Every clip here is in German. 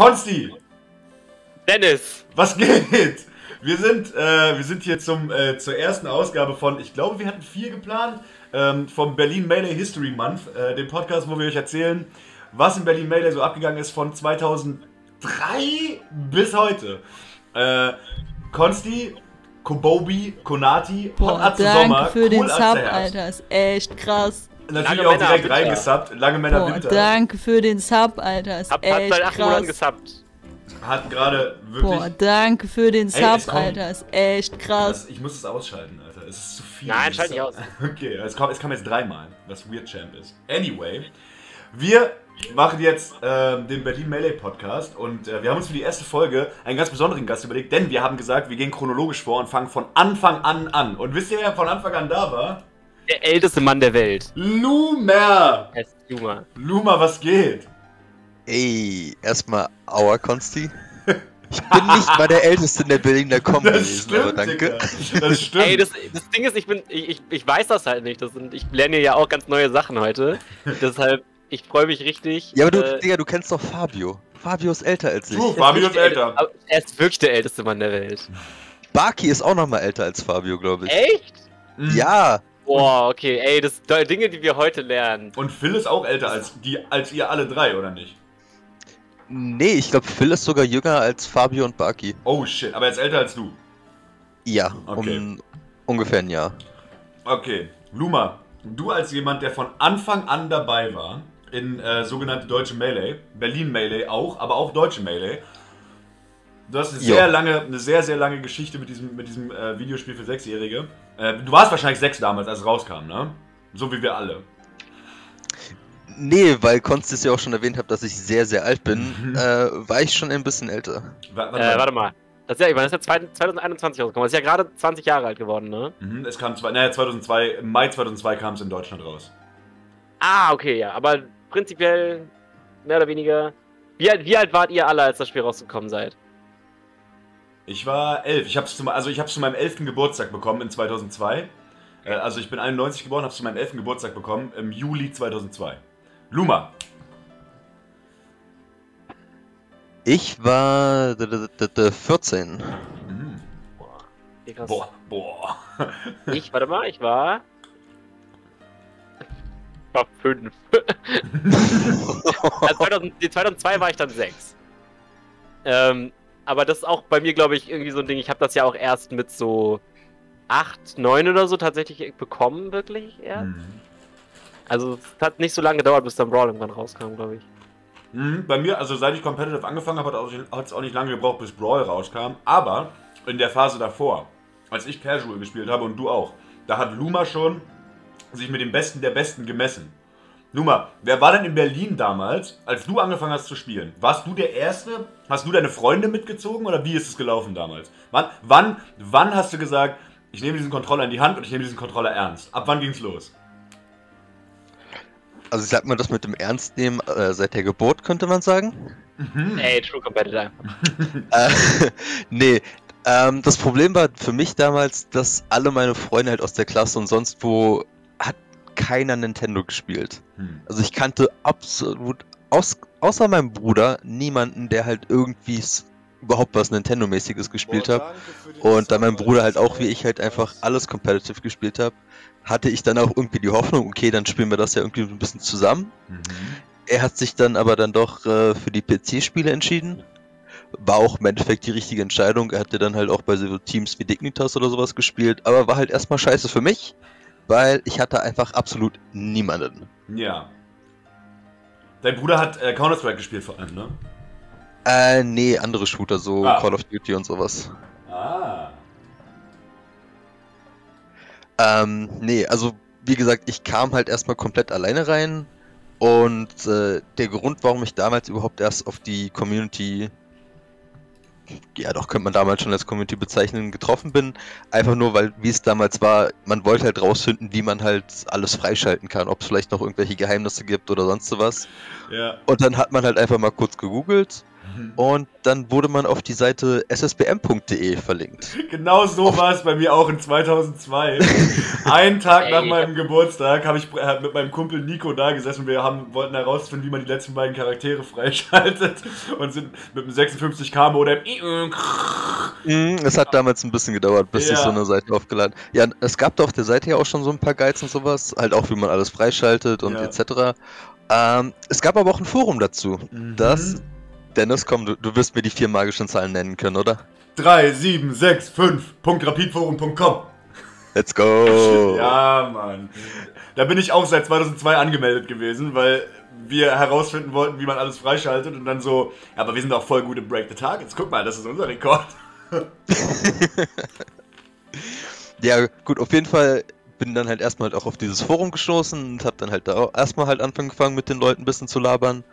Konsti! Dennis! Was geht? Wir sind hier zur ersten Ausgabe von, ich glaube, wir hatten 4 geplant, vom Berlin Melee History Month, dem Podcast, wo wir euch erzählen, was in Berlin Melee so abgegangen ist von 2003 bis heute. Konsti, Kobobi, Konati, Boah, Atze danke Sommer, für den Sub, Herbst. Alter, ist echt krass. Natürlich Lange auch Männer direkt Winter. reingesubbt, lange Männer Boah, Winter. danke für den Sub, Alter, ist Hat echt seit 8 Monaten krass. gesubbt. Hat gerade wirklich... Boah, danke für den Ey, Sub, es kommt- Alter, ist echt krass. Ich muss es ausschalten, Alter. Es ist zu viel. Nein, schalt nicht aus. Okay, es kam jetzt 3-mal, was Weird Champ ist. Anyway, wir machen jetzt den Berlin Melee Podcast und wir haben uns für die erste Folge einen ganz besonderen Gast überlegt, denn wir haben gesagt, wir gehen chronologisch vor und fangen von Anfang an. Und wisst ihr, wer von Anfang an da war? Der älteste Mann der Welt. Lumer! Er ist Juma. Lumer, was geht? Ey, erstmal Aua Konsti. Ich bin nicht mal der Älteste in der Berliner Com Das gewesen, aber stimmt, danke. Digga. Das stimmt. Ey, das Ding ist, ich weiß das halt nicht. Ich lerne ja auch ganz neue Sachen heute. Deshalb, ich freue mich richtig. Ja, aber du, Digga, du kennst doch Fabio. Fabio ist älter als ich. True, Fabio ist älter. Aber er ist wirklich der älteste Mann der Welt. Baki ist auch noch mal älter als Fabio, glaube ich. Echt? Mhm. Ja, Boah, okay, ey, das Dinge, die wir heute lernen. Und Phil ist auch älter als ihr alle drei, oder nicht? nee, ich glaube Phil ist sogar jünger als Fabio und Baki. Oh shit, aber er ist älter als du. Ja, Okay. ungefähr ein Jahr. Okay, Luma, du als jemand, der von Anfang an dabei war, in sogenannte Deutsche Melee, Berlin Melee auch, aber auch Deutsche Melee. Du hast eine Jo. sehr, sehr lange Geschichte mit diesem Videospiel für 6-Jährige. Du warst wahrscheinlich 6 damals, als es rauskam, ne? So wie wir alle. Nee, weil Konsti es ja auch schon erwähnt hat, dass ich sehr, sehr alt bin, war ich schon ein bisschen älter. Warte mal. Das ist ja 2021 rausgekommen. Das ist ja gerade 20 Jahre alt geworden, ne? Mhm, es kam 2002, im Mai 2002 kam es in Deutschland raus. Ah, okay, ja. Aber prinzipiell, mehr oder weniger. Wie alt wart ihr alle, als das Spiel rausgekommen seid? Ich war 11. Ich hab's zu meinem 11. Geburtstag bekommen in 2002. Also ich bin 91 geboren, hab's zu meinem 11. Geburtstag bekommen im Juli 2002. Luma. Ich war 14. Mhm. Wie krass. Boah. Ich war 5. Also 2002 war ich dann 6. Aber das ist auch bei mir, glaube ich, irgendwie so ein Ding. Ich habe das ja auch erst mit so 8, 9 oder so tatsächlich bekommen, wirklich erst. Mhm. Also es hat nicht so lange gedauert, bis dann Brawl irgendwann rauskam, glaube ich. Mhm, bei mir, also seit ich Competitive angefangen habe, hat es auch nicht lange gebraucht, bis Brawl rauskam. Aber in der Phase davor, als ich Casual gespielt habe und du auch, da hat Luma schon sich mit dem Besten der Besten gemessen. Luma, wer war denn in Berlin damals, als du angefangen hast zu spielen? Warst du der Erste? Hast du deine Freunde mitgezogen oder wie ist es gelaufen damals? Wann hast du gesagt, ich nehme diesen Controller in die Hand und ich nehme diesen Controller ernst? Ab wann ging's los? Also ich sag mal, das mit dem Ernst nehmen, seit der Geburt, könnte man sagen. Ey, True Competitor. Nee, das Problem war für mich damals, dass alle meine Freunde halt aus der Klasse und sonst wo hat keiner Nintendo gespielt. Also ich kannte absolut, außer meinem Bruder, niemanden, der halt irgendwie überhaupt was Nintendo-mäßiges gespielt hat. Und da mein Bruder halt auch wie ich halt einfach alles competitive gespielt hat, hatte ich dann auch irgendwie die Hoffnung, okay, dann spielen wir das ja irgendwie ein bisschen zusammen. Er hat sich dann aber dann doch für die PC-Spiele entschieden. War auch im Endeffekt die richtige Entscheidung. Er hatte dann halt auch bei so Teams wie Dignitas oder sowas gespielt, aber war halt erstmal scheiße für mich, weil ich hatte einfach absolut niemanden. Ja. Dein Bruder hat Counter-Strike gespielt vor allem, ne? Nee, andere Shooter, so Call of Duty und sowas. Ah. Nee, also wie gesagt, ich kam halt erstmal komplett alleine rein und der Grund, warum ich damals überhaupt erst auf die Community, ja doch, könnte man damals schon als Community bezeichnen, getroffen bin, einfach nur, weil, wie es damals war, man wollte halt rausfinden, wie man halt alles freischalten kann, ob es vielleicht noch irgendwelche Geheimnisse gibt oder sonst sowas. Ja. Und dann hat man halt einfach mal kurz gegoogelt und dann wurde man auf die Seite ssbm.de verlinkt. Genau so war es bei mir auch in 2002. Einen Tag nach meinem Geburtstag habe ich mit meinem Kumpel Nico da gesessen und wir wollten herausfinden, wie man die letzten beiden Charaktere freischaltet und sind mit dem 56K Modem. Es hat damals ein bisschen gedauert, bis sich so eine Seite aufgeladen. Ja, es gab da auf der Seite ja auch schon so ein paar Guides und sowas, halt auch wie man alles freischaltet und etc. Es gab aber auch ein Forum dazu. Das, Dennis, komm, du wirst mir die 4 magischen Zahlen nennen können, oder? 3765.rapidforum.com. Let's go! Ja, Mann. Da bin ich auch seit 2002 angemeldet gewesen, weil wir herausfinden wollten, wie man alles freischaltet und dann so, ja, aber wir sind auch voll gut im Break the Targets. Guck mal, das ist unser Rekord. Ja, gut, auf jeden Fall bin dann halt erstmal halt auch auf dieses Forum gestoßen und hab dann halt da auch erstmal halt angefangen mit den Leuten ein bisschen zu labern.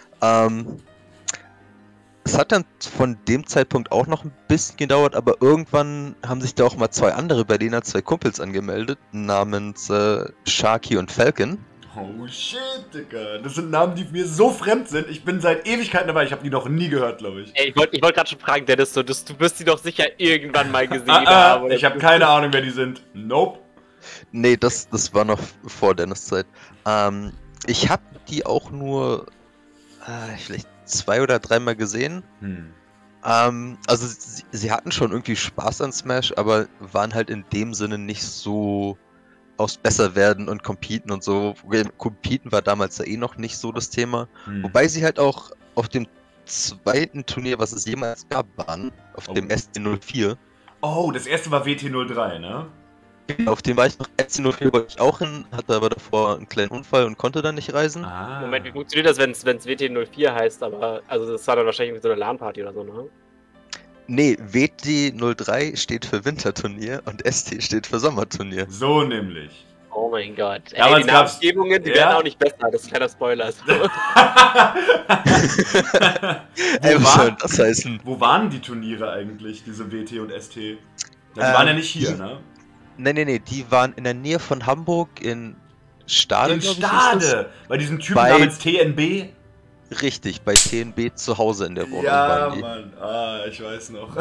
Es hat dann von dem Zeitpunkt auch noch ein bisschen gedauert, aber irgendwann haben sich da auch mal 2 andere Berliner, 2 Kumpels angemeldet, namens Sharky und Falcon. Oh shit, Digga. Das sind Namen, die mir so fremd sind. Ich bin seit Ewigkeiten dabei. Ich habe die noch nie gehört, glaube ich. Ey, ich wollte gerade schon fragen, Dennis, du wirst die doch sicher irgendwann mal gesehen haben. Ich habe keine Ahnung, wer die sind. Nope. Nee, das war noch vor Dennis Zeit. Ich habe die auch nur vielleicht 2 oder 3 Mal gesehen. Also sie hatten schon irgendwie Spaß an Smash, aber waren halt in dem Sinne nicht so aufs Besserwerden und Competen und so. Competen war damals ja eh noch nicht so das Thema. Wobei sie halt auch auf dem zweiten Turnier, was es jemals gab, waren. Auf dem SC04. Oh, das erste war WT03, ne? Auf dem war ich noch SC04, wollte ich auch hin, hatte aber davor einen kleinen Unfall und konnte dann nicht reisen. Moment, wie funktioniert das, wenn es WT04 heißt, aber, also das war dann wahrscheinlich so eine LAN-Party oder so, ne? Nee, WT03 steht für Winterturnier und ST steht für Sommerturnier. So nämlich. Oh mein Gott. Damals Ey, die Namensgebungen, die werden auch nicht besser, das ist ein kleiner Spoiler. Ey, was soll das heißen? Wo waren die Turniere eigentlich, diese WT und ST? Die waren ja nicht hier, ne? Nee, die waren in der Nähe von Hamburg in Stade. In Stade! Bei diesem Typen namens TNB? Richtig, bei TNB zu Hause in der Wohnung waren die. Mann. Ich weiß noch.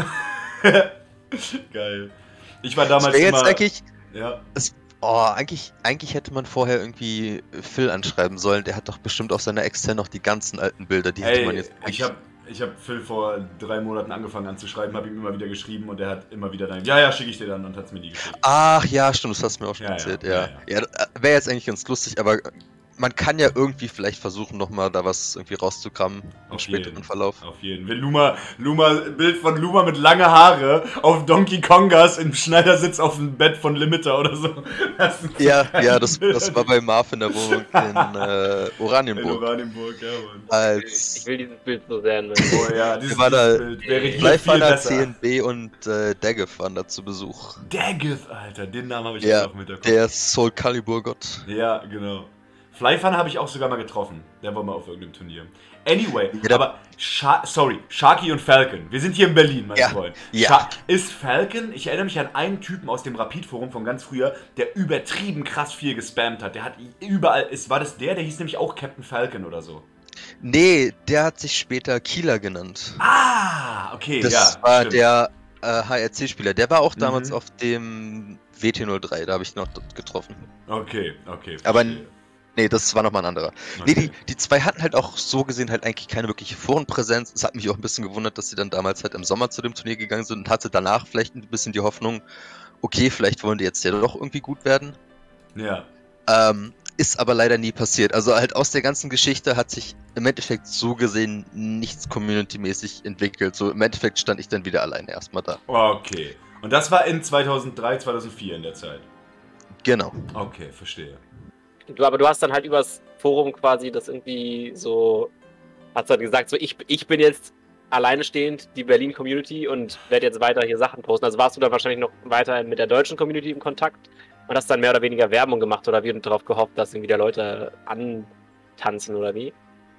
Geil. Ich war damals jetzt immer... eigentlich... Ja. Eigentlich hätte man vorher irgendwie Phil anschreiben sollen. Der hat doch bestimmt auf seiner Extern noch die ganzen alten Bilder. Die hätte man jetzt... Ich hab Phil vor 3 Monaten angefangen anzuschreiben, habe ihm immer wieder geschrieben und er hat immer wieder dann, ja, schicke ich dir dann und hat es mir nie geschickt. Ach ja, stimmt, das hast du mir auch schon erzählt, ja. Wäre jetzt eigentlich ganz lustig, aber man kann ja irgendwie vielleicht versuchen, nochmal da was irgendwie rauszukrammen im späteren Verlauf. Auf jeden. Wenn Bild von Luma mit lange Haare auf Donkey Kongas im Schneidersitz auf dem Bett von Limiter oder so. Das war bei Marv in der Wohnung in Oranienburg. In Oranienburg, ja, Mann. Ich will dieses Bild so sehr, ne? Oh ja, dieses Bild wäre hier viel besser. CNB besser. und Daggett waren da zu Besuch. Daggett, Alter, den Namen habe ich auch mit der Kopf. Der Soul Calibur-Gott. Ja, genau. Flyfun habe ich auch sogar mal getroffen. Der war mal auf irgendeinem Turnier. Anyway, aber Sharky und Falcon. Wir sind hier in Berlin, mein Freund. Ja. Ist Falcon, ich erinnere mich an einen Typen aus dem Rapid-Forum von ganz früher, der übertrieben krass viel gespammt hat. Der hat überall, war das der hieß nämlich auch Captain Falcon oder so? Nee, der hat sich später Kieler genannt. Ah, okay, das war stimmt. Der HRC-Spieler. Der war auch damals auf dem WT03, da habe ich noch getroffen. Okay. Aber nee, das war nochmal ein anderer. Okay. Nee, die 2 hatten halt auch so gesehen halt eigentlich keine wirkliche Forenpräsenz. Es hat mich auch ein bisschen gewundert, dass sie dann damals halt im Sommer zu dem Turnier gegangen sind und hatte danach vielleicht ein bisschen die Hoffnung, okay, vielleicht wollen die jetzt ja doch irgendwie gut werden. Ja. Ist aber leider nie passiert. Also halt aus der ganzen Geschichte hat sich im Endeffekt so gesehen nichts community-mäßig entwickelt. So im Endeffekt stand ich dann wieder alleine erstmal da. Okay. Und das war in 2003, 2004 in der Zeit? Genau. Okay, verstehe. Aber du hast dann halt übers Forum quasi das irgendwie so, hast dann gesagt, so ich bin jetzt alleine stehend, die Berlin-Community und werde jetzt weiter hier Sachen posten. Also warst du dann wahrscheinlich noch weiter mit der deutschen Community im Kontakt und hast dann mehr oder weniger Werbung gemacht oder wie und darauf gehofft, dass irgendwie da Leute antanzen oder wie?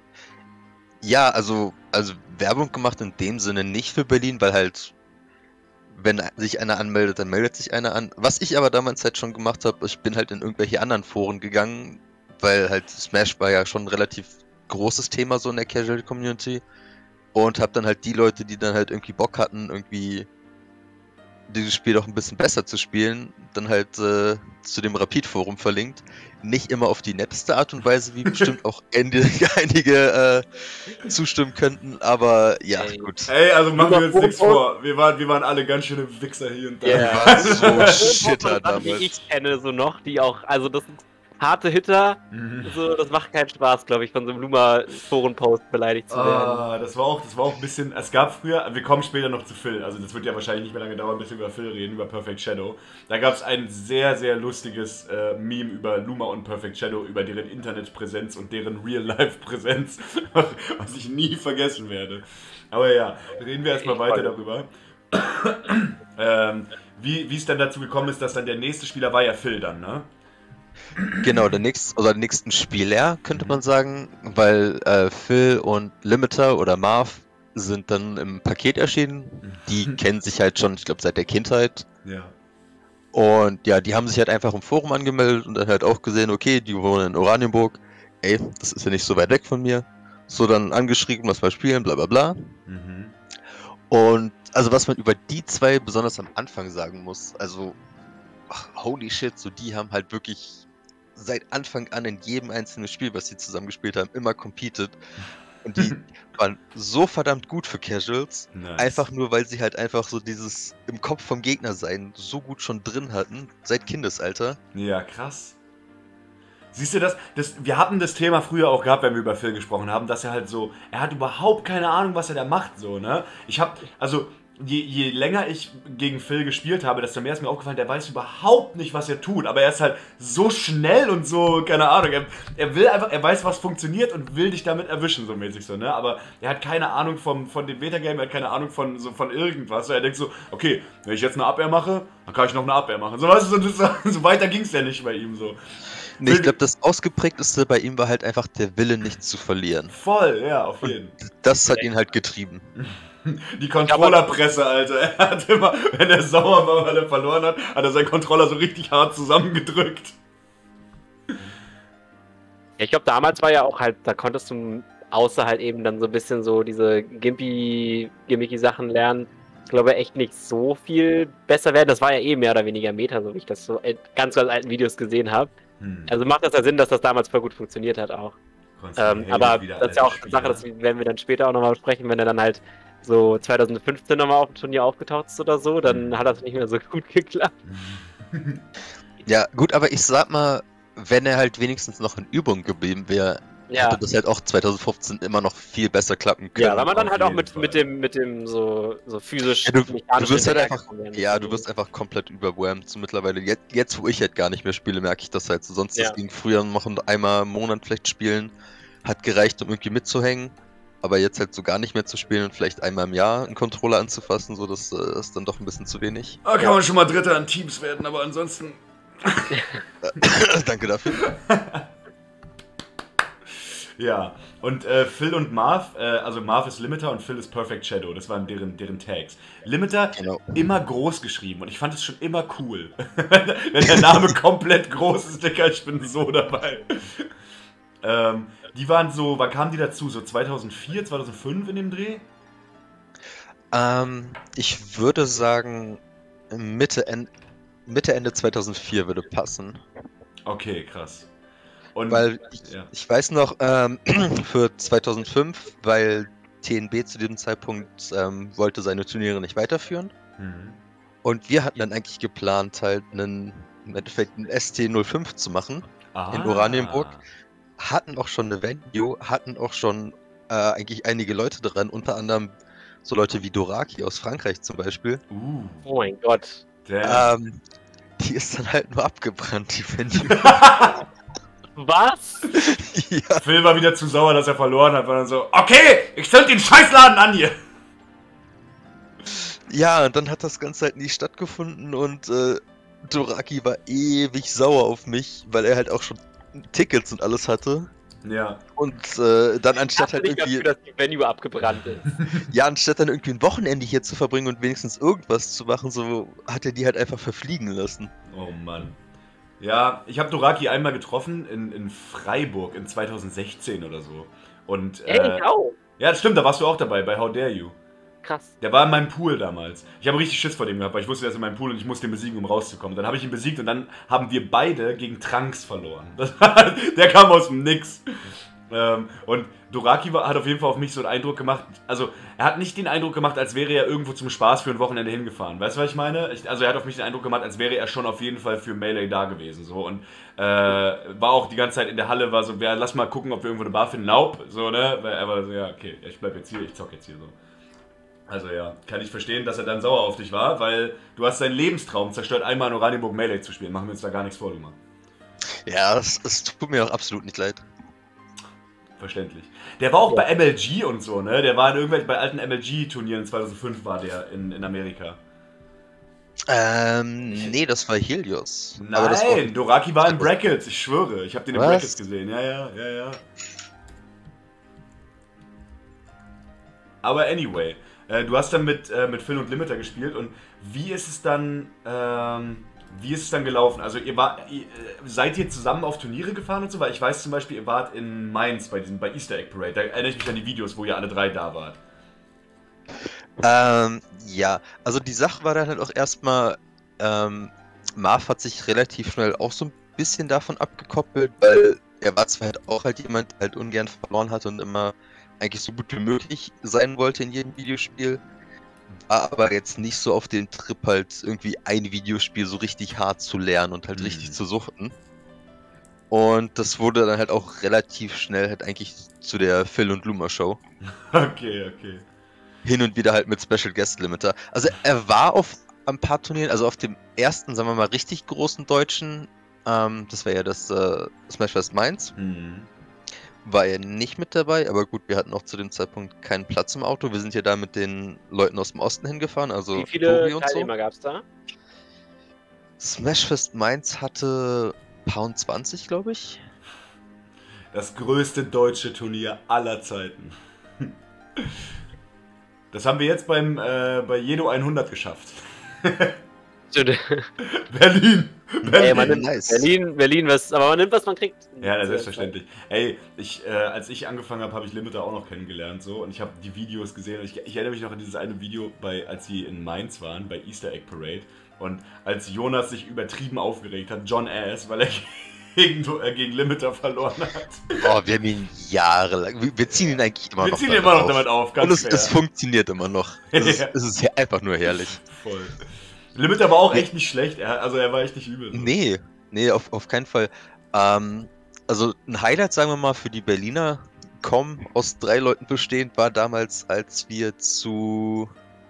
Ja, also Werbung gemacht in dem Sinne nicht für Berlin, weil halt wenn sich einer anmeldet, dann meldet sich einer an. Was ich aber damals halt schon gemacht habe, ich bin halt in irgendwelche anderen Foren gegangen, weil halt Smash war ja schon ein relativ großes Thema so in der Casual Community. und habe dann halt die Leute, die dann halt irgendwie Bock hatten, irgendwie dieses Spiel doch ein bisschen besser zu spielen, dann halt zu dem Rapid-Forum verlinkt. Nicht immer auf die netteste Art und Weise, wie bestimmt auch einige zustimmen könnten, aber ja, gut. Ey, also machen wir uns nichts vor. Wir waren alle ganz schöne Wichser hier und da. Ja. War so shitter Sachen, die damals. ich kenne, so noch, die auch, also das sind harte Hitter, so, das macht keinen Spaß, glaube ich, von so einem Luma-Foren-Post beleidigt zu werden. Ah, das war auch ein bisschen, es gab früher, wir kommen später noch zu Phil, also das wird ja wahrscheinlich nicht mehr lange dauern, bis wir über Phil reden, über Perfect Shadow. Da gab es ein sehr, sehr lustiges Meme über Luma und Perfect Shadow, über deren Internetpräsenz und deren Real-Life-Präsenz, was ich nie vergessen werde. Aber ja, reden wir erstmal weiter darüber. Wie es dann dazu gekommen ist, dass dann der nächste Spieler war ja Phil dann, ne? Genau, der nächsten Spieler, könnte man sagen, weil Phil und Limiter oder Marv sind dann im Paket erschienen. Die kennen sich halt schon, ich glaube, seit der Kindheit. Ja. Und ja, die haben sich halt einfach im Forum angemeldet und dann halt auch gesehen, okay, die wohnen in Oranienburg. Ey, das ist ja nicht so weit weg von mir. So dann angeschrieben, lass mal spielen, bla bla bla. Mhm. Und also was man über die zwei besonders am Anfang sagen muss, also holy shit, so die haben halt wirklich seit Anfang an in jedem einzelnen Spiel, was sie zusammen gespielt haben, immer competed. Und die waren so verdammt gut für Casuals, Nice. einfach nur, weil sie halt einfach so dieses im Kopf vom Gegner sein so gut schon drin hatten, seit Kindesalter. Ja, krass. Siehst du das? Wir hatten das Thema früher auch gehabt, wenn wir über Phil gesprochen haben, dass er halt so, er hat überhaupt keine Ahnung, was er da macht, so, ne? Je länger ich gegen Phil gespielt habe, desto mehr ist mir aufgefallen, der weiß überhaupt nicht, was er tut, aber er ist halt so schnell und so, keine Ahnung, er will einfach, er weiß, was funktioniert und will dich damit erwischen, so mäßig so, ne? Aber er hat keine Ahnung von dem Metagame, er hat keine Ahnung von irgendwas, er denkt so, okay, wenn ich jetzt eine Abwehr mache, dann kann ich noch eine Abwehr machen, so, weißt du, so weiter ging es ja nicht bei ihm, so. Nee, ich glaube, das Ausgeprägteste bei ihm war halt einfach der Wille, nichts zu verlieren. Voll, ja, auf jeden Fall. Das hat ihn halt getrieben. Die Controllerpresse, Alter. Er hat immer, wenn er sauer war, weil er verloren hat, hat er seinen Controller so richtig hart zusammengedrückt. Ja, ich glaube, damals war ja auch halt, da konntest du außer halt eben dann so ein bisschen so diese gimmicky Sachen lernen. Ich glaube echt nicht so viel besser werden. Das war ja eh mehr oder weniger Meta, so wie ich das so in ganz alten Videos gesehen habe. Also macht das ja Sinn, dass das damals voll gut funktioniert hat auch. Aber das ist ja auch eine Sache, das werden wir dann später auch nochmal besprechen, wenn er dann halt so 2015 nochmal auf dem Turnier aufgetaucht ist oder so, dann hat das nicht mehr so gut geklappt. Ja, gut, aber ich sag mal, wenn er halt wenigstens noch in Übung geblieben wäre, hätte das halt auch 2015 immer noch viel besser klappen können. Ja, weil man dann halt auch mit dem so physisch... Ja, du wirst halt einfach, du wirst einfach komplett überwhelmed. So mittlerweile, jetzt wo ich halt gar nicht mehr spiele, merke ich das halt so. Sonst das ging früher noch einmal im Monat vielleicht spielen, hat gereicht, um irgendwie mitzuhängen. Aber jetzt halt so gar nicht mehr zu spielen und vielleicht einmal im Jahr einen Controller anzufassen, so das ist dann doch ein bisschen zu wenig. Da kann man schon mal Dritter an Teams werden, aber ansonsten... Danke dafür. Ja, und Phil und Marv, also Marv ist Limiter und Phil ist Perfect Shadow, das waren deren Tags. Limiter immer groß geschrieben und ich fand es schon immer cool. Wenn der Name komplett groß ist, Digga, ich bin so dabei. Die waren so, wann kamen die dazu? So 2004, 2005 in dem Dreh? Ich würde sagen, Mitte, Ende 2004 würde passen. Okay, krass. Und, weil ich weiß noch, für 2005, weil TNB zu diesem Zeitpunkt wollte seine Turniere nicht weiterführen. Und wir hatten dann eigentlich geplant, halt im Endeffekt einen ST05 zu machen in Oranienburg. Hatten auch schon eine Venue, hatten auch schon eigentlich einige Leute dran, unter anderem so Leute wie Doraki aus Frankreich zum Beispiel. Oh mein Gott. Die ist dann halt nur abgebrannt, die Venue. Was? Ja. Phil war wieder zu sauer, dass er verloren hat, war dann so, okay, ich zünd den Scheißladen an hier. Ja, und dann hat das Ganze halt nie stattgefunden und Doraki war ewig sauer auf mich, weil er halt auch schon Tickets und alles hatte. Ja. Und dann anstatt halt irgendwie... dafür, dass die Venue abgebrannt ist. Ja, anstatt dann irgendwie ein Wochenende hier zu verbringen und wenigstens irgendwas zu machen, so hat er die halt einfach verfliegen lassen. Oh Mann. Ja, ich habe Doraki einmal getroffen in Freiburg in 2016 oder so. Und, Ey, ich auch. Ja, das stimmt, da warst du auch dabei, bei How Dare You. Krass. Der war in meinem Pool damals. Ich habe richtig Schiss vor dem gehabt, weil ich wusste, er ist in meinem Pool und ich musste ihn besiegen, um rauszukommen. Dann habe ich ihn besiegt und dann haben wir beide gegen Trunks verloren. Der kam aus dem Nix. Und Doraki hat auf jeden Fall auf mich so einen Eindruck gemacht. Also, er hat nicht den Eindruck gemacht, als wäre er irgendwo zum Spaß für ein Wochenende hingefahren. Weißt du, was ich meine? Also, er hat auf mich den Eindruck gemacht, als wäre er schon auf jeden Fall für Melee da gewesen. So. Und war auch die ganze Zeit in der Halle, war so, lass mal gucken, ob wir irgendwo eine Bar finden. Nope, so, ne? Weil er war so, ja, okay, ich bleib jetzt hier, ich zock jetzt hier so. Also ja, kann ich verstehen, dass er dann sauer auf dich war, weil du hast deinen Lebenstraum zerstört, einmal in Oranienburg Melee zu spielen. Machen wir uns da gar nichts vor, Luma. Ja, es tut mir auch absolut nicht leid. Verständlich. Der war auch bei MLG und so, ne? Der war in irgendwelchen, bei alten MLG-Turnieren 2005 war der in Amerika. Nee, das war Helios. Nein, aber das war... Doraki war in Brackets, ich schwöre. Ich habe den in Brackets gesehen, ja. Aber anyway, du hast dann mit Phil und Limiter gespielt und wie ist es dann gelaufen? Also seid ihr zusammen auf Turniere gefahren und so? Weil ich weiß zum Beispiel, ihr wart in Mainz bei Easter Egg Parade. Da erinnere ich mich an die Videos, wo ihr alle drei da wart. Ja, also die Sache war dann halt auch erstmal, Marv hat sich relativ schnell auch so ein bisschen davon abgekoppelt, weil er war zwar halt auch halt jemand, der halt ungern verloren hat und immer eigentlich so gut wie möglich sein wollte in jedem Videospiel, war aber jetzt nicht so auf den Trip halt irgendwie ein Videospiel so richtig hart zu lernen und halt richtig zu suchten. Und das wurde dann halt auch relativ schnell halt eigentlich zu der Phil und Luma Show. Okay. Hin und wieder halt mit Special Guest Limiter. Also er war auf ein paar Turnieren, also auf dem ersten, sagen wir mal, richtig großen deutschen, das war ja das Smash Fest Mainz. War er nicht mit dabei, aber gut, wir hatten auch zu dem Zeitpunkt keinen Platz im Auto. Wir sind ja da mit den Leuten aus dem Osten hingefahren, also wie viele Tobi und Teilnehmer so. gab's da? Smash Fest Mainz hatte Pound 20, glaube ich. Das größte deutsche Turnier aller Zeiten. Das haben wir jetzt bei Jedo 100 geschafft. Berlin! Ey, man nimmt Berlin, aber man nimmt, was man kriegt. Ja, selbstverständlich. Ey, als ich angefangen habe ich Limiter auch noch kennengelernt so und ich habe die Videos gesehen und ich erinnere mich noch an dieses eine Video, als sie in Mainz waren, bei Easter Egg Parade und als Jonas sich übertrieben aufgeregt hat, John Ass, weil er gegen Limiter verloren hat. Oh, wir haben ihn jahrelang. Wir ziehen ihn eigentlich immer noch. Wir ziehen ihn immer noch damit auf, ganz und es funktioniert immer noch. Es ist einfach nur herrlich. Voll. Limiter war auch echt nicht schlecht, er war echt nicht übel. Nee, auf keinen Fall. Also ein Highlight, sagen wir mal, für die Berliner aus 3 Leuten bestehend, war damals, als wir zu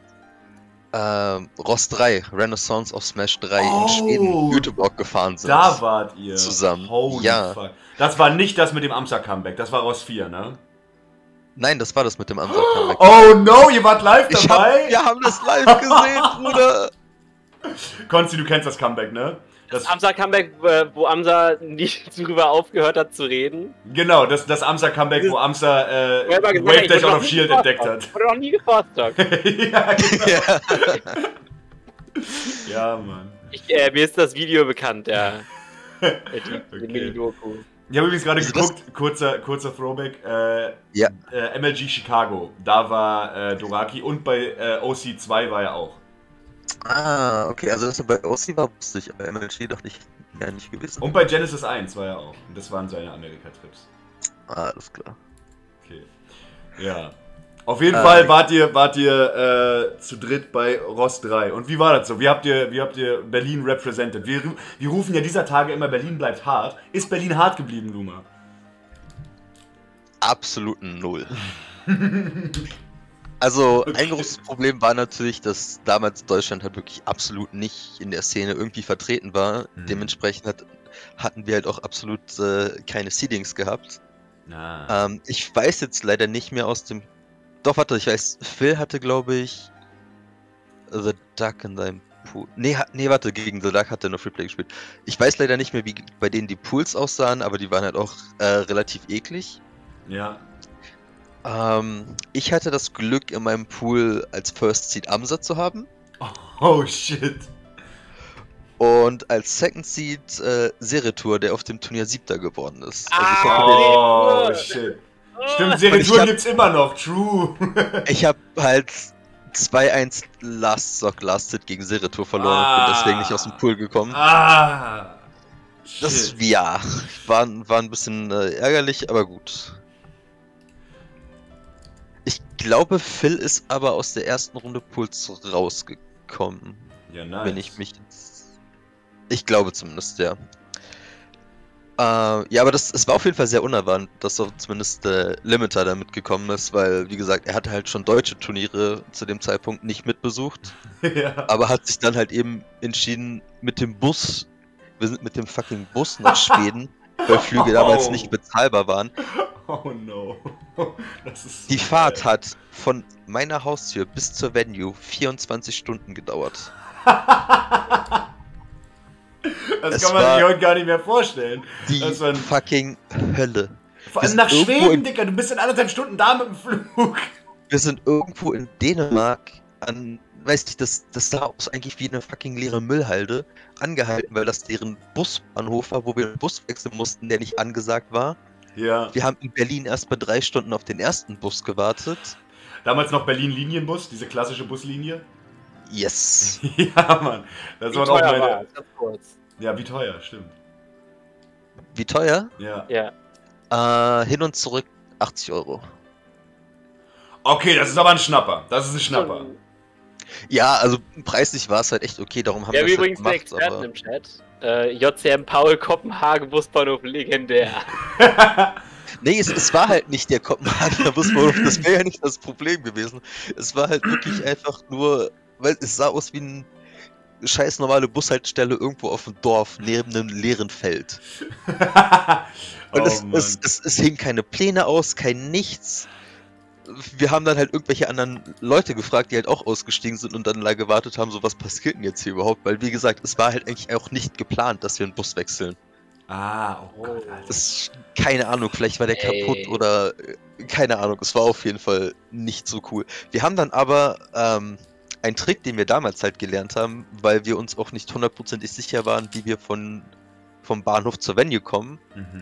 ROS 3, Renaissance of Smash 3 in Schweden, Göteborg gefahren sind. Da wart ihr. Zusammen. Holy fuck. Das war nicht das mit dem Amsa-Comeback, das war ROS 4, ne? Nein, das war das mit dem Amsa-Comeback. Oh no, ihr wart live dabei? Wir haben das live gesehen, Bruder. Konzi, du kennst das Comeback, ne? Das Amsa-Comeback, wo Amsa nicht darüber aufgehört hat zu reden. Genau, das Amsa-Comeback, wo Amsa Wave Dash Out of Shield entdeckt hat. Wurde noch nie gefasst. Ja, genau. Ja, Mann. Mir ist das Video bekannt, ja. Die Okay. Mini-Doku. Ich habe übrigens gerade geguckt, kurzer Throwback, MLG Chicago, da war Doraki und bei OC2 war er auch. Ah, okay, also dass er bei OC war, wusste ich, aber MLG doch nicht gewesen. Und bei Genesis 1 war er auch. Und das waren seine Amerika-Trips. Ah, alles klar. Okay. Ja. Auf jeden Fall wart ihr zu dritt bei ROS 3. Und wie war das so? Wie habt ihr Berlin represented? Wir rufen ja dieser Tage immer, Berlin bleibt hart. Ist Berlin hart geblieben, Luma? Absoluten Null. Also, ein großes Problem war natürlich, dass damals Deutschland halt wirklich absolut nicht in der Szene irgendwie vertreten war. Dementsprechend hatten wir halt auch absolut keine Seedings gehabt. Ich weiß jetzt leider nicht mehr aus dem... Doch, warte, ich weiß, Phil hatte, glaube ich, The Duck in seinem Pool... Nee, warte, gegen The Duck hat er noch Freeplay gespielt. Ich weiß leider nicht mehr, wie bei denen die Pools aussahen, aber die waren halt auch relativ eklig. Ja. Ich hatte das Glück, in meinem Pool als First Seed Amsa zu haben. Oh shit. Und als Second Seed Seretur, der auf dem Turnier 7. geworden ist. Oh shit. Stimmt, Und Seretouren gibt's immer noch. True. Ich habe halt 2-1 Last Hit gegen Seretur verloren und bin deswegen nicht aus dem Pool gekommen. Das, Shit. ja, war ein bisschen ärgerlich, aber gut. Ich glaube, Phil ist aber aus der ersten Runde Pools rausgekommen. Ja, nice. Wenn ich mich jetzt... Ich glaube zumindest, ja. Ja, aber es war auf jeden Fall sehr unerwartet, dass auch zumindest Limiter da mitgekommen ist, weil, wie gesagt, er hatte halt schon deutsche Turniere zu dem Zeitpunkt nicht mitbesucht, Ja. aber hat sich dann halt eben entschieden, wir sind mit dem fucking Bus nach Schweden, weil Flüge damals nicht bezahlbar waren. Oh no. Das ist so Die geil. Fahrt hat von meiner Haustür bis zur Venue 24 Stunden gedauert. Das Es kann man war- sich heute gar nicht mehr vorstellen. Die Das war ein- fucking Hölle. Vor wir allem sind nach irgendwo Schweden, in- Dicker. Du bist in 1,5 Stunden da mit dem Flug. Wir sind irgendwo in Dänemark an, weiß nicht, das sah aus eigentlich wie eine fucking leere Müllhalde, angehalten, weil das deren Busbahnhof war, wo wir einen Bus wechseln mussten, der nicht angesagt war. Ja. Wir haben in Berlin erst mal 3 Stunden auf den ersten Bus gewartet. Damals noch Berlin-Linienbus, diese klassische Buslinie. Yes. Ja, Mann. Das Wie waren auch teuer war meine. es? Ganz kurz. Ja, wie teuer, stimmt. Wie teuer? Ja. Ja. Hin und zurück 80 Euro. Okay, das ist aber ein Schnapper. Das ist ein Schnapper. Ja, also preislich war es halt echt okay, darum haben Wir haben wir es halt übrigens einen gemacht, Experten aber... im Chat. JCM Paul Kopenhagen Busbahnhof legendär. Nee, es war halt nicht der Kopenhagener Busbahnhof, das wäre ja nicht das Problem gewesen. Es war halt wirklich einfach nur, weil es sah aus wie eine scheiß normale Bushaltestelle irgendwo auf dem Dorf, neben einem leeren Feld. Und Oh, es hingen keine Pläne aus, kein nichts. Wir haben dann halt irgendwelche anderen Leute gefragt, die halt auch ausgestiegen sind und dann da gewartet haben, so was passiert denn jetzt hier überhaupt? Weil wie gesagt, es war halt eigentlich auch nicht geplant, dass wir einen Bus wechseln. Oh Gott, Alter. Das, keine Ahnung, vielleicht war der Ey. kaputt oder keine Ahnung, es war auf jeden Fall nicht so cool. Wir haben dann aber einen Trick, den wir damals halt gelernt haben, weil wir uns auch nicht hundertprozentig sicher waren, wie wir vom Bahnhof zur Venue kommen,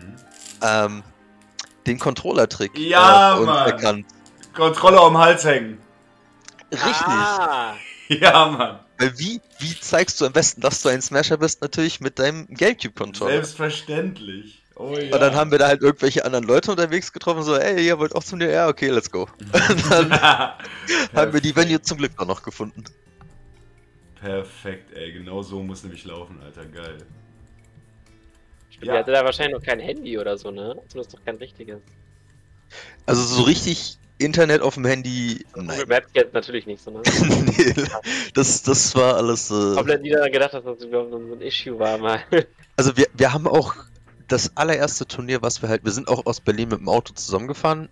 den Controller-Trick Ja, uns Mann. erkannt. Kontrolle am Hals hängen. Richtig. Ah, Ja, Mann. Weil wie zeigst du am besten, dass du ein Smasher bist? Natürlich mit deinem Gamecube-Controller. Selbstverständlich. Oh ja. Und dann haben wir da halt irgendwelche anderen Leute unterwegs getroffen, so, ey, ihr wollt auch zum dir? Ja, okay, let's go. Und dann haben wir die Venue zum Glück auch noch gefunden. Perfekt, ey. Genau so muss nämlich laufen, Alter. Geil. ihr hattet da wahrscheinlich noch kein Handy oder so, ne? Zumindest doch kein richtiges. Also so richtig Internet auf dem Handy, Google nein. Maps jetzt natürlich nicht so, ne? Nee, das war alles... Komplett nie daran gedacht, dass das überhaupt so ein Issue war mal. Also wir haben auch das allererste Turnier, was wir sind auch aus Berlin mit dem Auto zusammengefahren.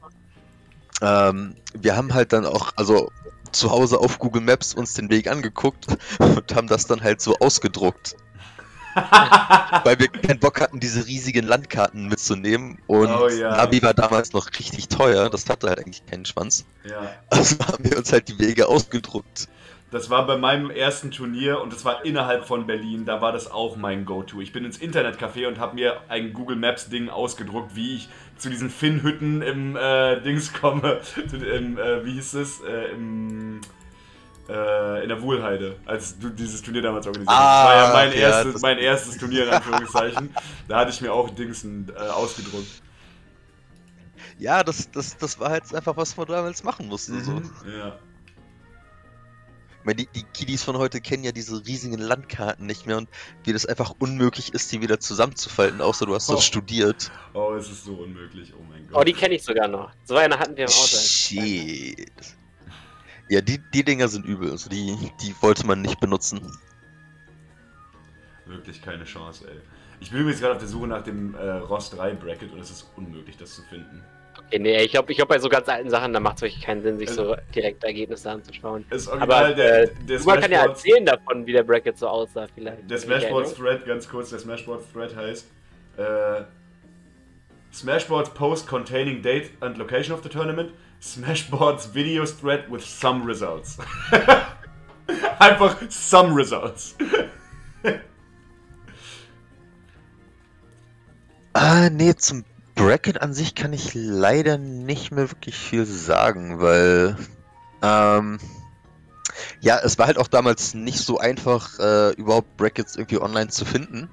Wir haben halt dann auch, also zu Hause auf Google Maps uns den Weg angeguckt und haben das dann halt so ausgedruckt. Weil wir keinen Bock hatten, diese riesigen Landkarten mitzunehmen. Und Oh ja. Navi war damals noch richtig teuer, das hatte halt eigentlich keinen Schwanz. Ja. Also haben wir uns halt die Wege ausgedruckt. Das war bei meinem ersten Turnier und das war innerhalb von Berlin. Da war das auch mein Go-To. Ich bin ins Internetcafé und habe mir ein Google Maps Ding ausgedruckt, wie ich zu diesen Finnhütten im Dings komme. Wie hieß es? In der Wuhlheide, als du dieses Turnier damals organisiert hast. Das war ja mein erstes Turnier in Anführungszeichen. Da hatte ich mir auch Dingsen ausgedruckt. Ja, das war halt einfach, was man damals machen musste. So. Ja. Ich meine, die Kiddies von heute kennen ja diese riesigen Landkarten nicht mehr und wie das einfach unmöglich ist, die wieder zusammenzufalten, außer du hast das studiert. Oh, es ist so unmöglich. Oh mein Oh, Gott. die kenne ich sogar noch. So eine hatten wir im Auto. Shit. Ja, die Dinger sind übel, also die wollte man nicht benutzen. Wirklich keine Chance, ey. Ich bin übrigens gerade auf der Suche nach dem ROS 3 Bracket und es ist unmöglich, das zu finden. Okay, nee, ich glaube bei so ganz alten Sachen, da macht es wirklich keinen Sinn, sich so direkt Ergebnisse anzuschauen. Es ist original, Aber der man kann ja Smashboards, erzählen davon, wie der Bracket so aussah vielleicht. der Smashboards Thread, ganz kurz, der Smashboards Thread heißt Smashboards Post containing date and location of the tournament, Smashboards Videos Thread with some results. Einfach some results. Nee, zum Bracket an sich kann ich leider nicht mehr wirklich viel sagen, weil ja, es war halt auch damals nicht so einfach, überhaupt Brackets irgendwie online zu finden,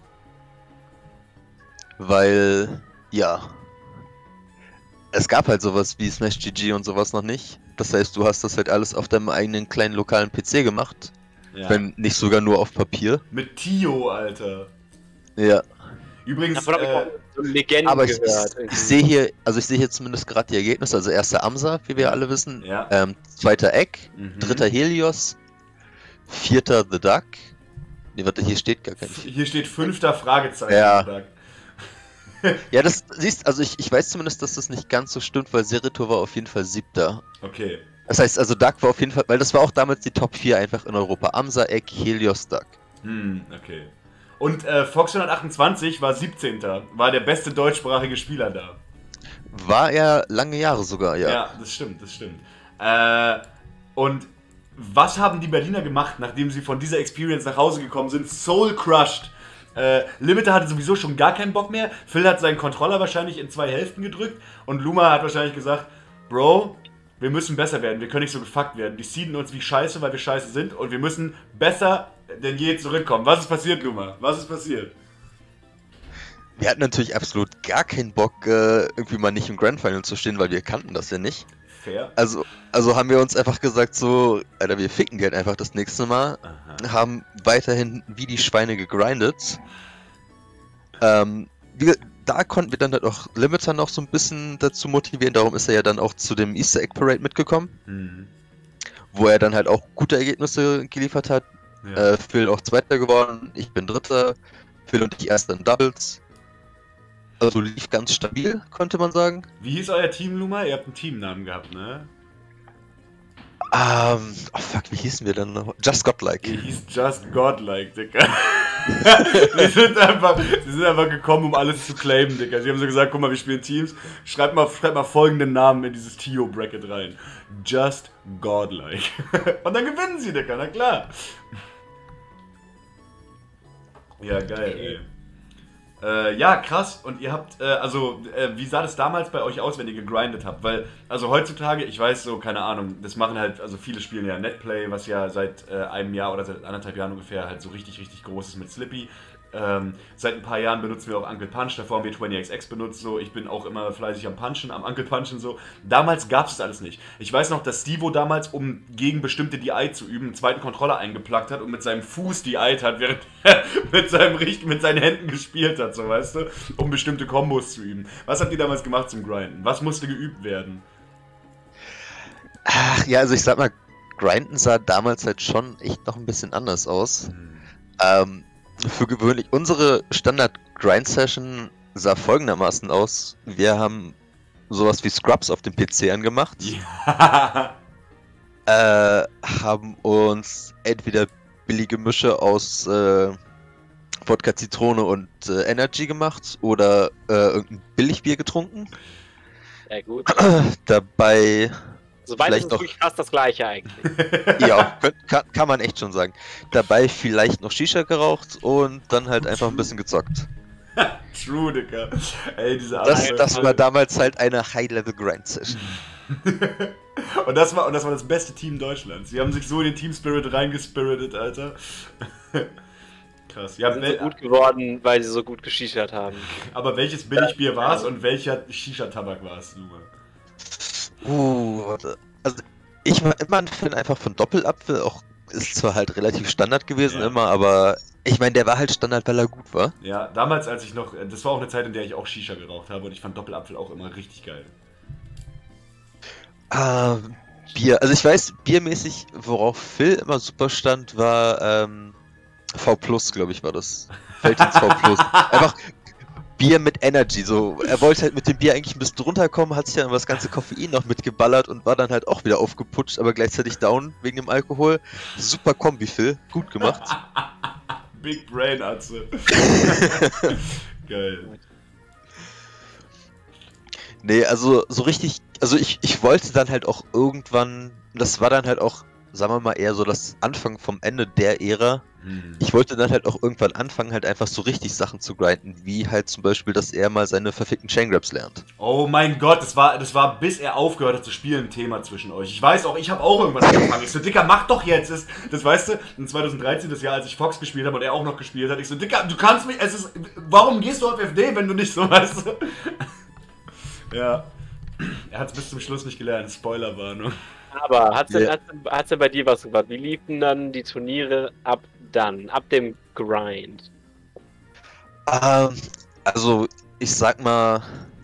weil, ja, es gab halt sowas wie Smash GG und sowas noch nicht. Das heißt, du hast das halt alles auf deinem eigenen kleinen lokalen PC gemacht, wenn nicht sogar nur auf Papier. Mit Tio, Alter. Ja. Übrigens, Davon habe ich auch so Legenden aber ich gehört. sehe hier, also ich sehe hier zumindest gerade die Ergebnisse. Also erster Amsa, wie wir alle wissen. Ja. Zweiter Egg, dritter Helios, vierter The Duck. Nee, warte, hier steht gar kein. Hier steht 5. Fragezeichen. Ja. The Duck. Ja, das siehst, also ich weiß zumindest, dass das nicht ganz so stimmt, weil Serito war auf jeden Fall 7. Okay. Das heißt, also Duck war auf jeden Fall, weil das war auch damals die Top 4 einfach in Europa. Amsa, Egg, Helios, Duck. Okay. Und Fox 128 war 17. War der beste deutschsprachige Spieler da. War er lange Jahre sogar, ja. Ja, das stimmt, das stimmt. Und was haben die Berliner gemacht, nachdem sie von dieser Experience nach Hause gekommen sind? Soul crushed. Limiter hatte sowieso schon gar keinen Bock mehr. Phil hat seinen Controller wahrscheinlich in 2 Hälften gedrückt und Luma hat wahrscheinlich gesagt, Bro, wir müssen besser werden, wir können nicht so gefuckt werden. Die seeden uns wie Scheiße, weil wir Scheiße sind und wir müssen besser denn je zurückkommen. Was ist passiert, Luma? Was ist passiert? Wir hatten natürlich absolut gar keinen Bock, irgendwie mal nicht im Grand Final zu stehen, weil wir kannten das ja nicht. Fair. Also haben wir uns einfach gesagt so, Alter, wir ficken die halt einfach das nächste Mal. Aha. Haben weiterhin wie die Schweine gegrindet. Da konnten wir dann halt auch Limiter noch so ein bisschen dazu motivieren. Darum ist er ja dann auch zu dem Easter Egg Parade mitgekommen. Wo er dann halt auch gute Ergebnisse geliefert hat. Ja. Phil auch Zweiter geworden, ich bin Dritter. Phil und ich Erster in Doubles. Also lief ganz stabil, konnte man sagen. Wie hieß euer Team, Luma? Ihr habt einen Teamnamen gehabt, ne? Oh fuck, wie hießen wir denn noch? Just Godlike. Ihr hieß Just Godlike, Digga. sie sind einfach gekommen, um alles zu claimen, Digga. Sie haben so gesagt, guck mal, wir spielen Teams. Schreibt mal folgenden Namen in dieses Tio-Bracket rein. Just Godlike. Und dann gewinnen sie, Digga, na klar. Ja, geil, ey. Ja, krass. Und ihr habt, wie sah das damals bei euch aus, wenn ihr gegrindet habt? Weil, also heutzutage, ich weiß so, keine Ahnung, das machen halt, also viele spielen ja Netplay, was ja seit einem Jahr oder seit 1,5 Jahren ungefähr halt so richtig, richtig groß ist mit Slippy. Seit ein paar Jahren benutzen wir auch Uncle Punch, davor haben wir 20xx benutzt, so. Ich bin auch immer fleißig am Punchen, am Uncle Punchen, so. Damals gab es das alles nicht. Ich weiß noch, dass Stevo damals, um gegen bestimmte DI zu üben, einen zweiten Controller eingepluggt hat und mit seinem Fuß DI'd hat, während er mit seinen Händen gespielt hat, so, weißt du, um bestimmte Kombos zu üben. Was habt ihr damals gemacht zum Grinden? Was musste geübt werden? Ach ja, also ich sag mal, Grinden sah damals halt schon echt noch ein bisschen anders aus. Für gewöhnlich, unsere Standard-Grind-Session sah folgendermaßen aus. Wir haben sowas wie Scrubs auf dem PC angemacht. Ja. Haben uns entweder billige Mische aus Wodka, Zitrone und Energy gemacht oder irgendein Billigbier getrunken. Ja, gut. Dabei... Soweit ist vielleicht es noch- wirklich fast das Gleiche eigentlich. Ja, kann man echt schon sagen. Dabei vielleicht noch Shisha geraucht und dann halt einfach ein bisschen gezockt. True, Digga. Ey, diese Das war damals halt eine High-Level-Grind-Session. Und das war das beste Team Deutschlands. Sie haben sich so in den Team Spirit reingespiritet, Alter. Krass. Ja, Die sind so gut geworden, weil sie so gut geschichert haben. aber welches Billigbier war es und welcher Shisha-Tabak war es, Luma? Warte. Also, ich war immer ein Fan einfach von Doppelapfel, auch ist zwar halt relativ Standard gewesen Ja. immer, aber ich meine, der war halt Standard, weil er gut war. Ja, damals, als ich noch, das war auch eine Zeit, in der ich auch Shisha geraucht habe und ich fand Doppelapfel auch immer richtig geil. Bier, also ich weiß, biermäßig, worauf Phil immer super stand, war V+, glaube ich, war das. Feldins V+. Einfach Bier mit Energy, so. Er wollte halt mit dem Bier eigentlich ein bisschen runterkommen, hat sich dann das ganze Koffein noch mitgeballert und war dann halt auch wieder aufgeputscht, aber gleichzeitig down wegen dem Alkohol. Super Kombi, Phil. Gut gemacht. Big Brain, Atze. Geil. Nee, also so richtig, also ich wollte dann halt auch irgendwann, das war dann halt auch, sagen wir mal, eher so das Anfang vom Ende der Ära, Ich wollte dann halt auch irgendwann anfangen, halt einfach so richtig Sachen zu grinden, wie halt zum Beispiel, dass er mal seine verfickten Chaingrabs lernt. Oh mein Gott, das war bis er aufgehört hat zu spielen, ein Thema zwischen euch. Ich weiß auch, ich habe auch irgendwas angefangen. Ich so, Dicker, mach doch jetzt. Das weißt du, in 2013, das Jahr, als ich Fox gespielt habe und er auch noch gespielt hat, ich so, Dicker, du kannst mich, warum gehst du auf FD, wenn du nicht so, weißt du? Ja, er hat es bis zum Schluss nicht gelernt, Spoilerwarnung. Aber hat's denn bei dir was gemacht? Wie liefen dann die Turniere ab dem Grind? Also, ich sag mal,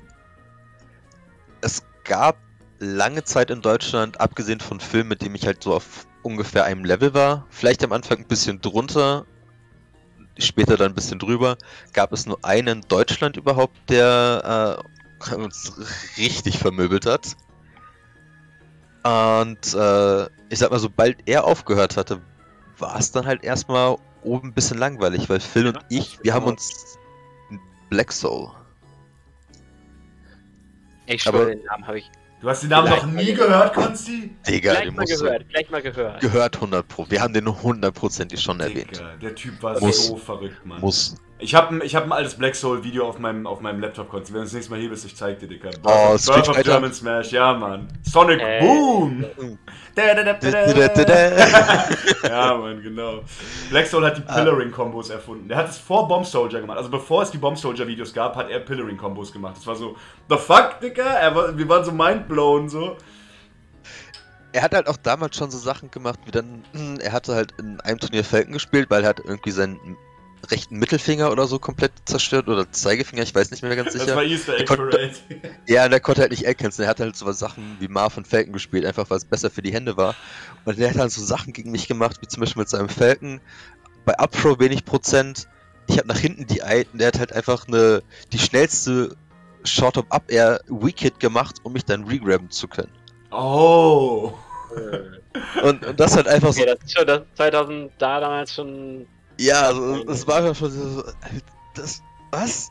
es gab lange Zeit in Deutschland, abgesehen von Filmen, mit dem ich halt so auf ungefähr einem Level war, vielleicht am Anfang ein bisschen drunter, später dann ein bisschen drüber, gab es nur einen in Deutschland überhaupt, der uns richtig vermöbelt hat. Und ich sag mal, sobald er aufgehört hatte, war es dann halt erstmal oben ein bisschen langweilig, weil Phil und ich, wir haben uns Black Soul. Ich schwöre, den Namen habe ich Du hast den Namen noch nie gehört, Konsti? Digga, gleich mal gehört. Gehört 100 Pro. Wir haben den 100%ig schon erwähnt. Digga, der Typ war Muss. so verrückt, Mann. Muss. Ich hab ein altes Black Soul Video auf meinem Laptop, Konsti. Wenn du das nächste Mal hier bist, ich zeig dir, Dicker. Birth of German Smash, ja, Mann. Sonic Boom! Ja, Mann, genau. Black Soul hat die Pillaring-Kombos erfunden. Der hat es vor Bomb Soldier gemacht. Also bevor es die Bomb Soldier-Videos gab, hat er Pillaring-Kombos gemacht. Das war so, the fuck, Dicker? Wir waren so mindblown, so. Er hat halt auch damals schon so Sachen gemacht, wie dann, er hatte halt in einem Turnier Falcon gespielt, weil er hat irgendwie seinen rechten Mittelfinger oder so komplett zerstört, oder Zeigefinger, ich weiß nicht mehr ganz sicher. Das war Easter Egg Parade. Ja, der konnte halt nicht erkennen. Er hat halt so Sachen wie Marv und Falcon gespielt, einfach weil es besser für die Hände war. Und der hat halt so Sachen gegen mich gemacht, wie zum Beispiel mit seinem Falcon. Bei Upthrow wenig Prozent. Ich habe nach hinten die Eye, und der hat halt einfach die schnellste Short-Up-Up-Air Weak-Hit gemacht, um mich dann regrabben zu können. Oh! Und das halt einfach so. Okay, das ist schon das 2000 damals schon. Ja, also, das war schon so. Was?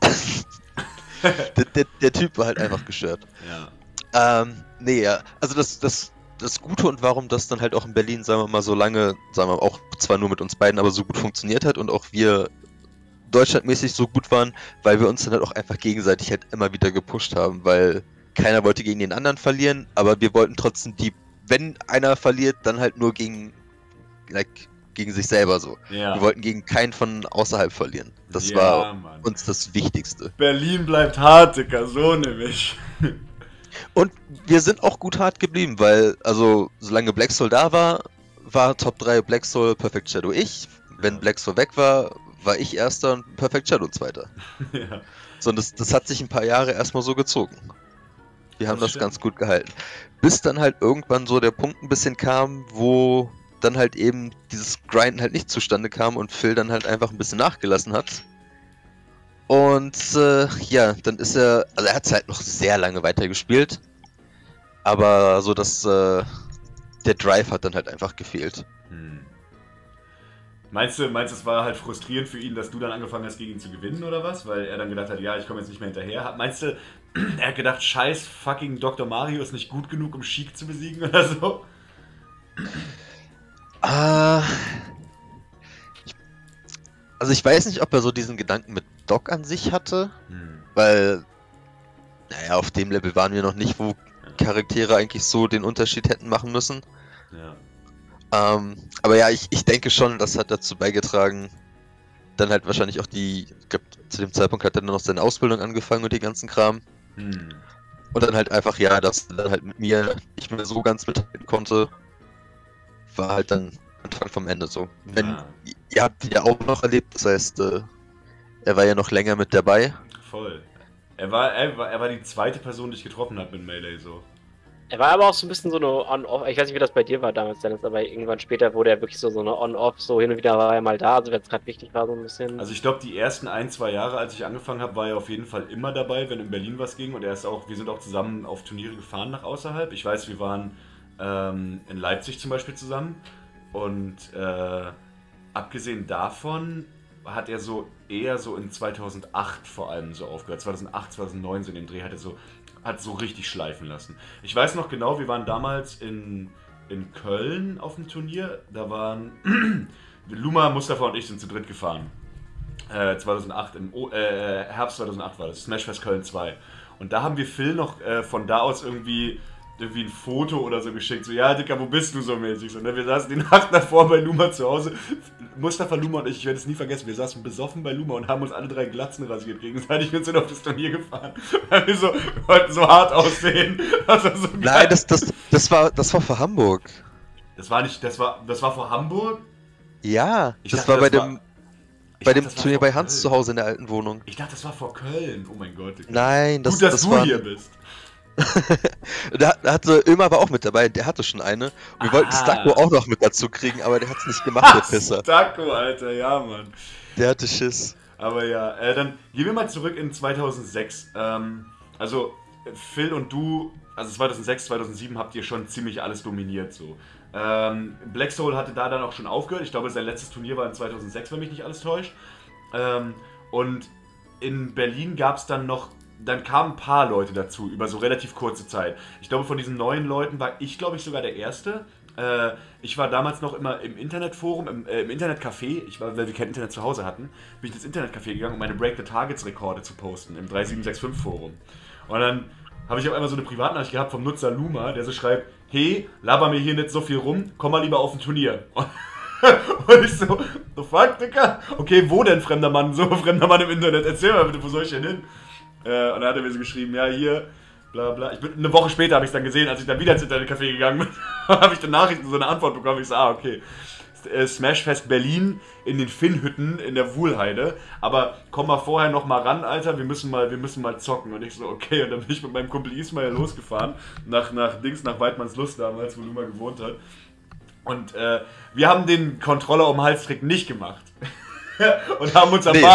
der Typ war halt einfach gestört. Ja. Nee, ja. Also das Gute und warum das dann halt auch in Berlin, sagen wir mal, so lange, sagen wir auch zwar nur mit uns beiden, aber so gut funktioniert hat und auch wir deutschlandmäßig so gut waren, weil wir uns dann halt auch einfach gegenseitig halt immer wieder gepusht haben, weil keiner wollte gegen den anderen verlieren, aber wir wollten trotzdem wenn einer verliert, dann halt nur gegen sich selber so. Ja. Wir wollten gegen keinen von außerhalb verlieren. Das Ja, war Mann. uns das Wichtigste. Berlin bleibt hart, Dicker, so nämlich. Und wir sind auch gut hart geblieben, weil, also, solange Black Soul da war Top 3 Black Soul, Perfect Shadow ich. Wenn Black Soul weg war ich Erster und Perfect Shadow Zweiter. Ja. So, und das hat sich ein paar Jahre erstmal so gezogen. Wir haben das stimmt. ganz gut gehalten. Bis dann halt irgendwann so der Punkt ein bisschen kam, wo dann halt eben dieses Grinden halt nicht zustande kam und Phil dann halt einfach ein bisschen nachgelassen hat. Und ja, dann ist er hat es halt noch sehr lange weitergespielt, aber so der Drive hat dann halt einfach gefehlt. Meinst du, es war halt frustrierend für ihn, dass du dann angefangen hast, gegen ihn zu gewinnen oder was? Weil er dann gedacht hat, ja, ich komme jetzt nicht mehr hinterher. Meinst du, er hat gedacht, scheiß fucking Dr. Mario ist nicht gut genug, um Sheik zu besiegen oder so? Also ich weiß nicht, ob er so diesen Gedanken mit Doc an sich hatte, weil, naja, auf dem Level waren wir noch nicht, wo Charaktere eigentlich so den Unterschied hätten machen müssen. Ja. Aber ja, ich denke schon, das hat dazu beigetragen, dann halt wahrscheinlich auch ich glaube, zu dem Zeitpunkt hat er dann noch seine Ausbildung angefangen und die ganzen Kram. Und dann halt einfach, ja, dass er dann halt mit mir nicht mehr so ganz mithalten konnte, war halt dann Anfang vom Ende so. Ihr habt ihn ja auch noch erlebt, das heißt, er war ja noch länger mit dabei. Voll. Er war die zweite Person, die ich getroffen habe mit Melee so. Er war aber auch so ein bisschen so eine On-Off, ich weiß nicht, wie das bei dir war damals, Dennis, aber irgendwann später wurde er wirklich so eine On-Off, so hin und wieder war er mal da, also wenn es gerade wichtig war, so ein bisschen. Also ich glaube, die ersten 1-2 Jahre, als ich angefangen habe, war er auf jeden Fall immer dabei, wenn in Berlin was ging. Und wir sind auch zusammen auf Turniere gefahren nach außerhalb. Ich weiß, wir waren in Leipzig zum Beispiel zusammen. Und abgesehen davon hat er so eher so in 2008 vor allem so aufgehört. 2008, 2009 so in dem Dreh hat so richtig schleifen lassen. Ich weiß noch genau, wir waren damals in Köln auf dem Turnier. Da waren Luma, Mustafa und ich sind zu dritt gefahren. 2008, Herbst 2008 war das, Smashfest Köln 2. Und da haben wir Phil noch von da aus irgendwie ein Foto oder so geschickt. So, ja, Dicker, wo bist du so mäßig? So, ne? Wir saßen die Nacht davor bei Luma zu Hause. Mustafa, Luma und ich werde es nie vergessen, wir saßen besoffen bei Luma und haben uns alle 3 Glatzen rasiert gegenseitig. Wir sind auf das Turnier gefahren, weil wir wollten so hart aussehen. Das war so geil. Nein, das war für Hamburg. Das war vor Hamburg? Ja, Ich das dachte, war das bei dem das war Turnier vor bei Hans Köln. zu Hause in der alten Wohnung. Ich dachte, das war vor Köln. Oh mein Gott. Dicker. Nein, Gut, dass du war hier bist. Da hatte Ömer aber auch mit dabei, der hatte schon eine. Und wir wollten Stacko auch noch mit dazu kriegen, aber der hat's nicht gemacht, der Pisser. Stacko, Alter, ja, Mann. Der hatte Schiss. Aber ja, dann gehen wir mal zurück in 2006. Also, Phil und du, also 2006, 2007 habt ihr schon ziemlich alles dominiert, so. Black Soul hatte da dann auch schon aufgehört. Ich glaube, sein letztes Turnier war in 2006, wenn mich nicht alles täuscht. Und in Berlin gab es dann kamen ein paar Leute dazu, über so relativ kurze Zeit. Ich glaube, von diesen neuen Leuten war ich, glaube ich, sogar der Erste. Ich war damals noch immer im Internetforum, im Internetcafé, weil wir kein Internet zu Hause hatten, bin ich ins Internetcafé gegangen, um meine Break the Targets Rekorde zu posten, im 3765 Forum. Und dann habe ich auf einmal so eine Privatnachricht gehabt vom Nutzer Luma, der so schreibt, hey, laber mir hier nicht so viel rum, komm mal lieber auf ein Turnier. Und ich so, the fuck, Digga? Okay, wo denn, fremder Mann? So, fremder Mann im Internet, erzähl mal bitte, wo soll ich denn hin? Und dann hat er mir so geschrieben, ja, hier, bla bla. Eine Woche später habe ich es dann gesehen, als ich dann wieder ins Internetcafé gegangen bin, habe ich dann Nachrichten, so eine Antwort bekommen. Ich so, okay. Smashfest Berlin in den Finnhütten in der Wuhlheide. Aber komm mal vorher noch mal ran, Alter, wir müssen mal zocken. Und ich so, okay. Und dann bin ich mit meinem Kumpel Ismail losgefahren, nach Weidmannslust damals, wo Luma gewohnt hat. Und wir haben den Controller um den Halstrick nicht gemacht. Und haben uns am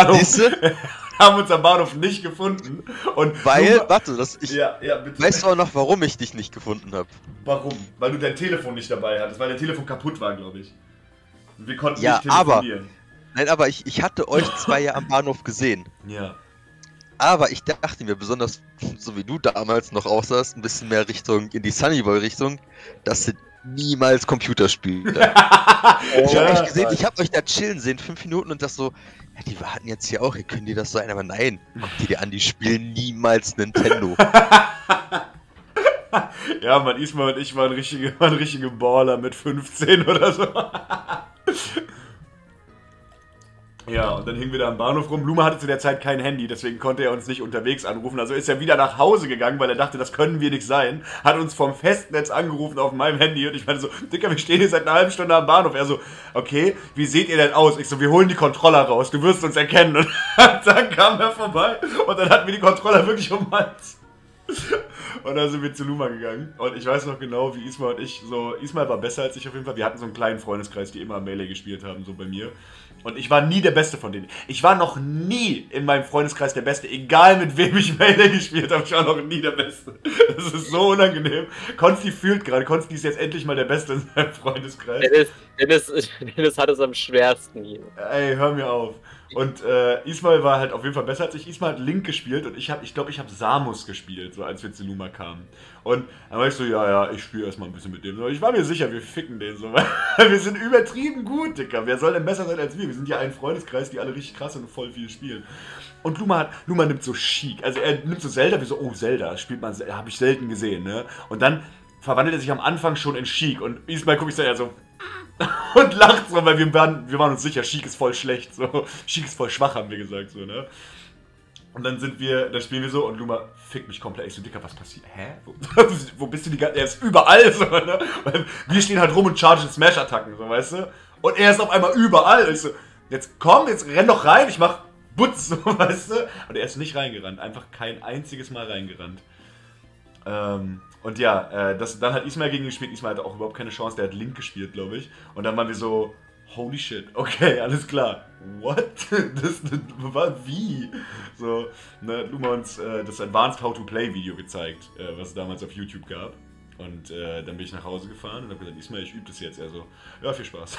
Bahnhof nicht gefunden. Und weil, warte, ja, bitte. Weißt du auch noch, warum ich dich nicht gefunden habe? Warum? Weil du dein Telefon nicht dabei hattest, weil dein Telefon kaputt war, glaube ich. Und wir konnten Ja, nicht telefonieren. aber ich hatte euch 2 ja am Bahnhof gesehen. Ja. Aber ich dachte mir, besonders so wie du damals noch aussahst, ein bisschen mehr in die Sunnyboy-Richtung, das sind niemals Computerspiele. Ich habe euch gesehen, ich habe euch da chillen sehen, 5 Minuten und das so, ja, die warten jetzt hier auch, können die das sein? Aber nein, guck dir an, die spielen niemals Nintendo. Ja, Mann, Ismail und ich waren richtige Baller mit 15 oder so. Ja, und dann hingen wir da am Bahnhof rum. Luma hatte zu der Zeit kein Handy, deswegen konnte er uns nicht unterwegs anrufen. Also ist er wieder nach Hause gegangen, weil er dachte, das können wir nicht sein. Hat uns vom Festnetz angerufen auf meinem Handy und ich meinte so, Dicker, wir stehen hier seit einer halben Stunde am Bahnhof. Er so, okay, wie seht ihr denn aus? Ich so, wir holen die Controller raus, du wirst uns erkennen. Und dann kam er vorbei und dann hatten wir die Controller wirklich um den Hals. Und dann sind wir zu Luma gegangen. Und ich weiß noch genau, wie Ismail und ich so. Ismail war besser als ich auf jeden Fall. Wir hatten so einen kleinen Freundeskreis, die immer Melee gespielt haben, so bei mir. Und ich war nie der Beste von denen. Ich war noch nie in meinem Freundeskreis der Beste. Egal mit wem ich Melee gespielt habe, ich war noch nie der Beste. Das ist so unangenehm. Konsti fühlt gerade. Konsti ist jetzt endlich mal der Beste in seinem Freundeskreis. Dennis hat es am schwersten hier. Ey, hör mir auf. Und Ismail war halt auf jeden Fall besser als ich. Ismail hat Link gespielt und ich glaube, ich habe Samus gespielt, so als wir zu Luma kamen. Und dann war ich so, ja, ich spiele erstmal ein bisschen mit dem. Ich war mir sicher, wir ficken den so. Wir sind übertrieben gut, Dicker. Wer soll denn besser sein als wir? Wir sind ja ein Freundeskreis, die alle richtig krass und voll viel spielen. Und Luma nimmt so Chic. Also er nimmt so Zelda, wie so, oh, Zelda, habe ich selten gesehen, ne? Und dann verwandelt er sich am Anfang schon in Chic. Und Ismail gucke ich so, ja so... und lacht so, weil wir waren uns sicher, Chic ist voll schlecht, so. Chic ist voll schwach, haben wir gesagt, so, ne? Und dann spielen wir so und Luma fickt mich komplett. Ich so, Dicker, was passiert? Hä? Wo bist du die ganze... Er ist überall, so, ne? Weil wir stehen halt rum und chargen Smash-Attacken, so, weißt du? Und er ist auf einmal überall. Ich so, jetzt komm, jetzt renn doch rein, ich mach Butz, so, weißt du? Und er ist nicht reingerannt, einfach kein einziges Mal reingerannt. Und ja, dann hat Ismail gegen ihn gespielt. Ismail hatte auch überhaupt keine Chance, der hat Link gespielt, glaube ich. Und dann waren wir so, holy shit, okay, alles klar. What? Wie? So, ne, Luma uns das Advanced How to Play Video gezeigt, was es damals auf YouTube gab. Und dann bin ich nach Hause gefahren und habe gesagt, Ismail, ich übe das jetzt. Er so, ja, viel Spaß.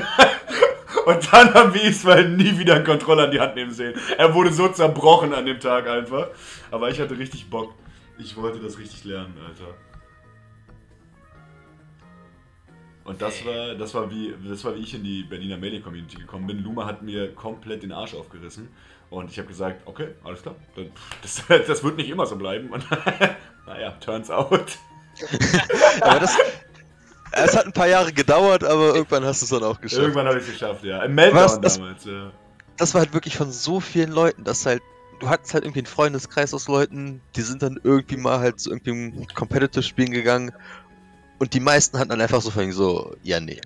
Und dann haben wir Ismail nie wieder einen Controller in die Hand nehmen sehen. Er wurde so zerbrochen an dem Tag einfach. Aber ich hatte richtig Bock. Ich wollte das richtig lernen, Alter. Und das war wie ich in die Berliner Melee-Community gekommen bin. Luma hat mir komplett den Arsch aufgerissen. Und ich habe gesagt, okay, alles klar, das wird nicht immer so bleiben. Und naja, turns out. Aber es hat ein paar Jahre gedauert, aber irgendwann hast du es dann auch geschafft. Irgendwann habe ich es geschafft, ja. Im Meltdown damals, ja. Das war halt wirklich von so vielen Leuten, dass halt, du hattest halt irgendwie einen Freundeskreis aus Leuten, die sind dann irgendwie mal halt zu irgendeinem Competitive-Spielen gegangen und die meisten hatten dann einfach so, ja, nee.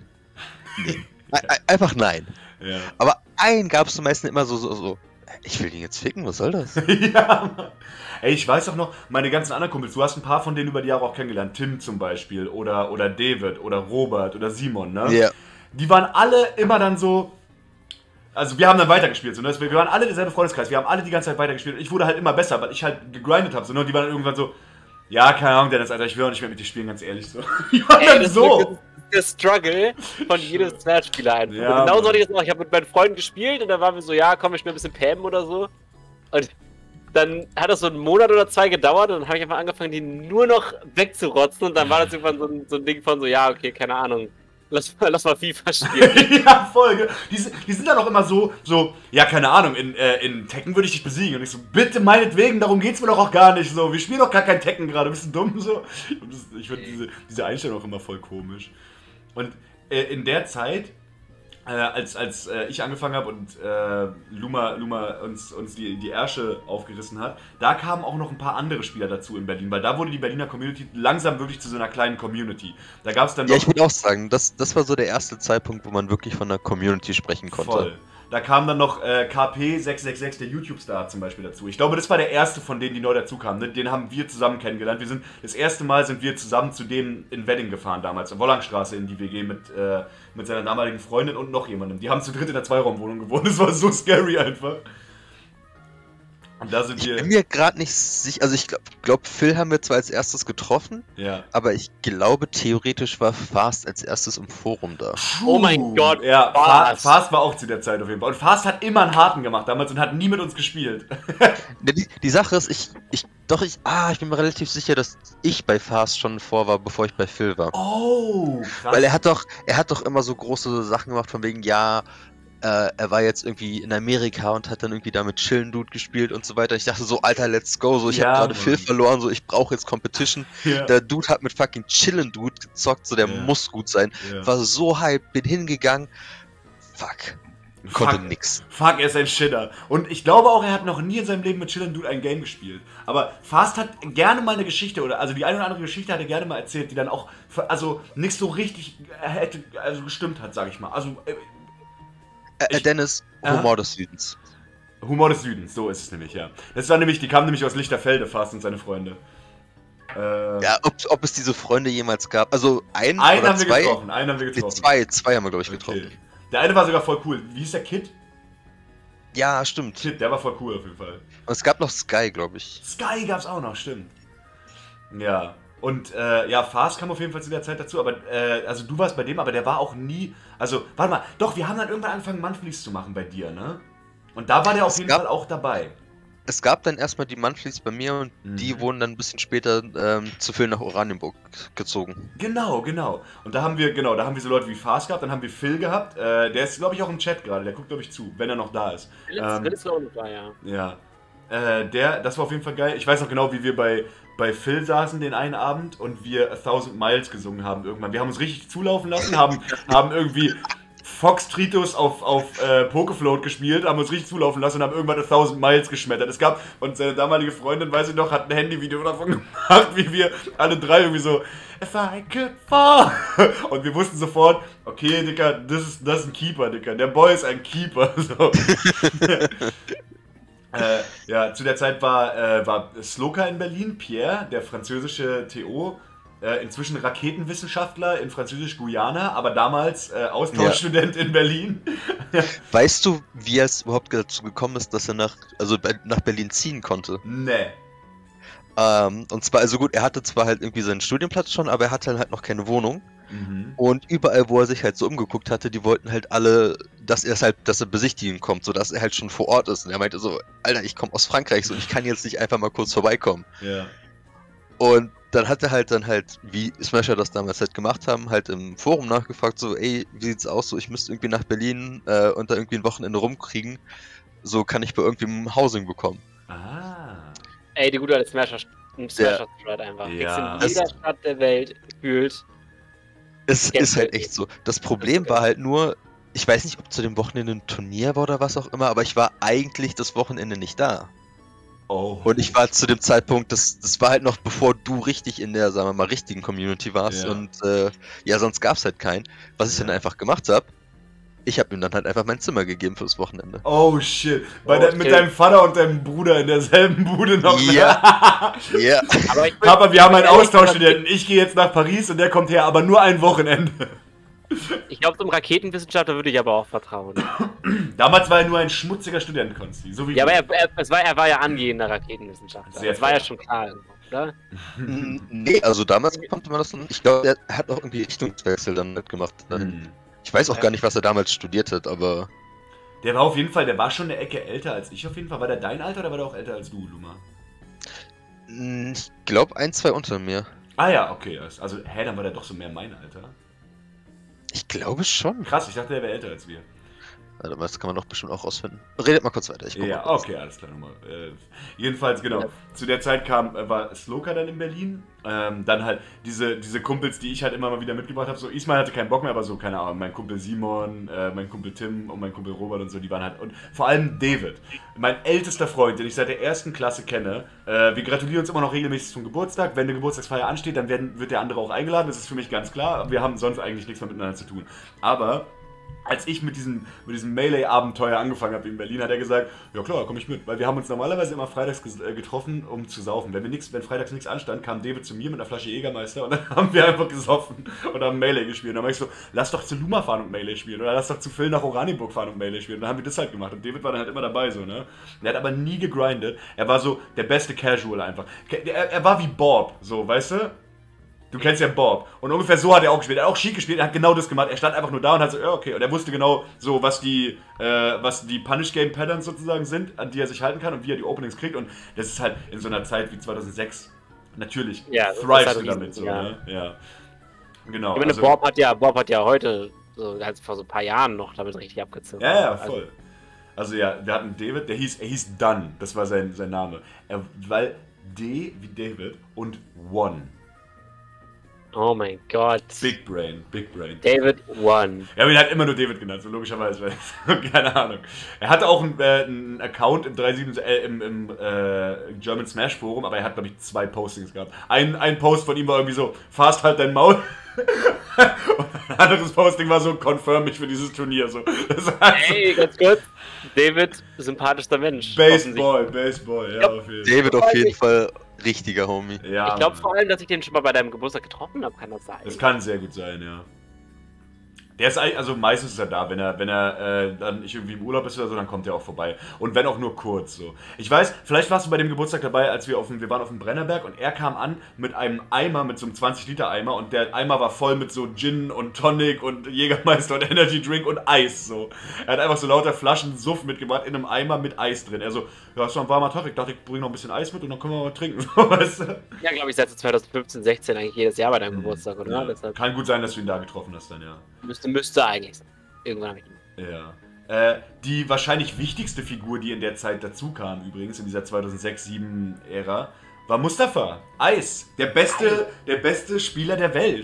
Einfach nein. Ja. Aber einen gab es meistens immer so, ich will den jetzt ficken, was soll das? Ja, Mann. Ey, ich weiß auch noch, meine ganzen anderen Kumpels, du hast ein paar von denen über die Jahre auch kennengelernt, Tim zum Beispiel, oder David, oder Robert, oder Simon, ne? Ja. Die waren alle immer dann so, also wir haben dann weitergespielt, so, ne? Wir waren alle derselbe Freundeskreis, wir haben alle die ganze Zeit weitergespielt und ich wurde halt immer besser, weil ich halt gegrindet habe, so, ne? Und die waren dann irgendwann so, ja, keine Ahnung, Dennis, Alter, ich will auch nicht mehr mit dir spielen, ganz ehrlich, so. Die waren dann so. Der Struggle von jedem Snatch-Spieler einfach. Ja, und genauso hatte ich Mann. das auch. Ich habe mit meinen Freunden gespielt und dann waren wir so, ja, komm, ich spiele ein bisschen Pam oder so. Und dann hat das so einen Monat oder 2 gedauert und dann habe ich einfach angefangen, die nur noch wegzurotzen und dann war das irgendwann so ein Ding von so, ja, okay, keine Ahnung. Lass mal FIFA spielen. Ja, voll. Die sind dann auch immer so, ja, keine Ahnung, in Tekken würde ich dich besiegen. Und ich so, bitte meinetwegen, darum geht's mir doch auch gar nicht. So, wir spielen doch gar kein Tekken gerade, bist du dumm so? Und ich finde diese Einstellung auch immer voll komisch. Und in der Zeit, als ich angefangen habe und Luma uns die Ärsche aufgerissen hat, da kamen auch noch ein paar andere Spieler dazu in Berlin, weil da wurde die Berliner Community langsam wirklich zu so einer kleinen Community. Da gab es dann Ja, ich würde auch sagen, das war so der erste Zeitpunkt, wo man wirklich von einer Community sprechen konnte. Voll. Da kam dann noch KP666, der YouTube-Star zum Beispiel dazu. Ich glaube, das war der erste von denen, die neu dazu kamen. Ne? Den haben wir zusammen kennengelernt. Das erste Mal sind wir zusammen zu denen in Wedding gefahren damals, in Wollangstraße in die WG mit seiner damaligen Freundin und noch jemandem. Die haben zu dritt in der Zweiraumwohnung gewohnt. Das war so scary einfach. Und da sind wir... Ich bin mir gerade nicht sicher, also ich glaube, Phil haben wir zwar als erstes getroffen, Ja. aber ich glaube, theoretisch war Fast als erstes im Forum da. Oh mein Gott, Ja, Fast. Fast war auch zu der Zeit auf jeden Fall. Und Fast hat immer einen Harten gemacht damals und hat nie mit uns gespielt. Die Sache ist, ich bin mir relativ sicher, dass ich bei Fast schon vor war, bevor ich bei Phil war. Oh, krass. Weil er hat doch immer so große Sachen gemacht, von wegen, ja, er war jetzt irgendwie in Amerika und hat dann irgendwie da mit Chillen Dude gespielt und so weiter. Ich dachte so, Alter, let's go, so, ich Ja, habe gerade Mann. Phil verloren, so, ich brauche jetzt Competition. Ja. Der Dude hat mit fucking Chillen Dude gezockt, so, der Ja. muss gut sein. Ja. War so hyped, bin hingegangen, konnte nix. Fuck, er ist ein Shitter. Und ich glaube auch, er hat noch nie in seinem Leben mit Chill Dude ein Game gespielt. Aber Fast hat gerne mal eine Geschichte, also die eine oder andere Geschichte hat er gerne mal erzählt, die dann auch, also nicht so richtig gestimmt hat, sag ich mal. Also, Dennis, Humor des Südens. Humor des Südens, so ist es nämlich, ja. Die kamen nämlich aus Lichterfelde, Fast und seine Freunde. Ja, ob es diese Freunde jemals gab. Also einen Einen oder haben wir zwei? getroffen, Zwei haben wir, glaube ich, getroffen. Okay. Der eine war sogar voll cool. Wie hieß der Kid? Ja, stimmt. Kid, der war voll cool auf jeden Fall. Und es gab noch Sky, glaube ich. Sky gab's auch noch, stimmt. Ja. Und ja, Fast kam auf jeden Fall zu der Zeit dazu, aber also du warst bei dem, aber der war auch nie. Also, warte mal, doch, wir haben dann irgendwann angefangen, Monthlies zu machen bei dir, ne? Und da war der auf jeden Fall auch dabei. Es gab dann erstmal die Monthlies bei mir und die wurden dann ein bisschen später zu Phil nach Oranienburg gezogen. Genau. Und da haben wir so Leute wie Fast gehabt, dann haben wir Phil gehabt, der ist, glaube ich, auch im Chat gerade, der guckt, glaube ich, zu, wenn er noch da ist. Phil ist auch noch da, ja. Ja. Das war auf jeden Fall geil. Ich weiß noch genau, wie wir bei Phil saßen den einen Abend und wir 1000 Miles gesungen haben irgendwann. Wir haben uns richtig zulaufen lassen, haben irgendwie Fox Tritos auf Pokefloat gespielt, haben uns richtig zulaufen lassen und haben irgendwann 1000 Miles geschmettert. Und seine damalige Freundin, weiß ich noch, hat ein Handyvideo davon gemacht, wie wir alle drei irgendwie so If I could fall. Und wir wussten sofort, okay, Dicker, das ist ein Keeper, Dicker. Der Boy ist ein Keeper. So. Ja, zu der Zeit war Sloka in Berlin, Pierre, der französische TO, inzwischen Raketenwissenschaftler in Französisch-Guyana, aber damals Austauschstudent in Berlin. Weißt du, wie es überhaupt dazu gekommen ist, dass er nach Berlin ziehen konnte? Nee. Und zwar, also gut, er hatte zwar halt irgendwie seinen Studienplatz schon, aber er hatte halt noch keine Wohnung. Mhm. Und überall, wo er sich halt so umgeguckt hatte, die wollten halt alle, dass er besichtigen kommt, sodass er halt schon vor Ort ist. Und er meinte so, Alter, ich komme aus Frankreich, so ich kann jetzt nicht einfach mal kurz vorbeikommen. Ja. Und dann hat er halt wie Smasher das damals halt gemacht haben, halt im Forum nachgefragt, so, ey, wie sieht's aus, so, ich müsste irgendwie nach Berlin und da irgendwie ein Wochenende rumkriegen, so kann ich bei irgendwem Housing bekommen. Ah. Ey, die gute alte Smasher-Stride einfach. Ja. In jeder Stadt der Welt gefühlt. Es ist halt echt so. Das Problem war halt nur, ich weiß nicht, ob zu dem Wochenende ein Turnier war oder was auch immer, aber ich war eigentlich das Wochenende nicht da. Oh. Und ich war zu dem Zeitpunkt, das war halt noch bevor du richtig in der, sagen wir mal, richtigen Community warst. Ja. Und ja, sonst gab's halt keinen. Was ich dann einfach gemacht habe, ich habe ihm dann halt einfach mein Zimmer gegeben fürs Wochenende. Oh shit. Okay. Mit deinem Vater und deinem Bruder in derselben Bude noch. Ja. Ja. Aber ich Papa, wir haben einen Austauschstudenten. Ich gehe jetzt nach Paris und der kommt her, aber nur ein Wochenende. Ich glaube, zum Raketenwissenschaftler würde ich aber auch vertrauen. Damals war er nur ein schmutziger Student, Konsti. So wie Ja, du. aber er war ja angehender Raketenwissenschaftler. Sehr Das war ja fair. schon klar, oder? Nee, also damals konnte man das dann. Ich glaube, er hat auch irgendwie Richtungswechsel dann mitgemacht. Hm. Ich weiß auch gar nicht, was er damals studiert hat, aber. Der war auf jeden Fall, der war schon eine Ecke älter als ich auf jeden Fall. War der dein Alter oder war der auch älter als du, Luma? Ich glaube, 1, 2 unter mir. Ah ja, okay. Also, dann war der doch so mehr mein Alter. Ich glaube schon. Krass, ich dachte, der wäre älter als wir. Warte mal, das kann man doch bestimmt auch rausfinden. Redet mal kurz weiter. Ich guck Ja, mal kurz. okay, alles klar nochmal. Jedenfalls, genau. Ja. Zu der Zeit war Sloka dann in Berlin. Dann halt diese Kumpels, die ich halt immer mal wieder mitgebracht habe. So, Ismail hatte keinen Bock mehr, aber so, keine Ahnung, mein Kumpel Simon, mein Kumpel Tim und mein Kumpel Robert und so, die waren halt. Und vor allem David, mein ältester Freund, den ich seit der ersten Klasse kenne. Wir gratulieren uns immer noch regelmäßig zum Geburtstag. Wenn eine Geburtstagsfeier ansteht, dann wird der andere auch eingeladen. Das ist für mich ganz klar. Wir haben sonst eigentlich nichts mehr miteinander zu tun. Aber als ich mit diesem Melee-Abenteuer angefangen habe in Berlin, hat er gesagt, ja klar, komm ich mit. Weil wir haben uns normalerweise immer freitags getroffen, um zu saufen. Wenn freitags nichts anstand, kam David zu mir mit einer Flasche Jägermeister und dann haben wir einfach gesoffen und haben Melee gespielt. Und dann war ich so, lass doch zu Luma fahren und Melee spielen. Oder lass doch zu Phil nach Oranienburg fahren und Melee spielen. Und dann haben wir das halt gemacht. Und David war dann halt immer dabei so, ne? Der hat aber nie gegrindet. Er war so der beste Casual einfach. Er war wie Bob, so, weißt du? Du kennst ja Bob. Und ungefähr so hat er auch gespielt. Er hat auch Chic gespielt, er hat genau das gemacht. Er stand einfach nur da und hat so, ja, okay. Und er wusste genau so, was die Punish Game Patterns sozusagen sind, an die er sich halten kann und wie er die Openings kriegt. Und das ist halt in so einer Zeit wie 2006 natürlich Ja, das ist thrivest halt du riesig, damit so, ja. ne? Ja. Genau. Ich meine, Bob hat ja heute, so halt vor so ein paar Jahren noch damit richtig abgezogen. Ja, voll. Also ja, wir hatten David, er hieß Dunn, das war sein Name. Weil D wie David und One. Oh mein Gott. Big Brain. David One. Ja, aber ihn hat immer nur David genannt, so logischerweise, weil, keine Ahnung. Er hatte auch einen Account im German Smash Forum, aber er hat, glaube ich, 2 Postings gehabt. Ein Post von ihm war irgendwie so, fast halt dein Maul. Und ein anderes Posting war so, confirm mich für dieses Turnier. So. Hey, ganz kurz. David, sympathischster Mensch. Baseball, ja, Ja, auf jeden Fall. David auf jeden Fall richtiger Homie. Ja, Ich glaube Mann. vor allem, dass ich den schon mal bei deinem Geburtstag getroffen habe, kann das sein. Das kann sehr gut sein, ja. Der ist eigentlich, also meistens ist er da, wenn er dann nicht irgendwie im Urlaub ist oder so, dann kommt er auch vorbei. Und wenn auch nur kurz so. Ich weiß, vielleicht warst du bei dem Geburtstag dabei, als wir waren auf dem Brennerberg und er kam an mit einem Eimer, mit so einem 20-Liter-Eimer und der Eimer war voll mit so Gin und Tonic und Jägermeister und Energy Drink und Eis so. Er hat einfach so lauter Flaschen Suff mitgebracht in einem Eimer mit Eis drin. Er so, ja, ist doch ein warmer Tag, ich dachte, ich bringe noch ein bisschen Eis mit und dann können wir mal trinken. So, weißt du? Ja, glaube ich, seit 2015, 16 eigentlich jedes Jahr bei deinem Geburtstag, oder? Ja. Deshalb Kann gut sein, dass du ihn da getroffen hast dann, ja. müsste eigentlich sein. Irgendwann habe ich ihn. Ja. Die wahrscheinlich wichtigste Figur, die in der Zeit dazu kam, übrigens, in dieser 2006-2007-Ära, war Mustafa. Eis. Der beste Spieler der Welt.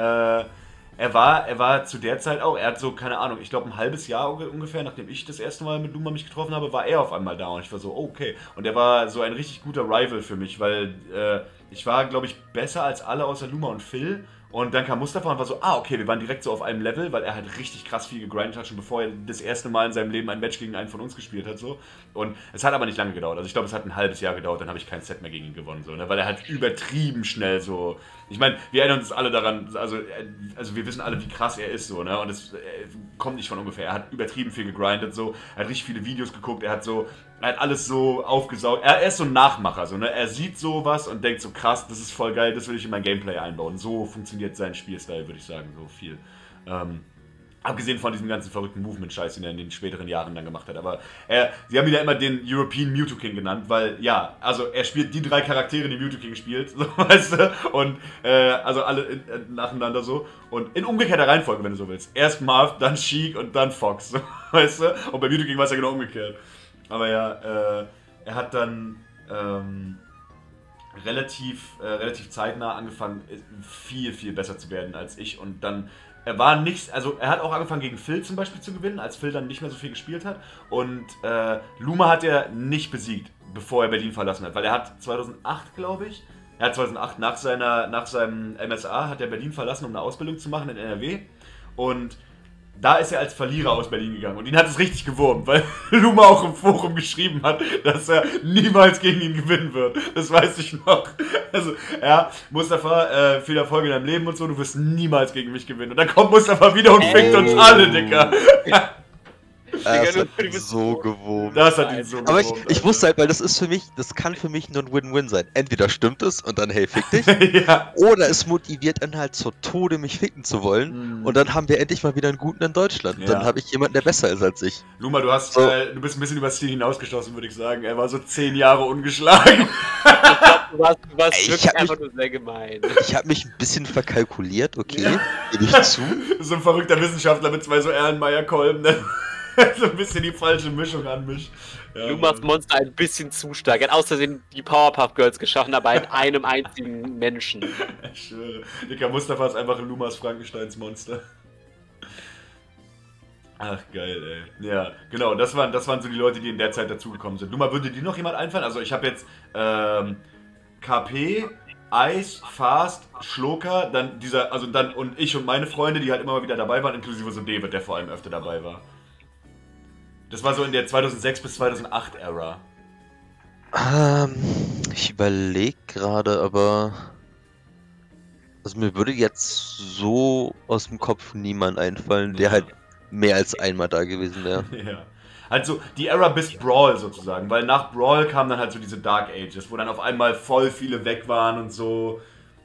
Er war zu der Zeit auch, er hat so, keine Ahnung, ich glaube ein halbes Jahr ungefähr, nachdem ich das erste Mal mit Luma mich getroffen habe, war er auf einmal da und ich war so, oh, okay. Und er war so ein richtig guter Rival für mich, weil ich war, glaube ich, besser als alle außer Luma und Phil. Und dann kam Mustafa und war so, okay, wir waren direkt so auf einem Level, weil er halt richtig krass viel gegrindet hat, schon bevor er das erste Mal in seinem Leben ein Match gegen einen von uns gespielt hat, so. Und es hat aber nicht lange gedauert, also ich glaube, es hat ein halbes Jahr gedauert, dann habe ich kein Set mehr gegen ihn gewonnen, so, ne, weil er halt übertrieben schnell so, ich meine, wir erinnern uns alle daran, also wir wissen alle, wie krass er ist, so, ne, und es kommt nicht von ungefähr, er hat übertrieben viel gegrindet, so, er hat richtig viele Videos geguckt, er hat alles so aufgesaugt. Er ist so ein Nachmacher, so, ne? Er sieht sowas und denkt so, krass, das ist voll geil, das will ich in mein Gameplay einbauen. So funktioniert sein Spielstil, würde ich sagen, so viel. Abgesehen von diesem ganzen verrückten Movement-Scheiß, den er in den späteren Jahren dann gemacht hat. Aber sie haben ihn ja immer den European Mewtwo King genannt, weil, ja, also er spielt die 3 Charaktere, die Mewtwo King spielt, so, weißt du? Und, also alle nacheinander so. Und in umgekehrter Reihenfolge, wenn du so willst. Erst Marth, dann Sheik und dann Fox, so, weißt du? Und bei Mewtwo King war es ja genau umgekehrt. Aber ja, er hat dann relativ zeitnah angefangen, viel, viel besser zu werden als ich. Und dann er war nicht, also er hat auch angefangen gegen Phil zum Beispiel zu gewinnen, als Phil dann nicht mehr so viel gespielt hat. Und Luma hat er nicht besiegt, bevor er Berlin verlassen hat. Weil er hat 2008, glaube ich, er hat 2008 nach seinem MSA hat er Berlin verlassen, um eine Ausbildung zu machen in NRW. Und da ist er als Verlierer aus Berlin gegangen. Und ihn hat es richtig gewurmt, weil Luma auch im Forum geschrieben hat, dass er niemals gegen ihn gewinnen wird. Das weiß ich noch. Also, ja, Mustafa, viel Erfolg in deinem Leben und so, du wirst niemals gegen mich gewinnen. Und dann kommt Mustafa wieder und fickt uns alle, Dicker. Das hat ihn so gewogen. Das hat ihn so gewogen. Aber ich wusste halt, weil das kann für mich nur ein Win-Win sein. Entweder stimmt es und dann, hey, fick dich. Ja. Oder es motiviert dann halt zur Tode, mich ficken zu wollen. Und dann haben wir endlich mal wieder einen Guten in Deutschland. Ja. Dann habe ich jemanden, der besser ist als ich. Luma, du bist ein bisschen über das Ziel hinausgeschossen, würde ich sagen. Er war so 10 Jahre ungeschlagen. Du warst wirklich einfach nur sehr gemein. Ich habe mich ein bisschen verkalkuliert, okay, gebe ich zu. So ein verrückter Wissenschaftler mit 2 so Erlenmeyer-Kolben, ne? So ein bisschen die falsche Mischung an mich. Ja, Lumas Monster ein bisschen zu stark. Er hat aus Versehen die Powerpuff Girls geschaffen, aber in einem einzigen Menschen. Ich schwöre. Dicker Mustafa ist einfach Lumas Frankensteins Monster. Ach, geil, ey. Ja, genau, das waren so die Leute, die in der Zeit dazugekommen sind. Luma, würde dir noch jemand einfallen? Also ich habe jetzt KP, Ice, Fast, Schloka, dann und ich und meine Freunde, die halt immer mal wieder dabei waren, inklusive so David, der vor allem öfter dabei war. Das war so in der 2006 bis 2008 Ära. Ich überlege gerade, aber also mir würde jetzt so aus dem Kopf niemand einfallen, der halt mehr als einmal da gewesen wäre. Ja. Also die Ära bis Brawl sozusagen, weil nach Brawl kamen dann halt so diese Dark Ages, wo dann auf einmal voll viele weg waren und so.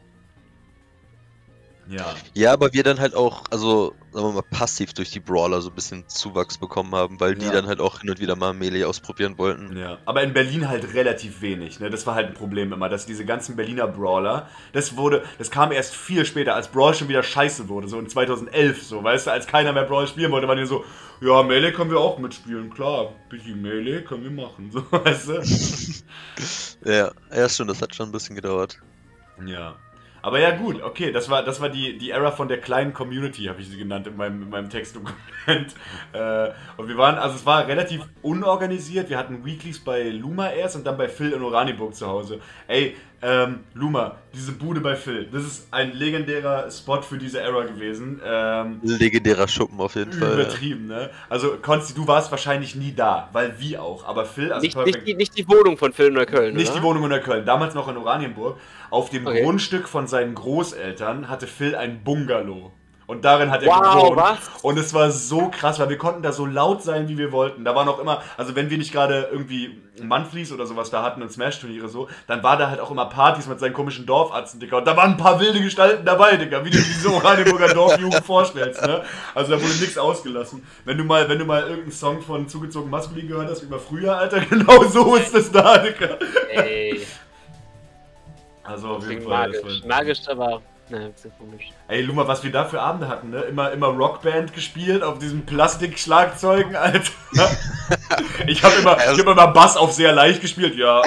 Ja. Ja, aber wir dann halt auch, also sagen wir mal, passiv durch die Brawler so ein bisschen Zuwachs bekommen haben, weil die dann halt auch hin und wieder mal Melee ausprobieren wollten. Ja, aber in Berlin halt relativ wenig, ne? Das war halt ein Problem immer, dass diese ganzen Berliner Brawler, das kam erst viel später, als Brawl schon wieder scheiße wurde, so in 2011, so, weißt du, als keiner mehr Brawl spielen wollte, waren die so, ja, Melee können wir auch mitspielen, klar, bisschen Melee können wir machen, so, weißt du? Ja, stimmt, das hat schon ein bisschen gedauert. Ja. Aber ja gut, okay, das war die Ära von der kleinen Community, habe ich sie genannt in meinem Textdokument. Und wir waren, also es war relativ unorganisiert, wir hatten Weeklies bei Luma erst und dann bei Phil in Oranienburg zu Hause. Ey, Luma, diese Bude bei Phil, das ist ein legendärer Spot für diese Ära gewesen. Legendärer Schuppen auf jeden Fall. Übertrieben, ne? Also Konsti, du warst wahrscheinlich nie da, weil wie auch, aber Phil, also nicht die Wohnung von Phil in Neukölln, nicht oder? Die Wohnung in Neukölln, damals noch in Oranienburg. Auf dem Grundstück von seinen Großeltern hatte Phil ein Bungalow. Und darin hat er gewohnt. Was? Und es war so krass, weil wir konnten da so laut sein, wie wir wollten. Da war noch immer, also wenn wir nicht gerade irgendwie Monthlies oder sowas da hatten und Smash-Turniere so, dann war da halt auch immer Partys mit seinen komischen Dorfarzten, Digga. Und da waren ein paar wilde Gestalten dabei, Digga, wie du diese Oranienburger Dorfjugend vorstellst, ne? Also da wurde nichts ausgelassen. Wenn du mal irgendeinen Song von Zugezogen Maskulin gehört hast, über früher, Alter, genau so ist es da, Digga. Ey. Also auf jeden Fall. Magisch, aber... Ne, bisschen komisch. Ey, Luma, was wir da für Abende hatten, ne? Immer Rockband gespielt auf diesen Plastikschlagzeugen, Alter. Ich hab immer Bass auf sehr leicht gespielt, ja.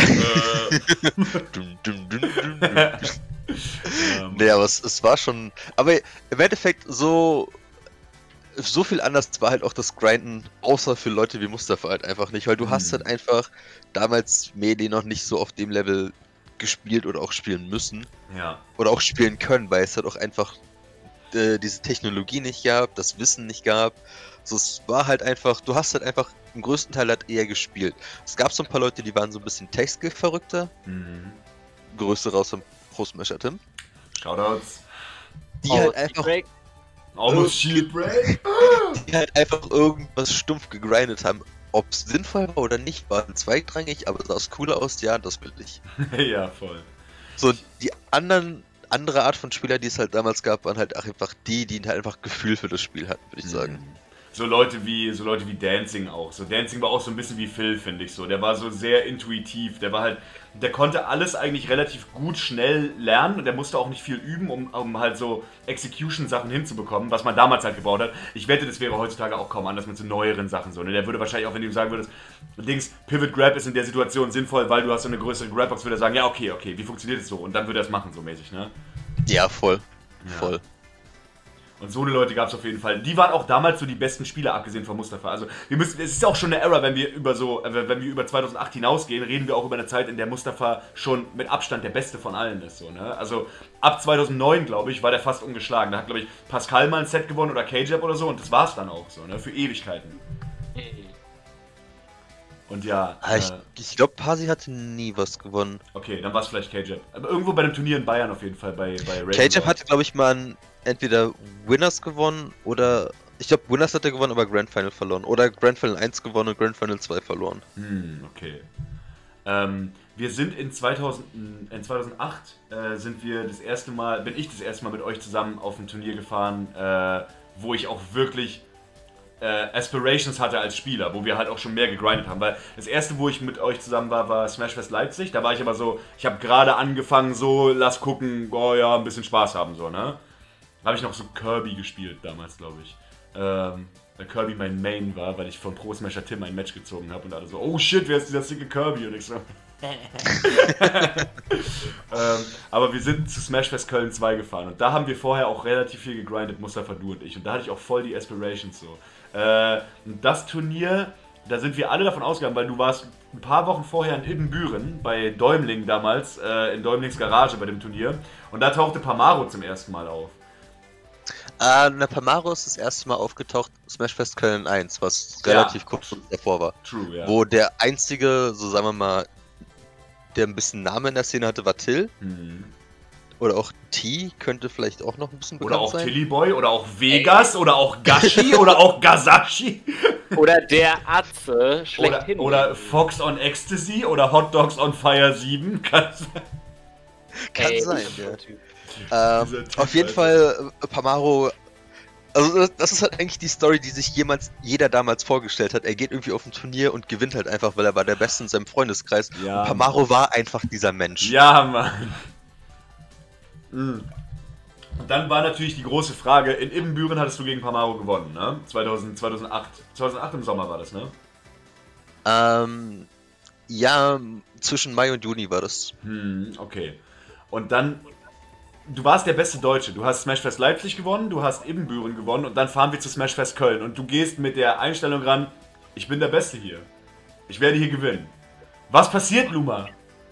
Nee, aber es war schon... Aber im Endeffekt so viel anders war halt auch das Grinden, außer für Leute wie Mustafa halt einfach nicht, weil du hast halt einfach damals Melee noch nicht so auf dem Level gespielt oder auch spielen müssen. Ja. Oder auch spielen können, weil es halt auch einfach diese Technologie nicht gab, das Wissen nicht gab. So, es war halt einfach, du hast halt einfach im größten Teil halt eher gespielt. Es gab so ein paar Leute, die waren so ein bisschen Tech-Skill-verrückter. Größte raus vom Pro-Smasher Tim. Shoutouts. Die halt einfach... Almost Shield Break. Die halt einfach irgendwas stumpf gegrindet haben. Ob es sinnvoll war oder nicht, war zweitrangig, aber sah es cooler aus, ja, das will ich. Ja, voll. So, die anderen andere Art von Spieler, die es halt damals gab, waren halt auch einfach die halt einfach Gefühl für das Spiel hatten, würde ich sagen. So Leute wie Dancing auch. So Dancing war auch so ein bisschen wie Phil, finde ich so. Der war so sehr intuitiv. Der konnte alles eigentlich relativ gut schnell lernen und der musste auch nicht viel üben, um halt so Execution-Sachen hinzubekommen, was man damals halt gebaut hat. Ich wette, das wäre heutzutage auch kaum anders mit so neueren Sachen so. Ne? Der würde wahrscheinlich auch, wenn du ihm sagen würdest, Pivot Grab ist in der Situation sinnvoll, weil du hast so eine größere Grabbox, würde er sagen, ja, okay, wie funktioniert das so? Und dann würde er es machen, so mäßig, ne? Ja, voll. Voll. Und so eine Leute gab es auf jeden Fall. Die waren auch damals so die besten Spieler, abgesehen von Mustafa. Also es ist auch schon eine Era, wenn wir über 2008 hinausgehen, reden wir auch über eine Zeit, in der Mustafa schon mit Abstand der Beste von allen ist. So, ne? Also ab 2009, glaube ich, war der fast ungeschlagen. Da hat, glaube ich, Pascal mal ein Set gewonnen oder K-Jab oder so und das war es dann auch so, ne? Für Ewigkeiten. Und ja. Ich glaube, Pasi hatte nie was gewonnen. Okay, dann war es vielleicht K-Jab. Aber irgendwo bei einem Turnier in Bayern auf jeden Fall, bei K-Jab hatte, glaube ich, mal entweder Winners gewonnen oder. Ich glaube, Winners hat er gewonnen, aber Grand Final verloren. Oder Grand Final 1 gewonnen und Grand Final 2 verloren. Okay. Wir sind in 2008 bin ich das erste Mal mit euch zusammen auf ein Turnier gefahren, wo ich auch wirklich Aspirations hatte als Spieler, wo wir halt auch schon mehr gegrindet haben, weil das erste, wo ich mit euch zusammen war Smashfest Leipzig, da war ich aber so, ich habe gerade angefangen so, lass gucken, oh ja, ein bisschen Spaß haben, so, ne? Da habe ich noch so Kirby gespielt damals, glaube ich. Weil Kirby mein Main war, weil ich von Pro Smasher Tim ein Match gezogen habe und alle so, oh shit, wer ist dieser dicke Kirby? Und ich so, aber wir sind zu Smashfest Köln 2 gefahren und da haben wir vorher auch relativ viel gegrindet, Mustafa, du und ich. Und da hatte ich auch voll die Aspirations so. Das Turnier, da sind wir alle davon ausgegangen, weil du warst ein paar Wochen vorher in Ibbenbüren bei Däumling damals, in Däumlings Garage bei dem Turnier. Und da tauchte Pamaro zum ersten Mal auf. Pamaro ist das erste Mal aufgetaucht, Smashfest Köln 1, was relativ kurz davor war. True, ja. Wo der einzige, so sagen wir mal, der ein bisschen Name in der Szene hatte, war Till. Oder auch T könnte vielleicht auch noch ein bisschen bekannt sein. Oder auch Tillyboy, oder auch Vegas, oder auch Gashi, oder auch Gasashi. Oder der Atze, schlechthin. Oder Fox on Ecstasy, oder Hot Dogs on Fire 7. Kann sein, ja. Auf jeden Fall, Pamaro. Also das ist halt eigentlich die Story, die sich jeder damals vorgestellt hat. Er geht irgendwie auf ein Turnier und gewinnt halt einfach, weil er war der Beste in seinem Freundeskreis. Ja, und Pamaro war einfach dieser Mensch. Ja, Mann. Und dann war natürlich die große Frage, in Ibbenbüren hattest du gegen Pamaro gewonnen, ne? 2008. 2008 im Sommer war das, ne? Ja, zwischen Mai und Juni war das. Okay. Und dann, du warst der beste Deutsche. Du hast Smashfest Leipzig gewonnen, du hast Ibbenbüren gewonnen und dann fahren wir zu Smashfest Köln. Und du gehst mit der Einstellung ran, ich bin der Beste hier. Ich werde hier gewinnen. Was passiert, Luma?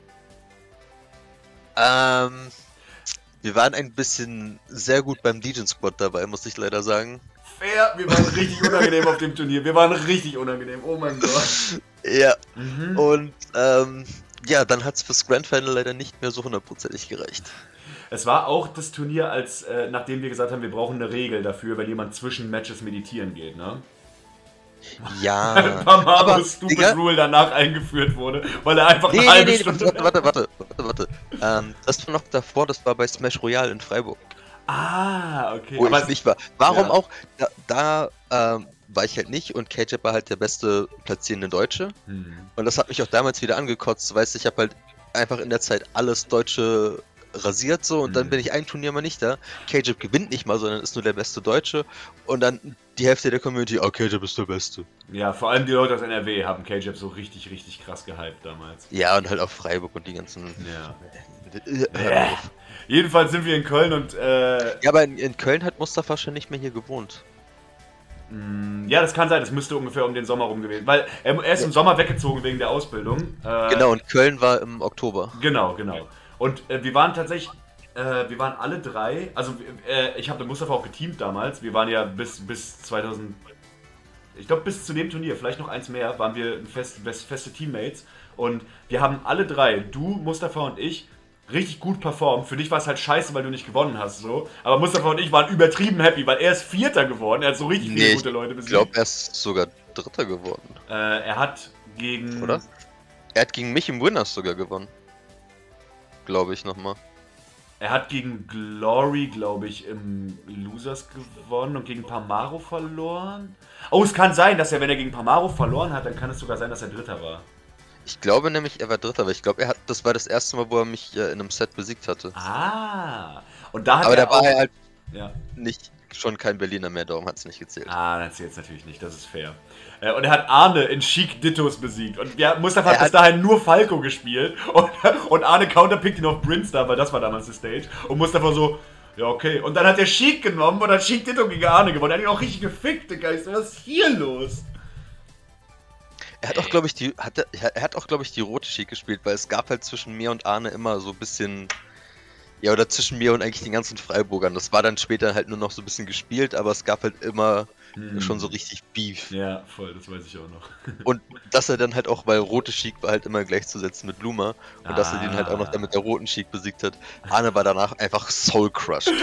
Wir waren ein bisschen sehr gut beim Legion Squad dabei, muss ich leider sagen. Fair, wir waren richtig unangenehm auf dem Turnier. Wir waren richtig unangenehm, oh mein Gott. Ja, und ja, dann hat es fürs Grand Final leider nicht mehr so hundertprozentig gereicht. Es war auch das Turnier, nachdem wir gesagt haben, wir brauchen eine Regel dafür, wenn jemand zwischen Matches meditieren geht, ne? Ja. Pamaro Stupid Rule danach eingeführt wurde, weil er einfach eine halbe Stunde... Warte. Das war noch davor, das war bei Smash Royale in Freiburg. Ah, okay. Wo ich nicht war. Warum auch? Da war ich halt nicht und K-Jab war halt der beste platzierende Deutsche. Und das hat mich auch damals wieder angekotzt. Du weißt, ich habe halt einfach in der Zeit alles Deutsche rasiert so und dann bin ich ein Turnier mal nicht da. K-Jab gewinnt nicht mal, sondern ist nur der beste Deutsche und dann die Hälfte der Community, oh, K-Jab ist der Beste. Ja, vor allem die Leute aus NRW haben K-Jab so richtig, richtig krass gehypt damals. Ja, und halt auch Freiburg und die ganzen... Ja. Jedenfalls sind wir in Köln und... Ja, aber in Köln hat Mustafa schon nicht mehr hier gewohnt. Ja, das kann sein, das müsste ungefähr um den Sommer rum gewesen, weil er ist im Sommer weggezogen wegen der Ausbildung. Genau, und Köln war im Oktober. Genau. Und wir waren tatsächlich, wir waren alle drei, also ich habe mit Mustafa auch geteamt damals, wir waren ja bis 2000, ich glaube bis zu dem Turnier, vielleicht noch eins mehr, waren wir feste Teammates und wir haben alle drei, du, Mustafa und ich, richtig gut performt. Für dich war es halt scheiße, weil du nicht gewonnen hast, so. Aber Mustafa und ich waren übertrieben happy, weil er ist Vierter geworden, er hat so richtig viele gute Leute besiegt. Ich glaube, er ist sogar Dritter geworden. Er hat gegen... Oder? Er hat gegen mich im Winners sogar gewonnen. Glaube ich nochmal. Er hat gegen Glory, glaube ich, im Losers gewonnen und gegen Pamaro verloren. Oh, es kann sein, dass er, wenn er gegen Pamaro verloren hat, dann kann es sogar sein, dass er Dritter war. Ich glaube nämlich, er war Dritter, aber ich glaube, das war das erste Mal, wo er mich in einem Set besiegt hatte. Ah. Und da hat aber er da war auch, er halt ja. schon kein Berliner mehr, darum hat es nicht gezählt. Ah, das zählt natürlich nicht, das ist fair. Und er hat Arne in Chic Dittos besiegt. Und Mustafa hat bis dahin nur Falco gespielt. Und Arne counterpickt ihn auf Brinstar, weil das war damals die Stage. Und Mustafa so, ja okay. Und dann hat er Chic genommen und hat Chic Ditto gegen Arne gewonnen. Er hat ihn auch richtig gefickt, Digga. Ich so, was ist hier los? Er hat auch, glaube ich, die rote Chic gespielt, weil es gab halt zwischen mir und Arne immer so ein bisschen... Ja, oder zwischen mir und eigentlich den ganzen Freiburgern. Das war dann später halt nur noch so ein bisschen gespielt, aber es gab halt immer schon so richtig Beef. Ja, voll, das weiß ich auch noch. Und dass er dann halt auch, weil rote Chic war halt immer gleichzusetzen mit Luma und dass er den halt auch noch dann mit der roten Chic besiegt hat. Arne war danach einfach soul crushed.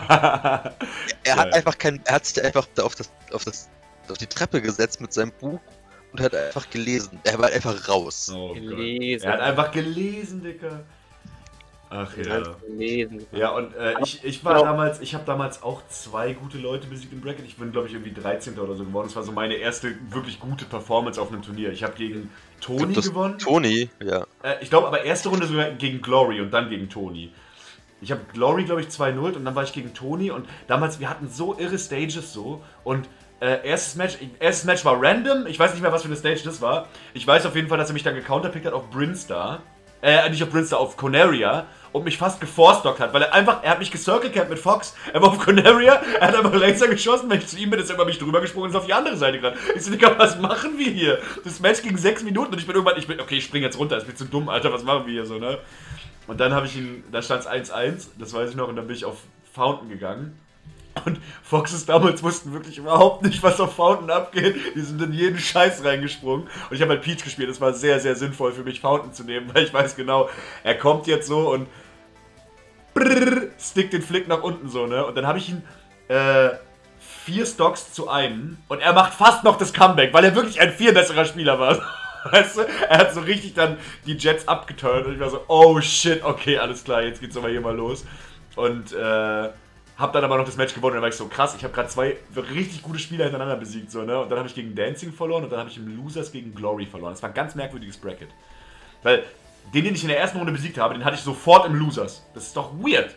Er hat sich einfach da auf die Treppe gesetzt mit seinem Buch und hat einfach gelesen. Er war einfach raus. Oh Gott. Er hat einfach gelesen, Dicker. Ach ja. Ja, und ich habe damals auch 2 gute Leute besiegt im Bracket. Ich bin, glaube ich, irgendwie 13. oder so geworden. Das war so meine erste wirklich gute Performance auf einem Turnier. Ich habe gegen Toni gewonnen. Toni, ja. Ich glaube, aber erste Runde sogar gegen Glory und dann gegen Toni. Ich habe Glory, glaube ich, 2-0 und dann war ich gegen Toni und damals, wir hatten so irre Stages so und erstes Match war random. Ich weiß nicht mehr, was für eine Stage das war. Ich weiß auf jeden Fall, dass er mich dann gecounterpickt hat auf Brinstar. Nicht auf Brinstar, auf Conaria und mich fast geforcedockt hat, weil er hat mich gecirclecapped mit Fox, er war auf Conaria, er hat einfach Laser geschossen, wenn ich zu ihm bin, ist er über mich drüber gesprungen und ist auf die andere Seite gerannt. Ich so, Digga, was machen wir hier? Das Match ging 6 Minuten und okay, ich spring jetzt runter, ist mir zu dumm, Alter, was machen wir hier so, ne? Und dann da stand es 1-1, das weiß ich noch, und dann bin ich auf Fountain gegangen. Und Foxes damals wussten wirklich überhaupt nicht, was auf Fountain abgeht. Die sind in jeden Scheiß reingesprungen. Und ich habe halt Peach gespielt. Das war sehr, sehr sinnvoll für mich, Fountain zu nehmen, weil ich weiß genau, er kommt jetzt so und stickt den Flick nach unten so, ne? Und dann habe ich ihn 4 Stocks zu einem und er macht fast noch das Comeback, weil er wirklich ein viel besserer Spieler war. Weißt du? Er hat so richtig dann die Jets abgeturnt und ich war so, oh shit, okay, alles klar, jetzt geht's aber hier mal los. Und hab dann aber noch das Match gewonnen und dann war ich so, krass, ich habe gerade 2 richtig gute Spieler hintereinander besiegt, so, ne? Und dann habe ich gegen Dancing verloren und dann habe ich im Losers gegen Glory verloren. Das war ein ganz merkwürdiges Bracket. Weil den ich in der ersten Runde besiegt habe, den hatte ich sofort im Losers. Das ist doch weird.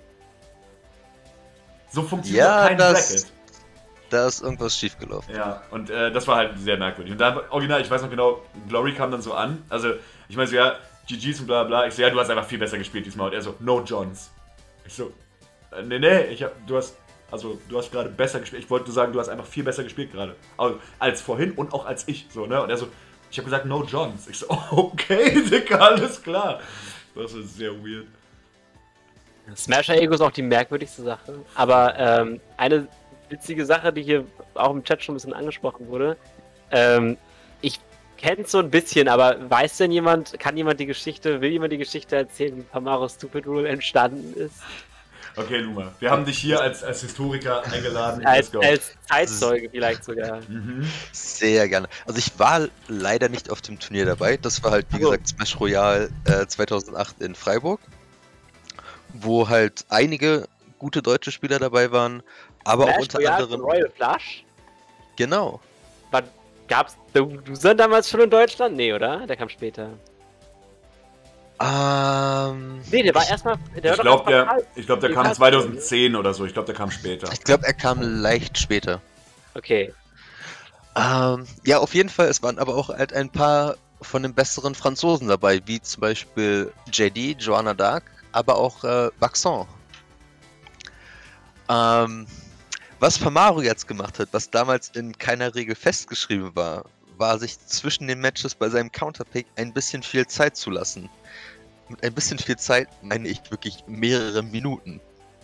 So funktioniert kein Bracket. Da ist irgendwas schiefgelaufen. Ja, und das war halt sehr merkwürdig. Und dann, original, ich weiß noch genau, Glory kam dann so an. Also, ich meine so, ja, GG's und bla bla. Ich so, ja, du hast einfach viel besser gespielt diesmal. Und er so, no Johns. Ich so, nee, du hast gerade besser gespielt. Ich wollte nur sagen, du hast einfach viel besser gespielt gerade. Als vorhin und auch als ich. So, ne? Und er so, ich habe gesagt, no Johns. Ich so, okay, Digga, alles klar. Das ist sehr weird. Smasher Ego ist auch die merkwürdigste Sache. Aber eine witzige Sache, die hier auch im Chat schon ein bisschen angesprochen wurde. Ich kenne es so ein bisschen, aber will jemand die Geschichte erzählen, wie Pamaro Stupid Rule entstanden ist? Okay, Luma, wir haben dich hier als Historiker eingeladen. Als Zeitzeuge vielleicht sogar. Sehr gerne. Also ich war leider nicht auf dem Turnier dabei. Das war halt, wie gesagt, Smash Royale 2008 in Freiburg, wo halt einige gute deutsche Spieler dabei waren, aber Smash auch unter Royale anderem... Royal Flush? Genau. Gab's Loser damals schon in Deutschland? Nee, oder? Der kam später. Nee, der war erstmal. Ich glaube, der kam 2010 oder so. Ich glaube, der kam später. Ich glaube, er kam leicht später. Okay. Ja, auf jeden Fall. Es waren aber auch halt ein paar von den besseren Franzosen dabei, wie zum Beispiel JD, Joanna Dark, aber auch Vaxon. Was Pamaro jetzt gemacht hat, was damals in keiner Regel festgeschrieben war, war sich zwischen den Matches bei seinem Counterpick ein bisschen viel Zeit zu lassen. Mit ein bisschen viel Zeit meine ich wirklich mehrere Minuten.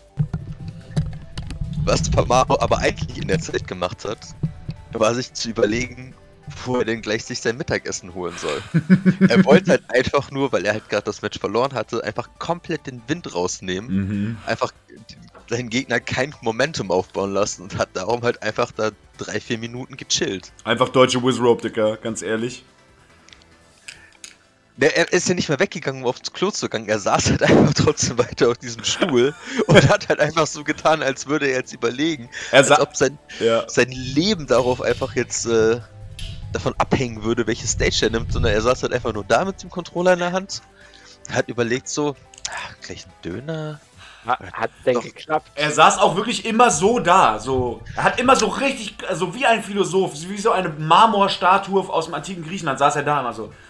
Was Pamaro aber eigentlich in der Zeit gemacht hat, war sich zu überlegen, wo er denn gleich sich sein Mittagessen holen soll. Er wollte halt einfach nur, weil er halt gerade das Match verloren hatte, einfach komplett den Wind rausnehmen. Einfach seinen Gegner kein Momentum aufbauen lassen und hat darum halt einfach da 3-4 Minuten gechillt. Einfach deutsche Wizrope, Dicker, ganz ehrlich. Er ist ja nicht mehr weggegangen, um aufs Klo zu gehen. Er saß halt einfach trotzdem weiter auf diesem Stuhl und hat halt einfach so getan, als würde er jetzt überlegen, als ob sein Leben darauf einfach jetzt davon abhängen würde, welche Stage er nimmt, sondern er saß halt einfach nur da mit dem Controller in der Hand, hat überlegt so, gleich ein Döner. Hat denn geklappt? Er saß auch wirklich immer so da, so. Er hat immer so richtig, also wie ein Philosoph, wie so eine Marmorstatue aus dem antiken Griechenland, saß er da immer so.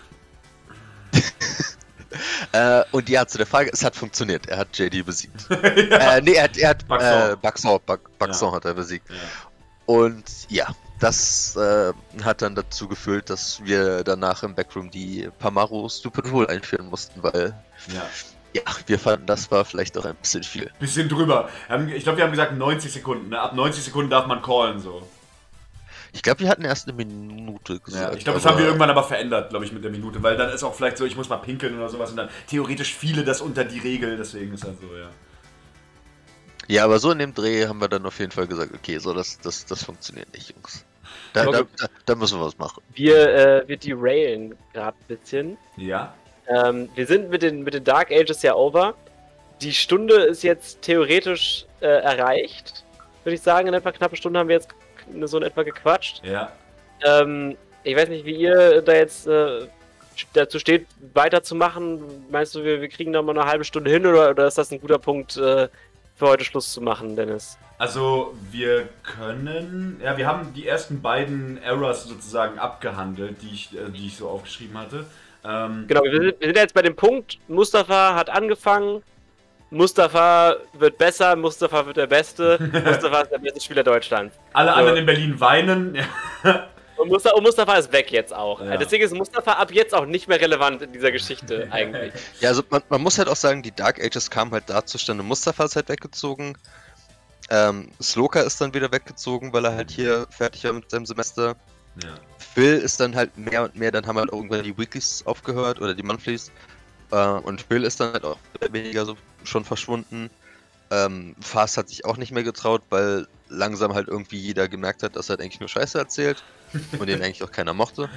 Und ja, zu der Frage, es hat funktioniert. Er hat JD besiegt. Ja. Nee, er hat Baxon. Baxon hat er besiegt. Ja. Und ja, das hat dann dazu geführt, dass wir danach im Backroom die Pamaru Stupid Rule einführen mussten, weil ja, wir fanden, das war vielleicht auch ein bisschen viel. Bisschen drüber. Ich glaube, wir haben gesagt 90 Sekunden. Ne? Ab 90 Sekunden darf man callen, so. Ich glaube, wir hatten erst eine Minute gesagt. Ja, ich glaube, das haben wir irgendwann aber verändert, glaube ich, mit der Minute, weil dann ist auch vielleicht so, ich muss mal pinkeln oder sowas und dann theoretisch fiele das unter die Regel, deswegen ist das so, ja. Ja, aber so in dem Dreh haben wir dann auf jeden Fall gesagt, okay, so, das funktioniert nicht, Jungs. Da müssen wir was machen. Wir derailen gerade ein bisschen. Ja. Wir sind mit den Dark Ages ja over. Die Stunde ist jetzt theoretisch erreicht, würde ich sagen. In etwa knappe Stunde haben wir jetzt so in etwa gequatscht. Ja. Ich weiß nicht, wie ihr da jetzt dazu steht, weiterzumachen. Meinst du, wir kriegen da mal eine halbe Stunde hin oder ist das ein guter Punkt, für heute Schluss zu machen, Dennis? Also, wir haben die ersten beiden Errors sozusagen abgehandelt, die ich so aufgeschrieben hatte. Genau, wir sind jetzt bei dem Punkt, Mustafa hat angefangen, Mustafa wird besser, Mustafa wird der Beste, Mustafa ist der beste Spieler Deutschlands. Alle anderen in Berlin weinen. Und Mustafa ist weg jetzt auch. Ja. Deswegen ist Mustafa ab jetzt auch nicht mehr relevant in dieser Geschichte eigentlich. Ja, also man muss halt auch sagen, die Dark Ages kamen halt da zustande. Mustafa ist halt weggezogen. Sloka ist dann wieder weggezogen, weil er halt hier fertig war mit seinem Semester. Ja. Phil ist dann halt mehr und mehr, dann haben halt irgendwann die Weeklies aufgehört oder die Monthlies. Und Phil ist dann halt auch weniger so schon verschwunden. Fast hat sich auch nicht mehr getraut, weil langsam halt irgendwie jeder gemerkt hat, dass er halt eigentlich nur Scheiße erzählt und den eigentlich auch keiner mochte.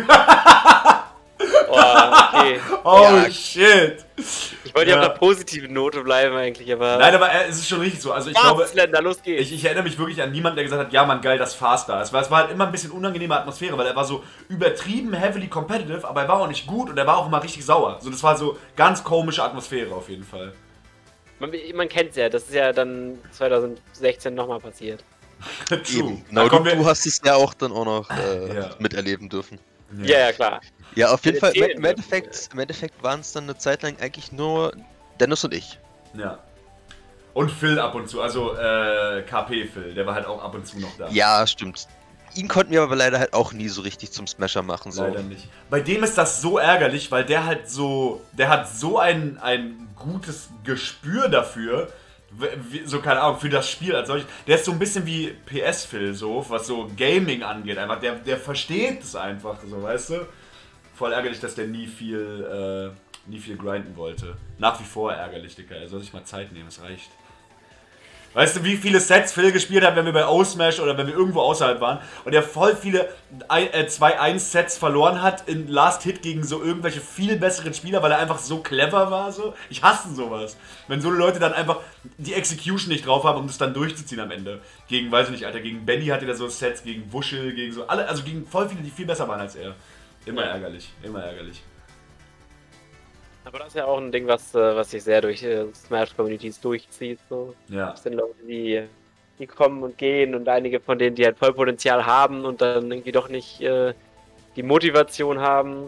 Oh, okay. Oh ja, shit! Ich wollte ja auf einer positiven Note bleiben eigentlich, aber... Nein, aber es ist schon richtig so. Also ich glaube, los geht's. Ich erinnere mich wirklich an niemanden, der gesagt hat, ja Mann, geil, das Fast da. Es war halt immer ein bisschen unangenehme Atmosphäre, weil er war so übertrieben heavily competitive, aber er war auch nicht gut und er war auch immer richtig sauer. So, das war so ganz komische Atmosphäre auf jeden Fall. Man kennt's ja, das ist ja dann 2016 nochmal passiert. True. Genau, du hast es ja auch dann auch noch miterleben dürfen. Ja, klar. Ja, auf jeden Fall, im Endeffekt waren es dann eine Zeit lang eigentlich nur Dennis und ich. Ja. Und Phil ab und zu, also KP Phil, der war halt auch ab und zu noch da. Ja, stimmt. Ihn konnten wir aber leider halt auch nie so richtig zum Smasher machen. So. Leider nicht. Bei dem ist das so ärgerlich, weil der hat so ein gutes Gespür dafür, so keine Ahnung, für das Spiel als solches. Der ist so ein bisschen wie PS-Phil, so, was so Gaming angeht, einfach. Der versteht es einfach, so, weißt du? Voll ärgerlich, dass der nie viel grinden wollte. Nach wie vor ärgerlich, Digga. Er soll sich mal Zeit nehmen, es reicht. Weißt du, wie viele Sets Phil gespielt hat, wenn wir bei O-Smash oder wenn wir irgendwo außerhalb waren und er voll viele 2-1-Sets verloren hat in Last Hit gegen so irgendwelche viel besseren Spieler, weil er einfach so clever war, so. Ich hasse sowas. Wenn so Leute dann einfach die Execution nicht drauf haben, um das dann durchzuziehen am Ende. Gegen, weiß ich nicht, Alter, gegen Benny hatte er so Sets, gegen Wuschel, gegen so alle, also gegen voll viele, die viel besser waren als er. Immer ärgerlich, immer ärgerlich. Aber das ist ja auch ein Ding, was sich sehr durch Smash-Communities durchzieht. So. Ja. Das sind Leute, die kommen und gehen und einige von denen, die halt voll Potenzial haben und dann irgendwie doch nicht die Motivation haben.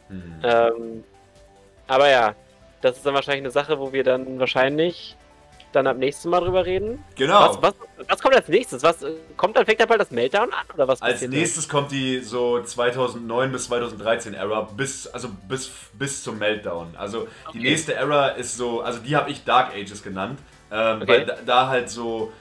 Aber ja, das ist dann wahrscheinlich eine Sache, wo wir dann wahrscheinlich dann ab nächsten Mal drüber reden. Genau. Was kommt als nächstes? Fängt da bald das Meltdown an? Oder was als nächstes kommt die so 2009 bis 2013 Era bis zum Meltdown. Also die nächste Era ist so, also die habe ich Dark Ages genannt, weil da halt so,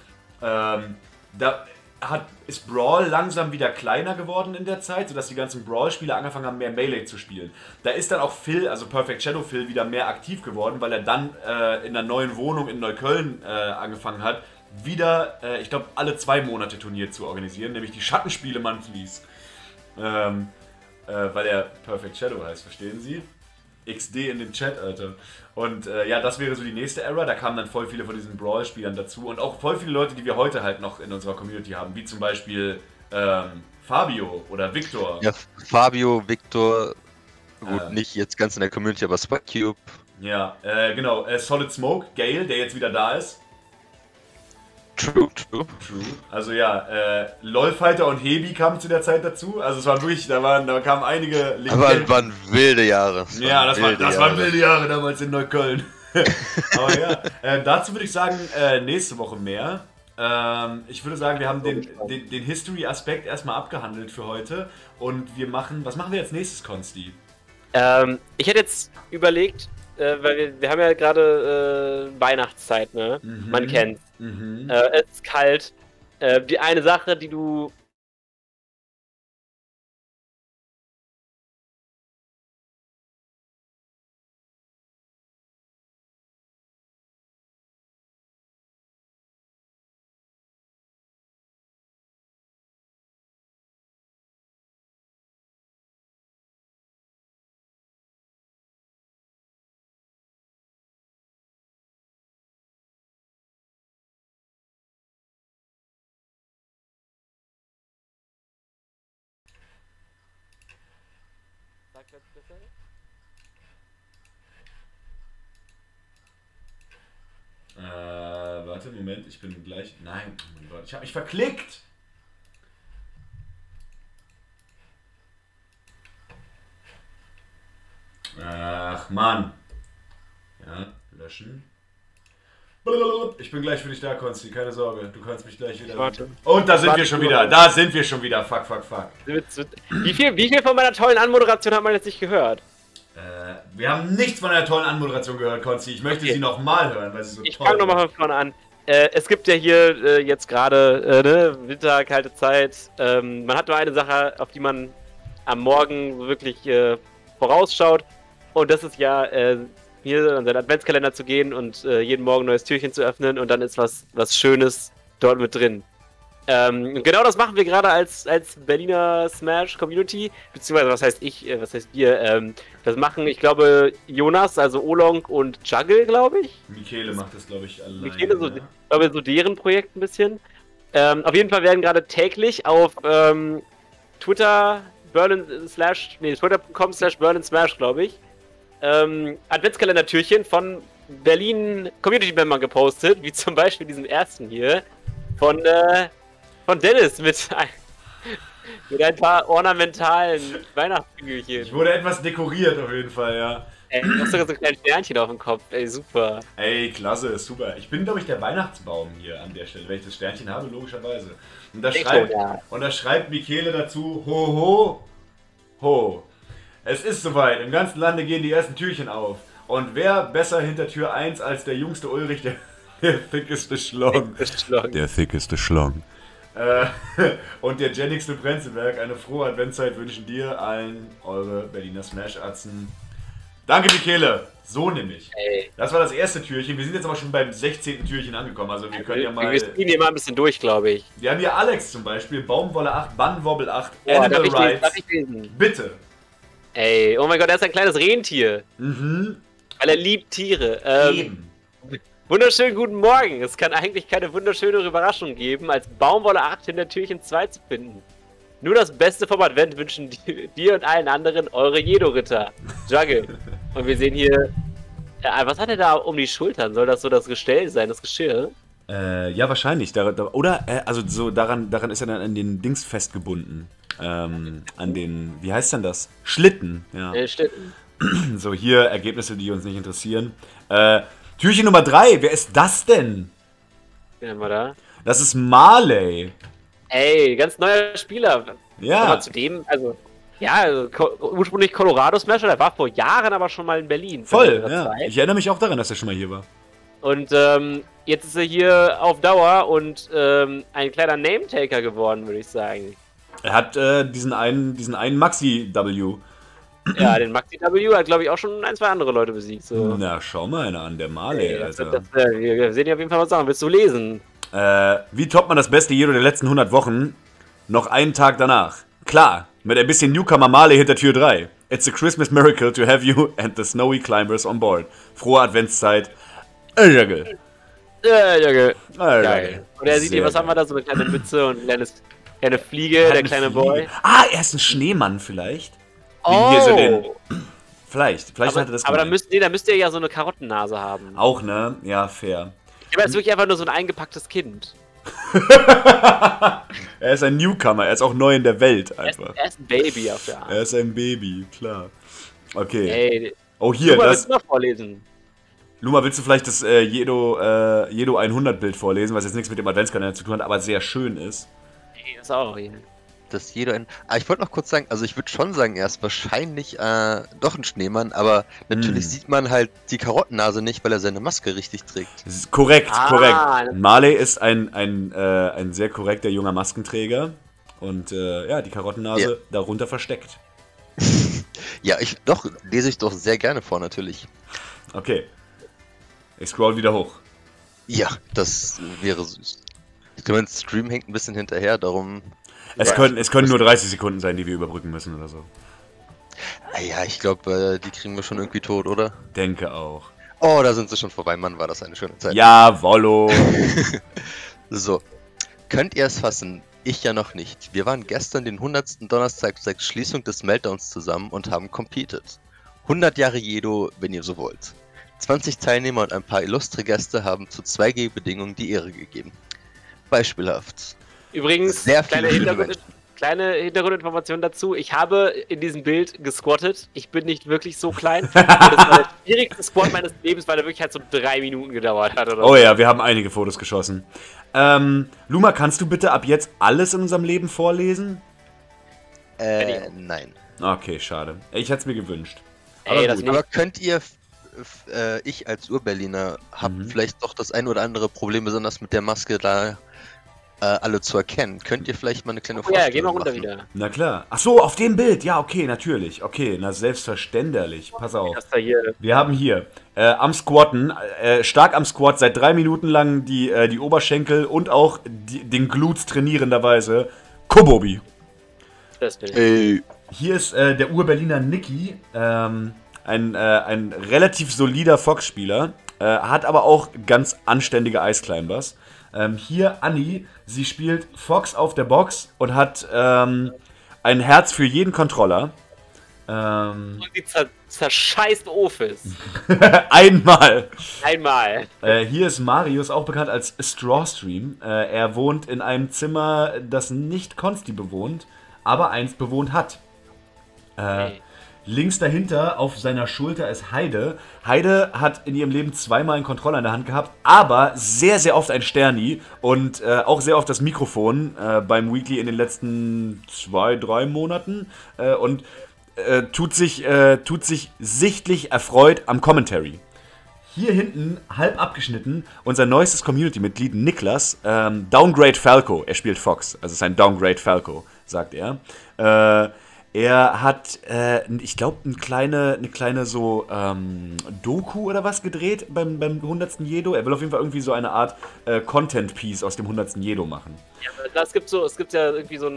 ist Brawl langsam wieder kleiner geworden in der Zeit, sodass die ganzen Brawl-Spieler angefangen haben, mehr Melee zu spielen. Da ist dann auch Phil, also Perfect Shadow Phil, wieder mehr aktiv geworden, weil er dann in einer neuen Wohnung in Neukölln angefangen hat, wieder, ich glaube, alle 2 Monate Turnier zu organisieren, nämlich die Schattenspiele Monthlies. Weil er Perfect Shadow heißt, verstehen Sie? XD in den Chat, Alter. Und ja, das wäre so die nächste Era. Da kamen dann voll viele von diesen Brawl-Spielern dazu. Und auch voll viele Leute, die wir heute halt noch in unserer Community haben. Wie zum Beispiel Fabio oder Victor. Ja, Fabio, Victor, gut, nicht jetzt ganz in der Community, aber Spike Cube. Ja, genau. Solid Smoke, Gale, der jetzt wieder da ist. True. Also ja, LOL-Fighter und Hebi kamen zu der Zeit dazu. Also es war wirklich, da kamen einige Aber es waren wilde Jahre. Ja, das waren wilde Jahre damals in Neukölln. Aber ja, dazu würde ich sagen, nächste Woche mehr. Ich würde sagen, wir haben den History-Aspekt erstmal abgehandelt für heute. Und was machen wir jetzt nächstes, Konsti? Ich hätte jetzt überlegt, weil wir haben ja gerade Weihnachtszeit, ne? Mhm. Man kennt's. Mhm. Es ist kalt. Die eine Sache, die du... Warte, Moment, ich bin gleich... Nein, oh mein Gott, ich habe mich verklickt! Ach, Mann. Ja, löschen. Ich bin gleich für dich da, Konsti, keine Sorge. Du kannst mich gleich wieder... Warte. Und da sind wir schon wieder. Da sind wir schon wieder. Fuck. Wie viel von meiner tollen Anmoderation hat man jetzt nicht gehört? Wir haben nichts von einer tollen Anmoderation gehört, Konsti. Ich möchte sie nochmal hören, weil sie so Ich toll fange nochmal von vorne an. Es gibt ja hier jetzt gerade ne, Winter, kalte Zeit. Man hat nur eine Sache, auf die man am Morgen wirklich vorausschaut. Und das ist ja, hier an seinen Adventskalender zu gehen und jeden Morgen ein neues Türchen zu öffnen. Und dann ist was Schönes dort mit drin. Genau das machen wir gerade als Berliner Smash Community, beziehungsweise was heißt wir, das machen, ich glaube, Jonas, also Olong und Juggle, glaube ich. Michele macht das, glaube ich, alleine. Michele, so deren Projekt ein bisschen. Auf jeden Fall werden gerade täglich auf Twitter twitter.com/BerlinSmash, glaube ich, Adventskalender-Türchen von Berlin Community-Membern gepostet, wie zum Beispiel diesem ersten hier von Dennis mit ein paar ornamentalen Weihnachtsfigürchen. Ich wurde etwas dekoriert auf jeden Fall, ja. Ey, du hast sogar so ein kleines Sternchen auf dem Kopf, ey, super. Ey, klasse, super. Ich bin, glaube ich, der Weihnachtsbaum hier an der Stelle, wenn ich das Sternchen habe, logischerweise. Und da schreibt Michele dazu, ho, ho, ho. Es ist soweit, im ganzen Lande gehen die ersten Türchen auf. Und wer besser hinter Tür 1 als der jüngste Ulrich, der thickeste Schlong. Der thickeste Schlong. Und der jennigste Prenzelberg, eine frohe Adventszeit wünschen dir allen eure Berliner Smash-Atzen. Danke, Michele. So nämlich. Ey. Das war das erste Türchen. Wir sind jetzt aber schon beim 16. Türchen angekommen. Also wir können ja mal... Wir ziehen hier mal ein bisschen durch, glaube ich. Wir haben hier Alex zum Beispiel, Baumwolle 8, Bannenwobbel 8, Animal Rights. Darf ich lesen? Bitte. Ey, oh mein Gott, er ist ein kleines Rentier. Mhm. Weil er liebt Tiere. Eben. Wunderschönen guten Morgen. Es kann eigentlich keine wunderschönere Überraschung geben, als Baumwolle 8 hinter Türchen 2 zu finden. Nur das Beste vom Advent wünschen dir und allen anderen eure Jedo-Ritter. Juggle. Und wir sehen hier... was hat er da um die Schultern? Soll das so das Gestell sein, das Geschirr? Ja, wahrscheinlich. Oder, also so daran ist er dann an den Dings festgebunden. An den, wie heißt denn das? Schlitten. Ja. Schlitten. So, hier Ergebnisse, die uns nicht interessieren. Türchen Nummer 3, wer ist das denn? Wen haben wir da? Das ist Marley. Ey, ganz neuer Spieler. Ja. Aber zudem, also, ursprünglich Colorado Smasher, der war vor Jahren aber schon mal in Berlin. Voll, ja. Ich erinnere mich auch daran, dass er schon mal hier war. Und jetzt ist er hier auf Dauer und ein kleiner Nametaker geworden, würde ich sagen. Er hat diesen einen Maxi-W. Ja, den Maxi W hat, glaube ich, auch schon ein, zwei andere Leute besiegt. So. Na, schau mal einer an, der Marley, Alter. Wir sehen ja auf jeden Fall was sagen. Willst du lesen? Wie toppt man das beste Jero der letzten 100 Wochen? Noch einen Tag danach. Klar, mit ein bisschen Newcomer Marley hinter Tür 3. It's a Christmas miracle to have you and the snowy climbers on board. Frohe Adventszeit. Jagel. Geil. Geil. Und er sieht hier, was haben wir da? So eine kleine Mütze und eine kleine Fliege, der kleine Boy. Ah, er ist ein Schneemann vielleicht. Oh! Hier so den, vielleicht hat er das aber dann gemeint. müsst ihr ja so eine Karottennase haben. Auch, ne? Ja, fair. Aber er ist wirklich einfach nur so ein eingepacktes Kind. Er ist ein Newcomer, er ist auch neu in der Welt einfach. Er ist ein Baby auf der Art. Er ist ein Baby, klar. Okay. Ey, Oh, hier, Luma, das. willst du mal vorlesen? Luma, willst du vielleicht das Jedo 100 Bild vorlesen, was jetzt nichts mit dem Adventskalender zu tun hat, aber sehr schön ist? Ey, das auch hier. Dass jeder ein. Ah, ich wollte noch kurz sagen, also ich würde schon sagen, er ist wahrscheinlich doch ein Schneemann, aber natürlich sieht man halt die Karottennase nicht, weil er seine Maske richtig trägt. Das ist korrekt, Ah, korrekt. Marley ist ein sehr korrekter junger Maskenträger und ja, die Karottennase darunter versteckt. Ja, lese ich doch sehr gerne vor, natürlich. Okay. Ich scroll wieder hoch. Ja, das wäre süß. Ich glaube, mein Stream hängt ein bisschen hinterher, darum. Es können nur 30 Sekunden sein, die wir überbrücken müssen oder so. Ah ja, ich glaube, die kriegen wir schon irgendwie tot, oder? Denke auch. Oh, da sind sie schon vorbei. Mann, war das eine schöne Zeit. Jawollo. So, könnt ihr es fassen? Ich ja noch nicht. Wir waren gestern den 100. Donnerstag seit Schließung des Meltdowns zusammen und haben competed. 100 Jahre Jedo, wenn ihr so wollt. 20 Teilnehmer und ein paar illustre Gäste haben zu 2G-Bedingungen die Ehre gegeben. Beispielhaft. Übrigens, Sehr viele kleine Hintergrundinformation dazu. Ich habe in diesem Bild gesquattet. Ich bin nicht wirklich so klein. Und das war der schwierigste Squat meines Lebens, weil der wirklich halt so 3 Minuten gedauert hat. Oder Oh so. ja, wir haben einige Fotos geschossen. Luma, kannst du bitte ab jetzt alles in unserem Leben vorlesen? Nein. Okay, schade. Ich hätte es mir gewünscht. Ey, das Aber könnt ihr, ich als Urberliner, hab vielleicht doch das ein oder andere Problem, besonders mit der Maske da alle zu erkennen. Könnt ihr vielleicht mal eine kleine Oh ja, Vorstellung geh mal runter machen? wieder. Na klar. Ach so, auf dem Bild. Ja, okay, natürlich. Okay, na selbstverständlich. Pass auf. Das da hier. Wir haben hier am Squatten, stark am Squat, seit 3 Minuten lang die Oberschenkel und auch den Glutes trainierenderweise Kobobi. Das Bild. Ey, Hier ist der Ur-Berliner Niki, ein relativ solider Fox-Spieler, hat aber auch ganz anständige Ice-Climbers. Hier Anni, sie spielt Fox auf der Box und hat ein Herz für jeden Controller. Und die zerscheißt Ofis. Einmal. Einmal. Hier ist Marius, auch bekannt als Strawstream. Er wohnt in einem Zimmer, das nicht Consti bewohnt, aber einst bewohnt hat. Ey. Links dahinter auf seiner Schulter ist Heide. Heide hat in ihrem Leben 2-mal einen Controller in der Hand gehabt, aber sehr, sehr oft ein Sterni und auch sehr oft das Mikrofon beim Weekly in den letzten 2-3 Monaten und tut sich sichtlich erfreut am Commentary. Hier hinten, halb abgeschnitten, unser neuestes Community-Mitglied Niklas, Downgrade Falco. Er spielt Fox, also sein Downgrade Falco, sagt er. Er hat, ich glaube, eine kleine so Doku oder was gedreht beim 100. Jedo. Er will auf jeden Fall irgendwie so eine Art Content-Piece aus dem 100. Jedo machen. Ja, es gibt ja irgendwie so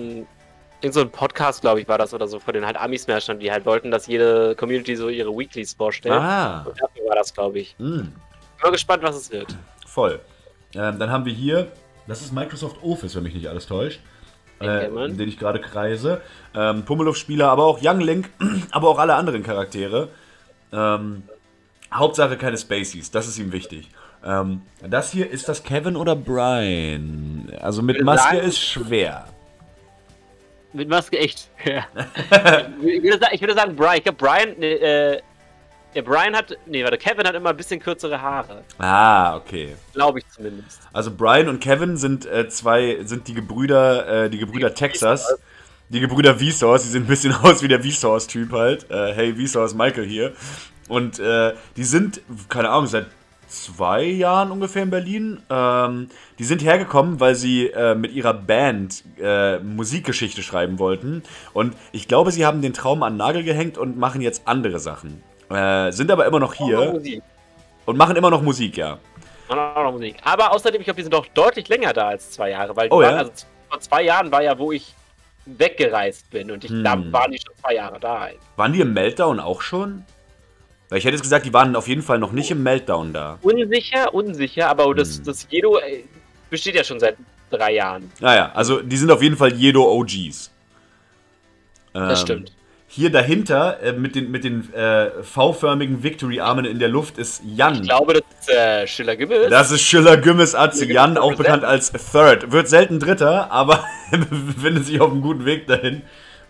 ein Podcast, glaube ich, war das oder so, von den halt Ami-Smashern, die halt wollten, dass jede Community so ihre Weeklies vorstellt. Ah. Und dafür war das, glaube ich. Bin mal gespannt, was es wird. Voll. Dann haben wir hier, das ist Microsoft Office, wenn mich nicht alles täuscht. Den ich gerade kreise. Pummeluff-Spieler, aber auch Young Link, aber auch alle anderen Charaktere. Hauptsache keine Spaceys, das ist ihm wichtig. Das hier, ist das Kevin oder Brian? Also mit Maske ist schwer. Mit Maske echt. Ja. Ich würde sagen Brian. Ich glaube, Kevin hat immer ein bisschen kürzere Haare. Ah, okay. Glaube ich zumindest. Also Brian und Kevin sind die Gebrüder Texas. Die Gebrüder Vsauce, die sehen ein bisschen aus wie der Vsauce-Typ halt. Hey, Vsauce, Michael hier. Und die sind, keine Ahnung, seit 2 Jahren ungefähr in Berlin. Die sind hergekommen, weil sie mit ihrer Band Musikgeschichte schreiben wollten. Und ich glaube, sie haben den Traum an den Nagel gehängt und machen jetzt andere Sachen. Sind aber immer noch hier. Und machen immer noch Musik, ja. Auch noch Musik. Aber außerdem, ich glaube, die sind doch deutlich länger da als 2 Jahre. Weil Oh, ja? also vor 2 Jahren war ja, wo ich weggereist bin. Und da waren die schon 2 Jahre da. Waren die im Meltdown auch schon? Weil ich hätte jetzt gesagt, die waren auf jeden Fall noch nicht im Meltdown da. Unsicher, aber das Jedo besteht ja schon seit 3 Jahren. Naja, also die sind auf jeden Fall Jedo OGs. Das stimmt. Hier dahinter, mit den V-förmigen Victory-Armen in der Luft, ist Jan. Ich glaube, das ist Schiller Gümmes. Das ist Schiller Gümmes Atze. Jan, auch bekannt als Third. Wird selten Dritter, aber befindet sich auf einem guten Weg dahin.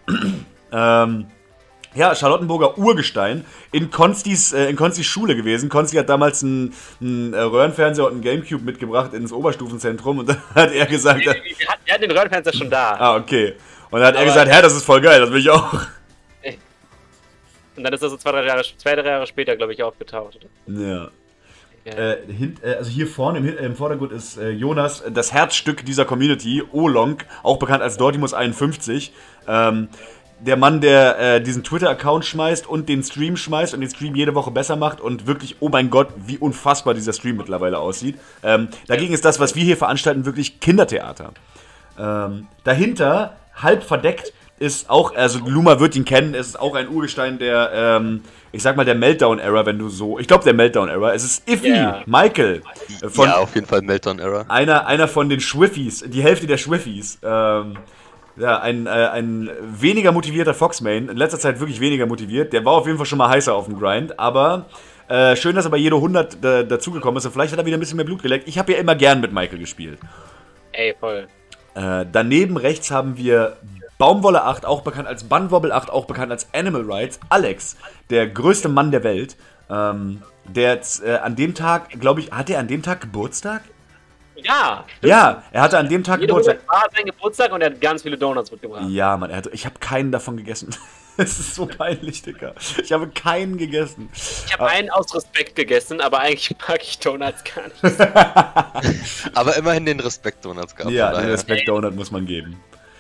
Ja, Charlottenburger Urgestein. In Konstis Schule gewesen. Konsti hat damals einen Röhrenfernseher und einen Gamecube mitgebracht ins Oberstufenzentrum. Und dann hat er gesagt... Wir hatten den Röhrenfernseher schon da. Ah, okay. Und dann hat er gesagt, das ist voll geil, das will ich auch. Und dann ist er so 2-3 Jahre später, glaube ich, aufgetaucht. Ja. Also hier vorne im Vordergrund ist Jonas, das Herzstück dieser Community, Olong, auch bekannt als Dortimus51. Der Mann, der diesen Twitter-Account schmeißt und den Stream schmeißt und den Stream jede Woche besser macht und wirklich, oh mein Gott, wie unfassbar dieser Stream mittlerweile aussieht. Dagegen ist das, was wir hier veranstalten, wirklich Kindertheater. Dahinter, halb verdeckt, ist auch, also Luma wird ihn kennen, es ist auch ein Urgestein der, ich sag mal, der Meltdown-Era, wenn du so, ich glaube der Meltdown-Era, es ist Iffy, Michael. Ja, auf jeden Fall Meltdown-Era. Einer von den Schwiffies, die Hälfte der Schwiffies. Ja, ein weniger motivierter Foxmain, in letzter Zeit wirklich weniger motiviert, der war auf jeden Fall schon mal heißer auf dem Grind, aber schön, dass er bei Jedo 100 dazugekommen ist und vielleicht hat er wieder ein bisschen mehr Blut geleckt. Ich habe ja immer gern mit Michael gespielt. Ey, voll. Daneben rechts haben wir Baumwolle 8, auch bekannt als Bunwobble 8, auch bekannt als Animal Rights. Alex, der größte Mann der Welt, der an dem Tag, glaube ich, hat er an dem Tag Geburtstag? Ja, stimmt. Ja, er hatte an dem Tag Geburtstag. War sein Geburtstag und er hat ganz viele Donuts mitgebracht. Ja, Mann, ich habe keinen davon gegessen. Es ist so peinlich, Digga. Ich habe keinen gegessen. Ich habe einen aus Respekt gegessen, aber eigentlich mag ich Donuts gar nicht. Aber immerhin den Respekt-Donuts gehabt. Ja, den Respekt-Donut muss man geben.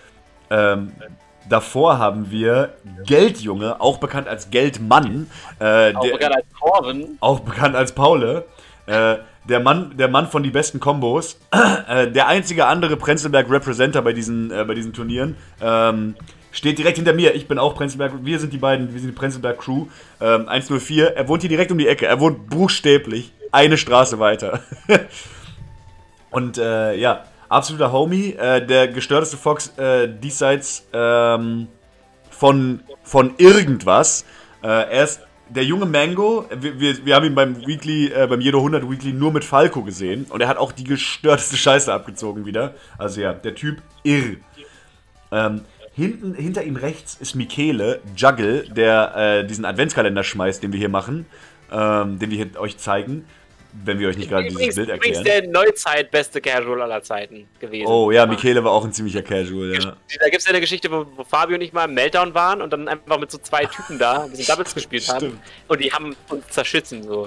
Davor haben wir Geldjunge, auch bekannt als Geldmann. Auch bekannt als Corvin. Auch bekannt als Paule. Der Mann von die besten Kombos. Der einzige andere Prenzlberg-Representer bei diesen Turnieren. Steht direkt hinter mir. Ich bin auch Prenzlberg. Wir sind die Prenzlberg-Crew. 104. Er wohnt hier direkt um die Ecke. Er wohnt buchstäblich eine Straße weiter. Und ja, absoluter Homie. Der gestörteste Fox diesseits von irgendwas. Er ist der junge Mango. Wir haben ihn beim Jedo 100 Weekly nur mit Falco gesehen. Und er hat auch die gestörteste Scheiße abgezogen wieder. Also ja, der Typ irr. Hinter ihm rechts ist Michele, Juggle, der diesen Adventskalender schmeißt, den wir hier machen, den wir hier euch zeigen, wenn wir euch nicht gerade dieses Bild erklären. Übrigens der Neuzeit beste Casual aller Zeiten gewesen. Oh ja, Michele war auch ein ziemlicher Casual, ja. Da gibt es ja eine Geschichte, wo Fabio und ich mal im Meltdown waren und dann einfach mit so 2 Typen da ein bisschen Doubles gespielt haben. Und die haben uns zerschissen, so.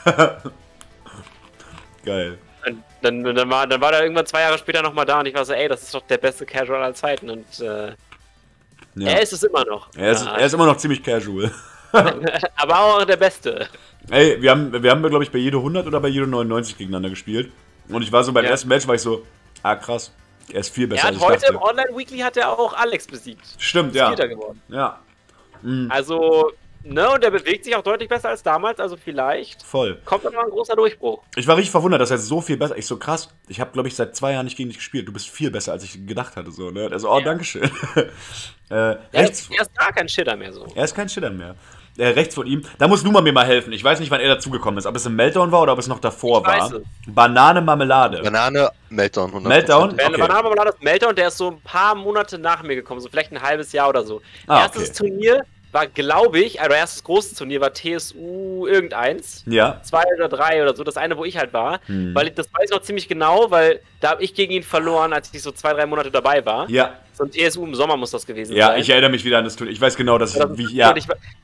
Geil. Und dann war er irgendwann 2 Jahre später nochmal da und ich war so, ey, das ist doch der beste Casual aller Zeiten und ja. Er ist es immer noch. Er ist immer noch ziemlich casual. Aber auch der Beste. Ey, wir haben glaube ich, bei Jedo 100 oder bei Jedo 99 gegeneinander gespielt. Und ich war so beim ersten Match, war ich so, krass, er ist viel besser als ich dachte. Heute im Online-Weekly hat er auch Alex besiegt. Stimmt, ja. Vierter geworden. Ja. Also, ne, und der bewegt sich auch deutlich besser als damals, also vielleicht kommt dann mal ein großer Durchbruch. Ich war richtig verwundert, dass er so viel besser. Ich so, krass, ich habe, glaube ich, seit 2 Jahren nicht gegen dich gespielt. Du bist viel besser, als ich gedacht hatte. So, ne? Also, dankeschön. Er ist gar kein Shitter mehr so. Er ist kein Shitter mehr. Rechts von ihm, da muss Luma mir mal helfen. Ich weiß nicht, wann er dazugekommen ist. Ob es im Meltdown war oder ob es noch davor war. Banane Marmelade. Banane, Meltdown. 100%. Meltdown? Okay. Banane Marmelade ist Meltdown, der ist so ein paar Monate nach mir gekommen. So vielleicht ein halbes Jahr oder so. Erstes Turnier war, glaube ich, also erstes großes Turnier war TSU irgendeins. Ja. 2 oder 3 oder so, das eine, wo ich halt war. Weil das weiß ich noch ziemlich genau, weil da habe ich gegen ihn verloren, als ich so 2-3 Monate dabei war. Ja. So ein TSU im Sommer muss das gewesen sein. Ja, ich erinnere mich wieder an das Turnier. Ich weiß genau, dass Und da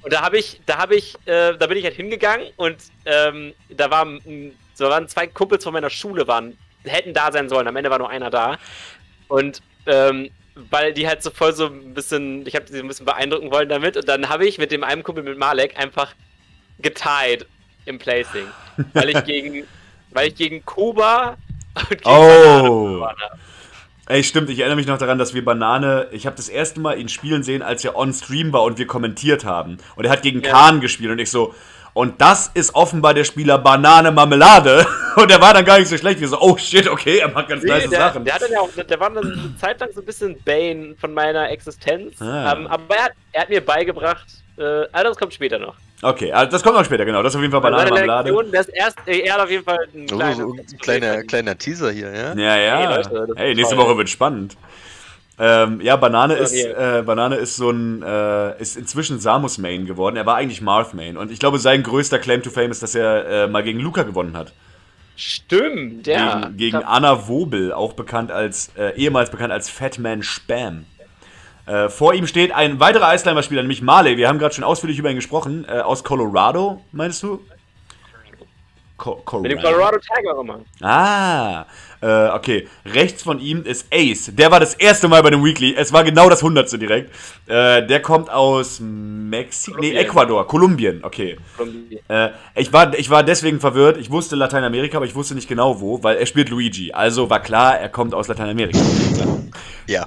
bin ich halt hingegangen und da waren 2 Kumpels von meiner Schule hätten da sein sollen. Am Ende war nur einer da. Und weil die halt so voll so ein bisschen, ich habe sie ein bisschen beeindrucken wollen damit und dann habe ich mit dem einen Kumpel, mit Malek, einfach getied im Placing. Weil ich gegen Kuba und gegen Banane. Ey, stimmt, ich erinnere mich noch daran, dass wir Banane, ich habe das erste Mal ihn spielen sehen, als er on Stream war und wir kommentiert haben. Und er hat gegen Kahn gespielt und ich so, und das ist offenbar der Spieler Banane Marmelade. Und der war dann gar nicht so schlecht. Wir so, oh shit, okay, er macht ganz nice Sachen. Der war dann eine Zeit lang so ein bisschen Bane von meiner Existenz. Aber er hat mir beigebracht, das kommt später noch. Okay, also das kommt noch später, genau. Das ist auf jeden Fall Banane Marmelade. Er hat auf jeden Fall ein kleiner Teaser hier, ja? Ja. Hey, Leute, hey, nächste Woche wird spannend. Ja, Banane ist so ein, ist inzwischen Samus Main geworden. Er war eigentlich Marth Main. Und ich glaube, sein größter Claim to Fame ist, dass er mal gegen Luca gewonnen hat. Stimmt, ja. Gegen Anna Wobel, auch bekannt als, ehemals bekannt als Fatman Spam. Vor ihm steht ein weiterer Eisclimber-Spieler, nämlich Marley. Wir haben gerade schon ausführlich über ihn gesprochen. Aus Colorado, meinst du? Mit dem Colorado Tiger immer. Okay. Rechts von ihm ist Ace. Der war das erste Mal bei dem Weekly. Es war genau das 100. direkt. Der kommt aus Ecuador. Kolumbien. Okay. Ich war deswegen verwirrt. Ich wusste Lateinamerika, aber ich wusste nicht genau wo, weil er spielt Luigi. Also war klar, er kommt aus Lateinamerika. Ja.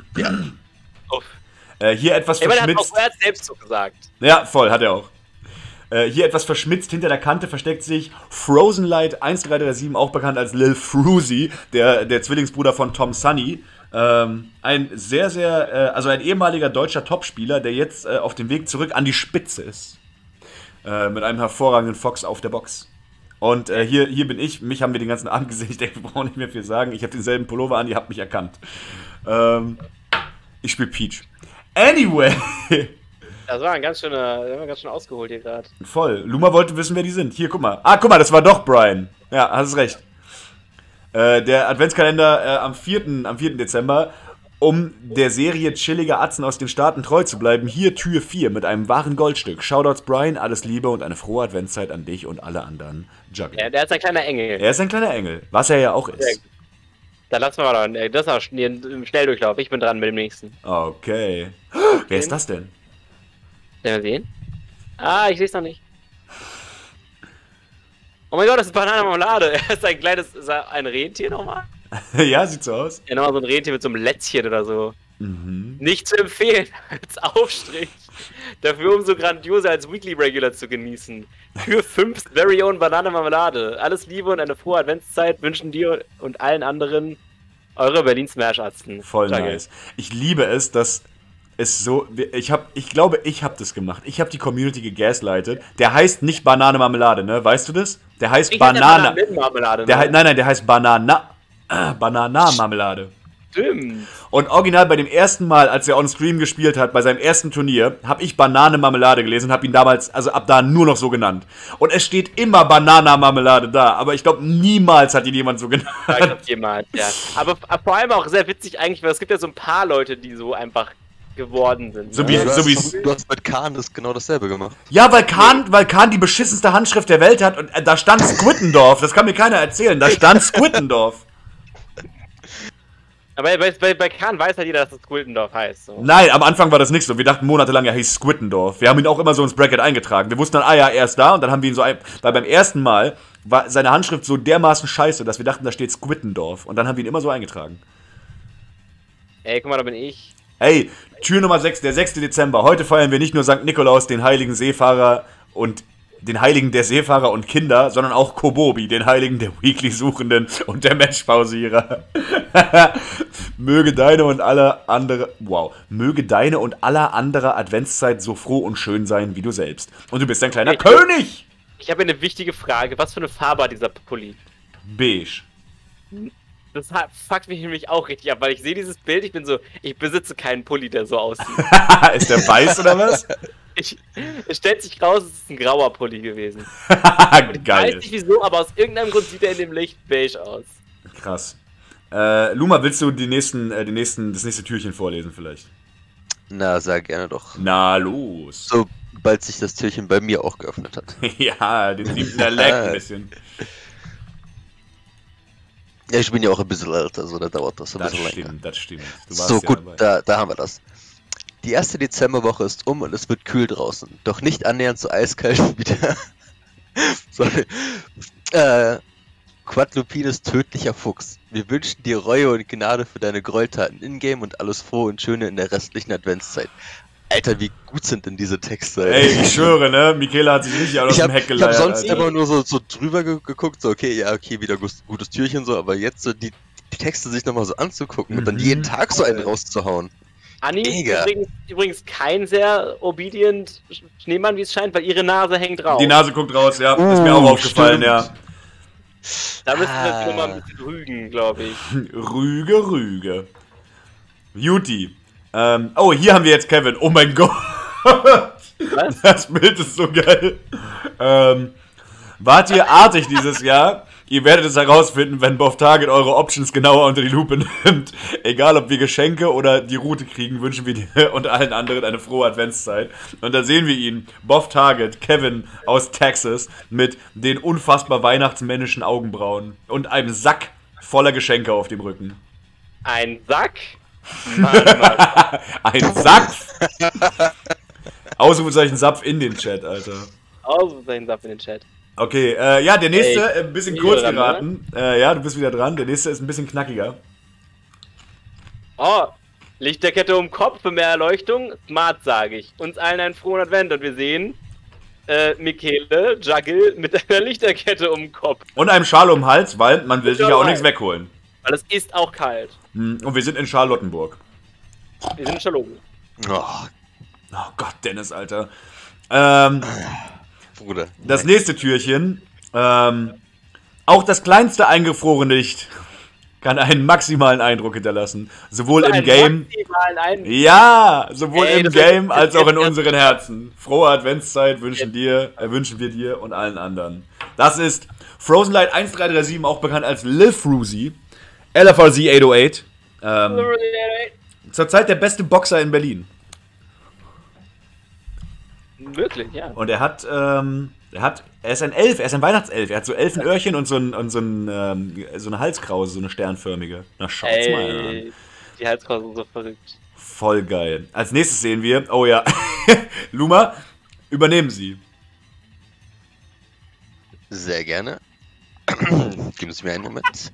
Hier etwas verschmitzt. Er hat selbst so gesagt. Ja, voll, hat er auch. Hier etwas verschmitzt, hinter der Kante versteckt sich Frozen Light 1337, auch bekannt als Lil Fruzy, der Zwillingsbruder von Tom Sunny. Ein sehr, sehr, also ein ehemaliger deutscher Topspieler, der jetzt auf dem Weg zurück an die Spitze ist. Mit einem hervorragenden Fox auf der Box. Und hier bin ich, mich haben wir den ganzen Abend gesehen, ich denke, wir brauchen nicht mehr viel sagen. Ich habe denselben Pullover an, ihr habt mich erkannt. Ich spiele Peach. Anyway. Das war ganz schön ausgeholt hier gerade. Voll. Luma wollte wissen, wer die sind. Hier, guck mal. Guck mal, das war doch Brian. Ja, hast recht. Der Adventskalender am 4. Dezember, um der Serie chilliger Atzen aus den Staaten treu zu bleiben. Hier Tür 4 mit einem wahren Goldstück. Shoutouts Brian, alles Liebe und eine frohe Adventszeit an dich und alle anderen Juggler. Ja, der ist ein kleiner Engel. Er ist ein kleiner Engel, was er ja auch ist. Dann lassen wir mal das ist ein Schnelldurchlauf. Ich bin dran mit dem nächsten. Okay. Wer ist das denn? Sollen wir sehen? Ich sehe es noch nicht. Oh mein Gott, das ist Bananenmarmelade. Er ist ein kleines, ist er ein Rentier nochmal? Ja, sieht so aus. Ja, nochmal so ein Rentier mit so einem Lätzchen oder so. Mhm. Nicht zu empfehlen, als Aufstrich. Dafür umso grandioser als Weekly Regular zu genießen. Für 5 Very Own Bananenmarmelade. Alles Liebe und eine frohe Adventszeit wünschen dir und allen anderen eure Berlin Smash Arzten. Voll nice. Ich liebe es, dass es so, ich glaube, ich habe das gemacht. Ich habe die Community gegaslightet. Der heißt nicht Banane-Marmelade, ne? Weißt du das? Der heißt Banana-Marmelade. Der heißt Banana-Marmelade. Stimmt. Und original bei dem ersten Mal, als er on Stream gespielt hat, bei seinem ersten Turnier, habe ich Banane-Marmelade gelesen und habe ihn damals, also ab da nur noch so genannt. Und es steht immer Banana-Marmelade da, aber ich glaube, niemals hat ihn jemand so genannt. Ja, ich glaube, jemals, ja. Aber vor allem auch sehr witzig eigentlich, weil es gibt ja so ein paar Leute, die so einfach geworden sind. Du hast mit Kahn das genau dasselbe gemacht. Ja, weil Kahn die beschissenste Handschrift der Welt hat und da stand Squittendorf. Das kann mir keiner erzählen. Da stand Squittendorf. Aber bei Kahn weiß halt jeder, dass das Squittendorf heißt. So. Nein, am Anfang war das nicht so. Wir dachten monatelang, er hieß Squittendorf. Wir haben ihn auch immer so ins Bracket eingetragen. Wir wussten dann, ja, er ist da. Und dann haben wir ihn so weil beim ersten Mal war seine Handschrift so dermaßen scheiße, dass wir dachten, da steht Squittendorf. Und dann haben wir ihn immer so eingetragen. Ey, guck mal, da bin ich. Ey, Tür Nummer 6, der 6. Dezember. Heute feiern wir nicht nur St. Nikolaus, den heiligen Seefahrer und den Heiligen der Seefahrer und Kinder, sondern auch Kobobi, den Heiligen der Weekly-Suchenden und der Matchpausierer. Möge deine und aller andere Adventszeit so froh und schön sein wie du selbst. Und du bist ein kleiner König! Ich habe eine wichtige Frage. Was für eine Farbe hat dieser Pulli? Beige. Das fuckt mich nämlich auch richtig ab, weil ich sehe dieses Bild, ich bin so, ich besitze keinen Pulli, der so aussieht. Ist der weiß oder was? Es stellt sich raus, es ist ein grauer Pulli gewesen. Geil. Ich weiß nicht wieso, aber aus irgendeinem Grund sieht er in dem Licht beige aus. Krass. Luma, willst du das nächste Türchen vorlesen vielleicht? Na, sehr gerne doch. Na los. Sobald sich das Türchen bei mir auch geöffnet hat. Ja, den lieben der lag ein bisschen. Ja, ich bin ja auch ein bisschen älter, so da dauert das ein bisschen länger. Das stimmt. So gut, da haben wir das. Die erste Dezemberwoche ist um und es wird kühl draußen. Doch nicht annähernd so eiskalt wie der... Sorry. Quadlupines tödlicher Fuchs. Wir wünschen dir Reue und Gnade für deine Gräueltaten in-game und alles Frohe und Schöne in der restlichen Adventszeit. Alter, wie gut sind denn diese Texte? Ey, ich schwöre, ne? Michaela hat sich richtig aus dem Heck geleiert. Ich hab sonst Alter. immer nur so drüber geguckt, so okay, wieder gutes Türchen so, aber jetzt so die Texte sich nochmal so anzugucken und dann jeden Tag so einen rauszuhauen. Anni ist übrigens kein sehr obedient Schneemann, wie es scheint, weil ihre Nase hängt raus. Die Nase guckt raus, ja. Ist mir auch aufgefallen, stimmt. ja. Da müssen wir schon mal ein bisschen rügen, glaube ich. Rüge. Juti. Oh, hier haben wir jetzt Kevin. Oh mein Gott. Was? Das Bild ist so geil. Wart ihr artig dieses Jahr? Ihr werdet es herausfinden, wenn Boff Target eure Options genauer unter die Lupe nimmt. Egal, ob wir Geschenke oder die Route kriegen, wünschen wir dir und allen anderen eine frohe Adventszeit. Und da sehen wir ihn, Boff Target, Kevin aus Texas, mit den unfassbar weihnachtsmännischen Augenbrauen und einem Sack voller Geschenke auf dem Rücken. Ein Sack? Mann. Ein Sack! Ausrufezeichen Sapf in den Chat, Alter. Ausrufezeichen Sapf in den Chat. Okay, ja, der nächste, ein bisschen kurz dran, geraten. Ja, du bist wieder dran. Der nächste ist ein bisschen knackiger. Oh, Lichterkette um Kopf für mehr Erleuchtung. Smart, sage ich. Uns allen einen frohen Advent und wir sehen Michele Juggle mit einer Lichterkette um den Kopf. Und einem Schal um den Hals, weil man will sich ja auch nichts wegholen. Weil es ist auch kalt. Und wir sind in Charlottenburg. Wir sind in Schalungen. Oh Gott, Dennis, Alter. Bruder. Das nächste Türchen. Auch das kleinste eingefrorene Licht kann einen maximalen Eindruck hinterlassen. Sowohl im Game. Ja, sowohl im Game als auch in unseren Herzen. Frohe Adventszeit wünschen wir dir und allen anderen. Das ist Frozen Light 1337, auch bekannt als Liv Fruzy. LFRZ 808. Zurzeit der beste Boxer in Berlin. Wirklich, ja. Und er ist ein Elf, er ist ein Weihnachtself. Er hat so Elfenöhrchen und so eine Halskrause, so eine sternförmige. Na, schaut's mal an. Die Halskrause sind so verrückt. Voll geil. Als nächstes sehen wir, oh ja, Luma, übernehmen Sie. Sehr gerne. Geben Sie mir einen Moment.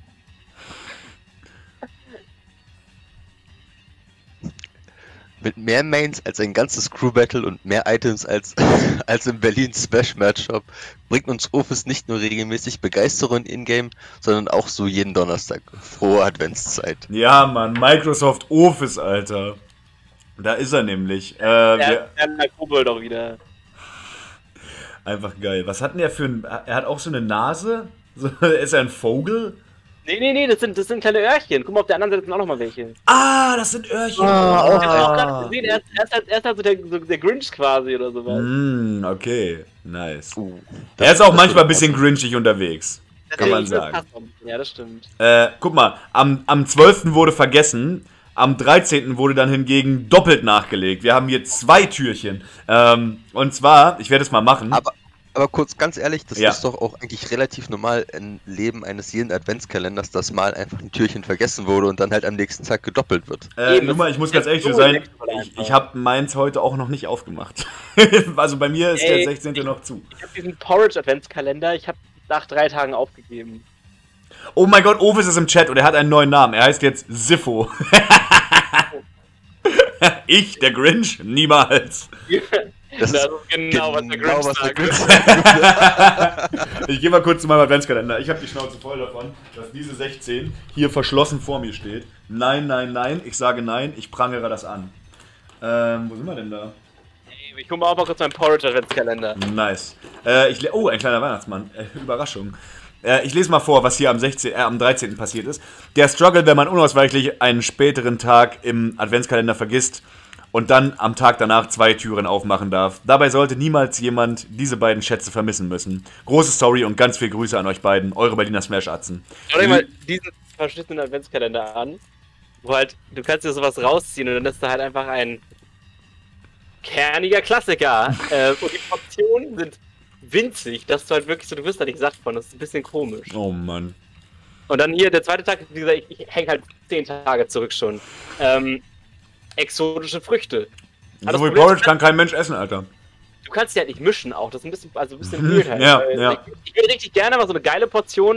Mit mehr Mains als ein ganzes Crew-Battle und mehr Items als im Berlin Smash Match Shop bringt uns Office nicht nur regelmäßig Begeisterung in-game, sondern auch so jeden Donnerstag. Frohe Adventszeit. Ja, Mann, Microsoft Office, Alter. Da ist er nämlich. Der Kobold doch wieder. Einfach geil. Was hat denn er für ein... Er hat auch so eine Nase? Ist er ein Vogel? Nee, das sind kleine Öhrchen. Guck mal, auf der anderen Seite sind auch nochmal welche. Ah, das sind Öhrchen. Ich hab auch gerade gesehen, er ist halt so der Grinch quasi oder sowas. Okay, nice. Er ist auch manchmal ein bisschen grinchig unterwegs. Kann man sagen. Ja, das stimmt. Guck mal, am 12. wurde vergessen, am 13. wurde dann hingegen doppelt nachgelegt. Wir haben hier 2 Türchen. Und zwar, ich werde es mal machen. Aber kurz, ganz ehrlich, das ist doch auch eigentlich relativ normal im Leben eines jeden Adventskalenders, dass mal einfach ein Türchen vergessen wurde und dann halt am nächsten Tag gedoppelt wird. Nummer, ich muss ganz ehrlich sein, ich habe meins heute auch noch nicht aufgemacht. Also bei mir ist der 16. noch zu. Ich habe diesen Porridge-Adventskalender, ich habe nach 3 Tagen aufgegeben. Oh mein Gott, Ovis ist im Chat und er hat einen neuen Namen. Er heißt jetzt Siffo. Ich, der Grinch? Niemals. Das ist genau, was der Grinch sagt. Ich gehe mal kurz zu meinem Adventskalender. Ich habe die Schnauze voll davon, dass diese 16 hier verschlossen vor mir steht. Nein. Ich sage nein. Ich prangere das an. Wo sind wir denn da? Ich gucke mal auch mal kurz meinen Porridge-Adventskalender. Nice. Oh, ein kleiner Weihnachtsmann. Überraschung. Ich lese mal vor, was hier am 13. passiert ist. Der Struggle, wenn man unausweichlich einen späteren Tag im Adventskalender vergisst und dann am Tag danach 2 Türen aufmachen darf. Dabei sollte niemals jemand diese beiden Schätze vermissen müssen. Große Story und ganz viel Grüße an euch beiden, eure Berliner Smash-Atzen. Schau dir mal diesen verschnittenen Adventskalender an, wo halt, du kannst dir sowas rausziehen und dann ist da halt einfach ein kerniger Klassiker. Und die Portionen sind winzig, dass du halt wirklich so, du wirst da nicht satt von, das ist ein bisschen komisch. Oh Mann. Und dann hier, der zweite Tag, wie gesagt, ich hänge halt 10 Tage zurück schon. Exotische Früchte. So viel Porridge kann kein Mensch essen, Alter. Du kannst die halt nicht mischen auch, das ist ein bisschen weird halt. Ja. Ich würde richtig gerne mal so eine geile Portion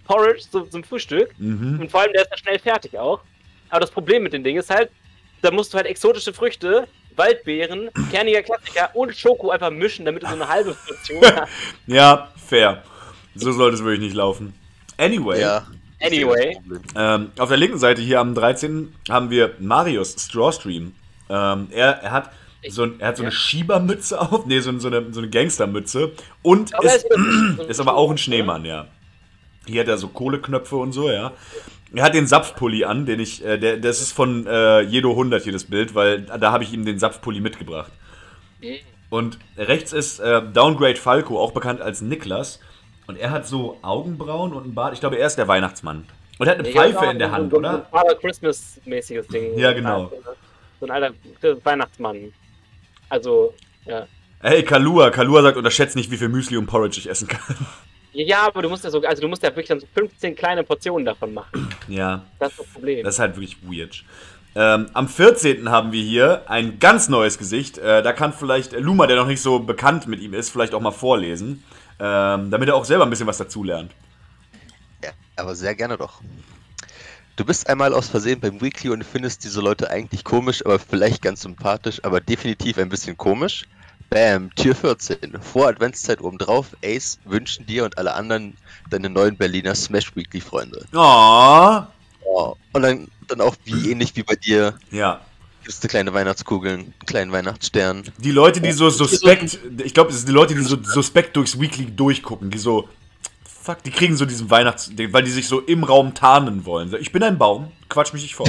Porridge zum Frühstück. Und vor allem, der ist ja schnell fertig auch. Aber das Problem mit dem Ding ist halt, da musst du halt exotische Früchte, Waldbeeren, kerniger Klassiker und Schoko einfach mischen, damit du so eine halbe Portion hast. Ja, fair. So sollte es wirklich nicht laufen. Anyway. Ja. Anyway. Auf der linken Seite hier am 13. haben wir Marius Strawstream. Er hat so eine Schiebermütze auf, nee, so eine Gangstermütze und ist aber auch ein Schneemann, ja. Hier hat er so Kohleknöpfe und so, ja. Er hat den Sapfpulli an, das ist von Jedo 100 hier das Bild, weil da habe ich ihm den Sapfpulli mitgebracht. Und rechts ist Downgrade Falco, auch bekannt als Niklas. Und er hat so Augenbrauen und einen Bart. Ich glaube, er ist der Weihnachtsmann. Und er hat eine Pfeife in der Hand, oder? So ein Father Christmas-mäßiges Ding. Ja, genau. So ein alter Weihnachtsmann. Also, ja. Hey, Kalua sagt, unterschätzt nicht, wie viel Müsli und Porridge ich essen kann. Ja, aber du musst ja wirklich dann so 15 kleine Portionen davon machen. Ja. Das ist das Problem. Das ist halt wirklich weird. Am 14. haben wir hier ein ganz neues Gesicht. Da kann vielleicht Luma, der noch nicht so bekannt mit ihm ist, vielleicht auch mal vorlesen. Damit er auch selber ein bisschen was dazulernt. Ja, aber sehr gerne doch. Du bist einmal aus Versehen beim Weekly und findest diese Leute eigentlich komisch, aber vielleicht ganz sympathisch, aber definitiv ein bisschen komisch. Bam, Tür 14. Vor Adventszeit obendrauf. Ace wünschen dir und alle anderen deine neuen Berliner Smash Weekly Freunde. Oh. Und dann auch ähnlich wie bei dir. Ja. Gibt's eine kleine Weihnachtskugel, einen kleinen Weihnachtsstern. Die Leute, die so suspekt, ich glaube, das sind die Leute, die so suspekt durchs Weekly durchgucken, die so, fuck, die kriegen so diesen weil die sich so im Raum tarnen wollen. So, ich bin ein Baum, quatsch mich nicht voll.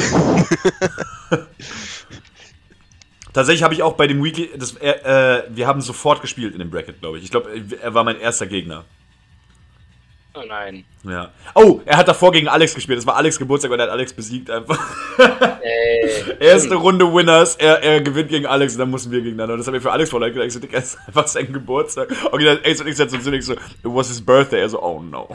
Tatsächlich habe ich auch bei dem Weekly, wir haben sofort gespielt in dem Bracket, glaube ich. Ich glaube, er war mein erster Gegner. Oh nein. Ja. Oh, er hat davor gegen Alex gespielt. Das war Alex Geburtstag und er hat Alex besiegt einfach. Erste Runde Winners. Er gewinnt gegen Alex und dann mussten wir gegeneinander. Und das haben wir für Alex vorgelegt. Ich so, Digga, es ist einfach sein Geburtstag. Und dann Ace und ich setzen uns so, it was his birthday. Er so, oh no.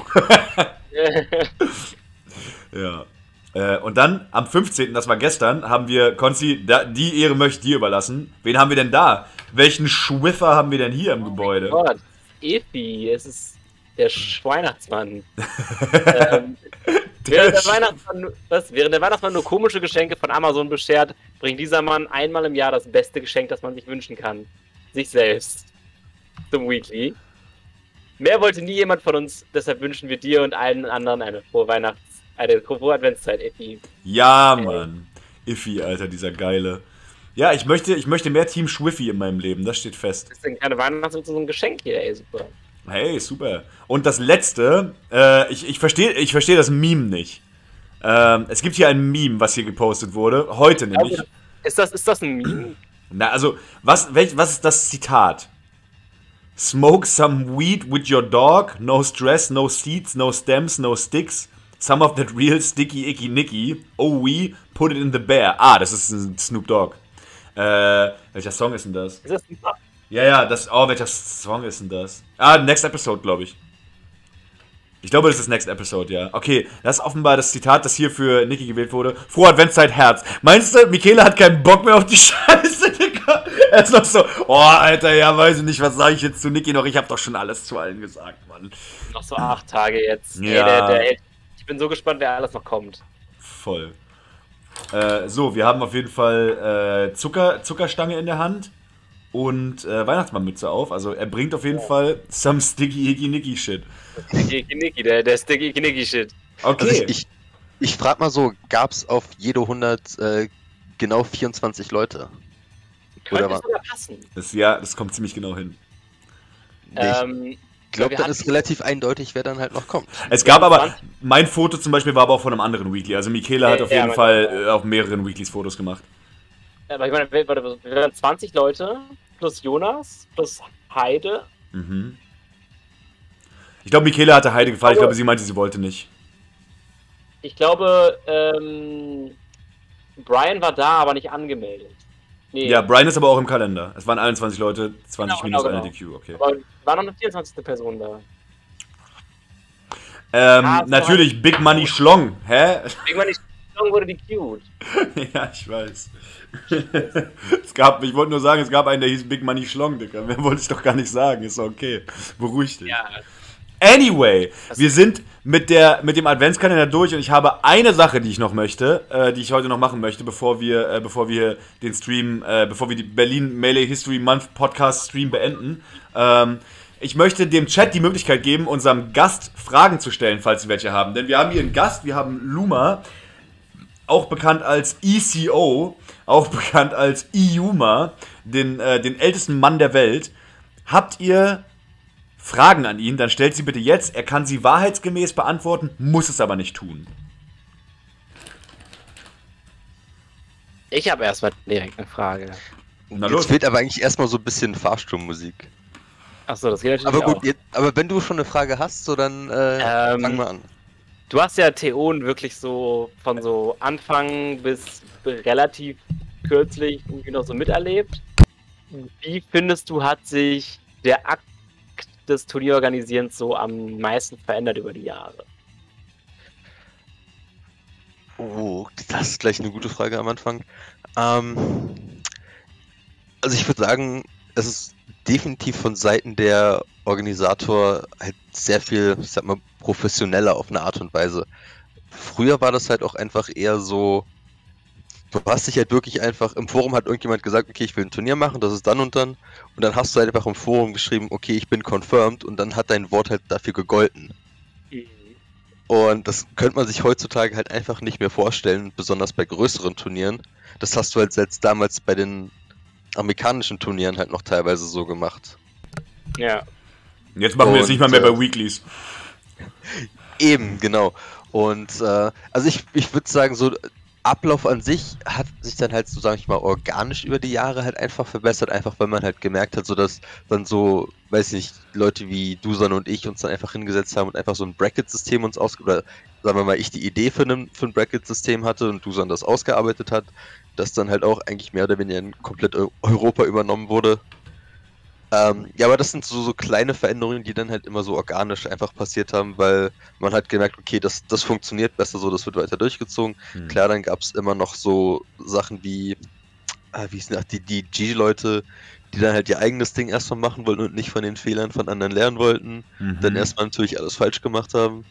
Ja. Und dann am 15., das war gestern, haben wir, Konzi, die Ehre möchte ich dir überlassen. Wen haben wir denn da? Welchen Schwiffer haben wir denn hier im Gebäude? Oh Gott, Efi, es ist der Weihnachtsmann. Während der Weihnachtsmann nur komische Geschenke von Amazon beschert, bringt dieser Mann einmal im Jahr das beste Geschenk, das man sich wünschen kann. Sich selbst. Zum Weekly. Mehr wollte nie jemand von uns, deshalb wünschen wir dir und allen anderen eine frohe Adventszeit, Effi. Ja, Mann. Effi, Alter, dieser geile. Ja, ich möchte mehr Team Schwiffy in meinem Leben, das steht fest. Das ist denn keine Weihnachtsmann, so ein Geschenk hier, ey, super. Hey, super. Und das letzte, ich verstehe das Meme nicht. Es gibt hier ein Meme, was hier gepostet wurde, heute nämlich. Ist das ein Meme? Na, also, was ist das Zitat? Smoke some weed with your dog, no stress, no seeds, no stems, no sticks. Some of that real sticky icky nicky. Oh we, put it in the bear. Ah, das ist ein Snoop Dogg. Welcher Song ist denn das? Ist das ein Ja, welcher Song ist denn das? Ah, Next Episode, glaube ich. Ich glaube, das ist Next Episode, ja. Okay, das ist offenbar das Zitat, das hier für Niki gewählt wurde. Frohe Adventszeit, Herz. Meinst du, Michele hat keinen Bock mehr auf die Scheiße, Digga? Er ist noch so, oh, Alter, ja, weiß ich nicht, was sage ich jetzt zu Niki noch? Ich habe doch schon alles zu allen gesagt, Mann. Noch so 8 Tage jetzt. Ja. Ich bin so gespannt, wer alles noch kommt. Voll. So, wir haben auf jeden Fall Zuckerstange in der Hand und Weihnachtsmannmütze auf. Also er bringt auf jeden Fall some sticky icky nicky shit. Der sticky icky nicky shit. Okay. Also ich frag mal so, gab's auf jede 100 genau 24 Leute? Könnte Oder sogar passen. Das kommt ziemlich genau hin. Ich glaube, dann ist relativ eindeutig, wer dann halt noch kommt. Es gab aber, mein Foto zum Beispiel war aber auch von einem anderen Weekly. Also Michele hat auf jeden Fall auf mehreren Weeklys Fotos gemacht. Aber ich meine, wir waren 20 Leute, plus Jonas, plus Heide. Mhm. Ich glaube, Michele hatte Heide gefragt. Ich glaube, sie meinte, sie wollte nicht. Ich glaube, Brian war da, aber nicht angemeldet. Nee. Ja, Brian ist aber auch im Kalender. Es waren 21 Leute, 20 minus eine DQ, okay. Aber war noch eine 24. Person da. Natürlich Big Money Schlong, hä? Big Money Schlong wurde die cute. Ja, ich weiß. Ich wollte nur sagen, es gab einen, der hieß Big Money Schlong, Digga. Mehr wollte ich doch gar nicht sagen, ist okay. Beruhig dich. Ja. Anyway, wir sind mit dem Adventskalender durch und ich habe eine Sache, die ich noch möchte, die ich heute noch machen möchte, bevor wir den Stream, bevor wir die Berlin Melee History Month Podcast Stream beenden. Ich möchte dem Chat die Möglichkeit geben, unserem Gast Fragen zu stellen, falls sie welche haben. Denn wir haben hier einen Gast, wir haben Luma, auch bekannt als ECO, auch bekannt als Iuma, den ältesten Mann der Welt. Habt ihr Fragen an ihn, dann stellt sie bitte jetzt. Er kann sie wahrheitsgemäß beantworten, muss es aber nicht tun. Ich habe erstmal direkt eine Frage. Na los. Jetzt fehlt aber eigentlich erstmal so ein bisschen Fahrstuhlmusik. Achso, das geht natürlich Aber gut, auch. aber wenn du schon eine Frage hast, so dann fang mal an. Du hast ja Theon wirklich so von so Anfang bis relativ kürzlich irgendwie noch so miterlebt. Wie findest du, hat sich der Akt des Turnierorganisierens so am meisten verändert über die Jahre? Oh, das ist gleich eine gute Frage am Anfang. Also ich würde sagen, es ist definitiv von Seiten der Organisator halt sehr viel, ich sag mal, professioneller auf eine Art und Weise. Früher war das halt auch einfach eher so, du hast dich halt wirklich einfach, im Forum hat irgendjemand gesagt, okay, ich will ein Turnier machen, das ist dann und dann. Und dann hast du halt einfach im Forum geschrieben, okay, ich bin confirmed und dann hat dein Wort halt dafür gegolten. Und das könnte man sich heutzutage halt einfach nicht mehr vorstellen, besonders bei größeren Turnieren. Das hast du halt selbst damals bei den amerikanischen Turnieren halt noch teilweise so gemacht. Ja. Jetzt machen wir es nicht mal mehr bei Weeklies. Eben, genau. Und also ich würde sagen, so Ablauf an sich hat sich dann halt so, sag ich mal, organisch über die Jahre halt einfach verbessert, einfach weil man halt gemerkt hat, so dass dann so, weiß nicht, Leute wie Dusan und ich uns dann einfach hingesetzt haben und einfach so ein Bracket-System uns oder sagen wir mal, ich die Idee für ein Bracket-System hatte und Dusan das ausgearbeitet hat, das dann halt auch eigentlich mehr oder weniger in komplett Europa übernommen wurde. Ja, aber das sind so kleine Veränderungen, die dann halt immer so organisch einfach passiert haben, weil man hat gemerkt, okay, das funktioniert besser so, das wird weiter durchgezogen. Klar, dann gab es immer noch so Sachen wie hießen die G-Leute, die dann halt ihr eigenes Ding erstmal machen wollten und nicht von den Fehlern von anderen lernen wollten, dann erstmal natürlich alles falsch gemacht haben.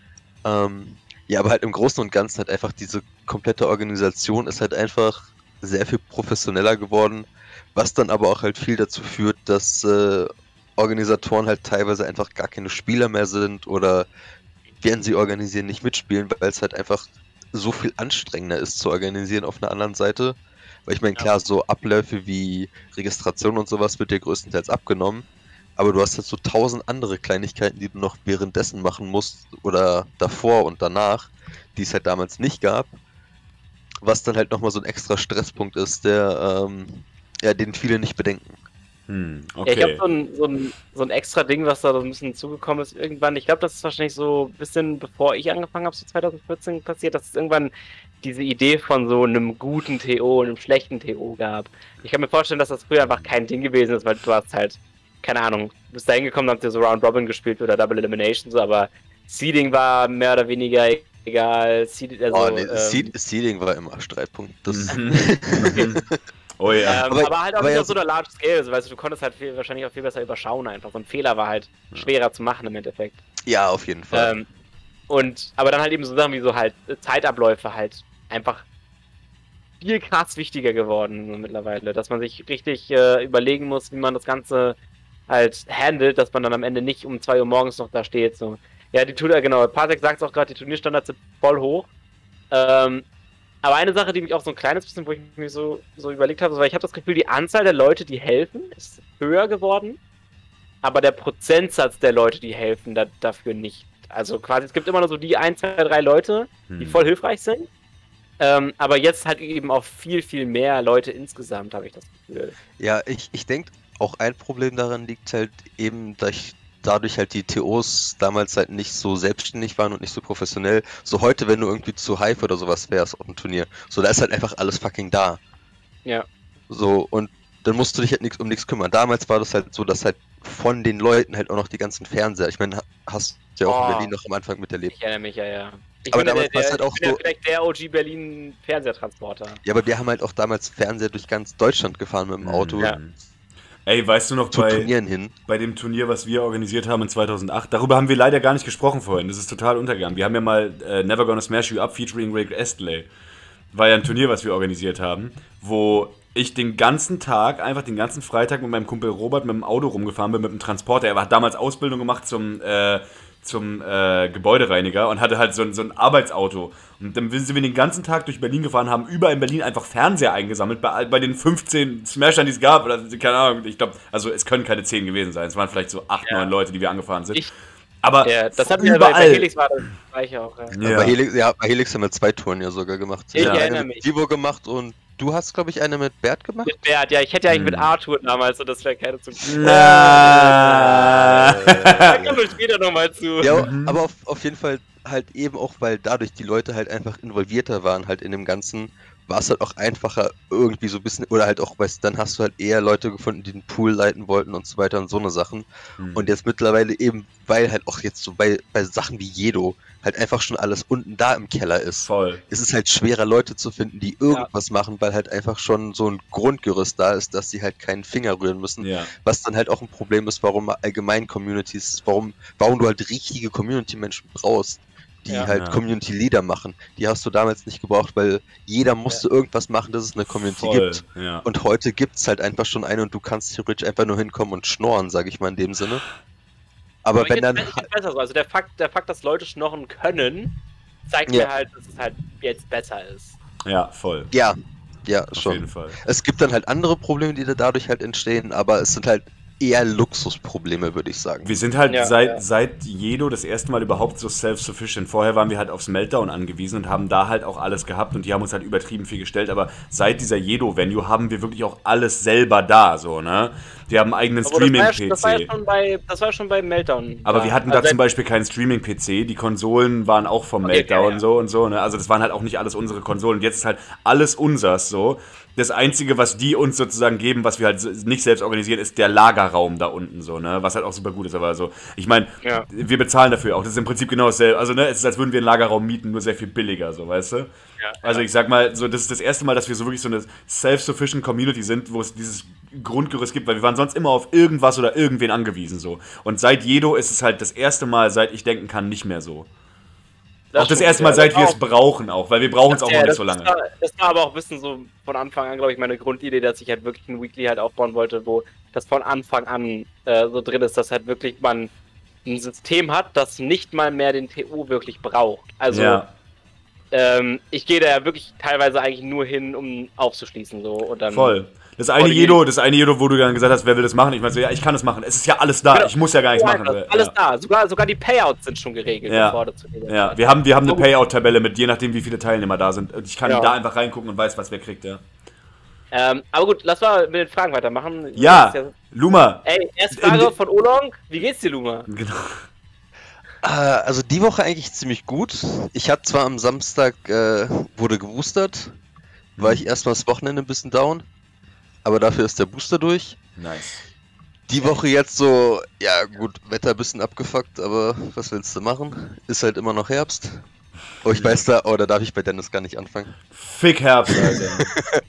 Ja, aber halt im Großen und Ganzen halt einfach diese komplette Organisation ist halt einfach sehr viel professioneller geworden. Was dann aber auch halt viel dazu führt, dass Organisatoren halt teilweise einfach gar keine Spieler mehr sind oder während sie organisieren nicht mitspielen, weil es halt einfach so viel anstrengender ist zu organisieren auf einer anderen Seite. Weil ich meine, klar, so Abläufe wie Registration und sowas wird dir größtenteils abgenommen, aber du hast halt so 1000 andere Kleinigkeiten, die du noch währenddessen machen musst oder davor und danach, die es halt damals nicht gab, was dann halt nochmal so ein extra Stresspunkt ist, der den viele nicht bedenken. Okay. Ja, ich glaube, so ein extra Ding, was da so ein bisschen zugekommen ist irgendwann, ich glaube, das ist wahrscheinlich so ein bisschen, bevor ich angefangen habe, so 2014 passiert, dass es irgendwann diese Idee von so einem guten TO und einem schlechten TO gab. Ich kann mir vorstellen, dass das früher einfach kein Ding gewesen ist, weil du hast halt, keine Ahnung, du bist da hingekommen, habt ihr so Round Robin gespielt oder Double Elimination, so, aber Seeding war mehr oder weniger egal. Seeding war immer Streitpunkt. Das okay. Oh ja. Aber halt auch nicht auf so einer Large Scale, also, weißt du, konntest halt wahrscheinlich auch viel besser überschauen einfach. So ein Fehler war halt schwerer zu machen im Endeffekt. Ja, auf jeden Fall. Aber dann halt eben so Sachen wie so halt Zeitabläufe halt einfach viel krass wichtiger geworden mittlerweile. Dass man sich richtig überlegen muss, wie man das Ganze halt handelt, dass man dann am Ende nicht um 2 Uhr morgens noch da steht. So. Ja, genau, Pasek sagt es auch gerade, die Turnierstandards sind voll hoch. Aber eine Sache, die mich auch so ein kleines bisschen, wo ich mich so überlegt habe, weil ich habe das Gefühl, die Anzahl der Leute, die helfen, ist höher geworden, aber der Prozentsatz der Leute, die helfen, dafür nicht. Also quasi, es gibt immer noch so die 1, 2, 3 Leute, die voll hilfreich sind, aber jetzt halt eben auch viel, viel mehr Leute insgesamt, habe ich das Gefühl. Ja, ich denke, auch ein Problem daran liegt halt eben, dadurch halt die TOs damals halt nicht so selbstständig waren und nicht so professionell. So heute, wenn du irgendwie zu Hive oder sowas wärst auf dem Turnier, so da ist halt einfach alles fucking da. Ja. So, und dann musst du dich halt um nichts kümmern. Damals war das halt so, dass halt von den Leuten halt auch noch die ganzen Fernseher, ich meine, hast du ja auch in Berlin noch am Anfang miterlebt. Ich erinnere mich, ja. Aber damals war es halt auch so. Vielleicht der OG Berlin Fernsehertransporter. Ja, aber wir haben halt auch damals Fernseher durch ganz Deutschland gefahren mit dem Auto. Ja. Ey, weißt du noch, zu Turnieren hin. bei dem Turnier, was wir organisiert haben in 2008, darüber haben wir leider gar nicht gesprochen vorhin, das ist total untergegangen. Wir haben ja mal Never Gonna Smash You Up featuring Rick Astley. War ja ein Turnier, was wir organisiert haben, wo ich den ganzen Tag, einfach den ganzen Freitag mit meinem Kumpel Robert mit dem Auto rumgefahren bin, mit dem Transporter. Er hat damals Ausbildung gemacht zum Gebäudereiniger und hatte halt so ein Arbeitsauto. Und dann sind wir den ganzen Tag durch Berlin gefahren, haben überall in Berlin einfach Fernseher eingesammelt, bei den 15 Smashern, die es gab. Oder, keine Ahnung, ich glaube, also es können keine 10 gewesen sein. Es waren vielleicht so 8, 9 Leute, die wir angefahren sind. Aber das hatten wir bei Helix war das gleiche auch. Ja. Bei Helix haben wir 2 Touren ja sogar gemacht. Ich erinnere eine mich. mit Divo gemacht und du hast, glaube ich, eine mit Bert gemacht? Mit Bert, ja. Ich hätte ja eigentlich mit Arthur damals und das wäre keine zum Na. Da kommen wir später nochmal zu. Ja, aber auf jeden Fall halt eben auch, weil dadurch die Leute halt einfach involvierter waren halt in dem Ganzen, war es halt auch einfacher irgendwie so ein bisschen, oder halt auch, weißt du, dann hast du halt eher Leute gefunden, die den Pool leiten wollten und so weiter und so eine Sachen. Und jetzt mittlerweile eben, weil halt auch jetzt so bei Sachen wie Jedo halt einfach schon alles unten da im Keller ist. Voll. Es ist halt schwerer, Leute zu finden, die irgendwas machen, weil halt einfach schon so ein Grundgerüst da ist, dass sie halt keinen Finger rühren müssen. Ja. Was dann halt auch ein Problem ist, warum allgemein Communities, warum du halt richtige Community-Menschen brauchst, die halt Community-Leader machen. Die hast du damals nicht gebraucht, weil jeder musste irgendwas machen, dass es eine Community gibt. Ja. Und heute gibt es halt einfach schon eine und du kannst theoretisch einfach nur hinkommen und schnorren, sag ich mal in dem Sinne. Aber wenn dann... Besser so. Also der Fakt, dass Leute schnorren können, zeigt mir halt, dass es halt jetzt besser ist. Ja, voll. Ja, Auf schon. jeden Fall. Es gibt dann halt andere Probleme, die da dadurch halt entstehen, aber es sind halt eher Luxusprobleme, würde ich sagen. Wir sind halt seit Jedo das erste Mal überhaupt so self-sufficient. Vorher waren wir halt aufs Meltdown angewiesen und haben da halt auch alles gehabt und die haben uns halt übertrieben viel gestellt, aber seit dieser Jedo-Venue haben wir wirklich auch alles selber da, so, ne? Wir haben einen eigenen Streaming-PC. Das war ja schon bei Meltdown. Aber wir hatten da zum Beispiel keinen Streaming-PC, die Konsolen waren auch vom Meltdown und so, ne? Also das waren halt auch nicht alles unsere Konsolen. Und jetzt ist halt alles unsers, so. Das Einzige, was die uns sozusagen geben, was wir halt nicht selbst organisieren, ist der Lagerraum da unten, so, ne? Was halt auch super gut ist, aber so, ich meine, wir bezahlen dafür auch. Das ist im Prinzip genau dasselbe. Also, ne, es ist, als würden wir einen Lagerraum mieten, nur sehr viel billiger, so, weißt du? Ja, also, ich sag mal, so, das ist das erste Mal, dass wir so wirklich so eine self-sufficient Community sind, wo es dieses Grundgerüst gibt, weil wir waren sonst immer auf irgendwas oder irgendwen angewiesen, so. Und seit Jedo ist es halt das erste Mal, seit ich denken kann, nicht mehr so. Auch das erste Mal, seit wir es brauchen auch, weil wir brauchen es auch noch nicht so lange. Das war aber auch ein bisschen so von Anfang an, glaube ich, meine Grundidee, dass ich halt wirklich ein Weekly halt aufbauen wollte, wo das von Anfang an so drin ist, dass halt wirklich man ein System hat, das nicht mal mehr den TO wirklich braucht. Also ich gehe da ja wirklich teilweise eigentlich nur hin, um aufzuschließen. So, und dann voll. Das eine Jedo, wo du dann gesagt hast, wer will das machen? Ich meine so, ja, ich kann das machen. Es ist ja alles da. Genau. Ich muss ja gar nichts machen. Alles da. Sogar die Payouts sind schon geregelt. Ja, wir haben eine Payout-Tabelle mit, je nachdem, wie viele Teilnehmer da sind. Ich kann da einfach reingucken und weiß, was wer kriegt, ja. Aber gut, lass mal mit den Fragen weitermachen. Ja, Luma. Ey, erste Frage von Olong. Wie geht's dir, Luma? Genau. Also die Woche eigentlich ziemlich gut. Ich hatte zwar am Samstag, wurde geboostert, war ich erstmal das Wochenende ein bisschen down. Aber dafür ist der Booster durch. Nice. Die Woche jetzt so, ja gut, Wetter ein bisschen abgefuckt, aber was willst du machen? Ist halt immer noch Herbst. Oh, ich weiß da darf ich bei Dennis gar nicht anfangen. Fick Herbst, Alter.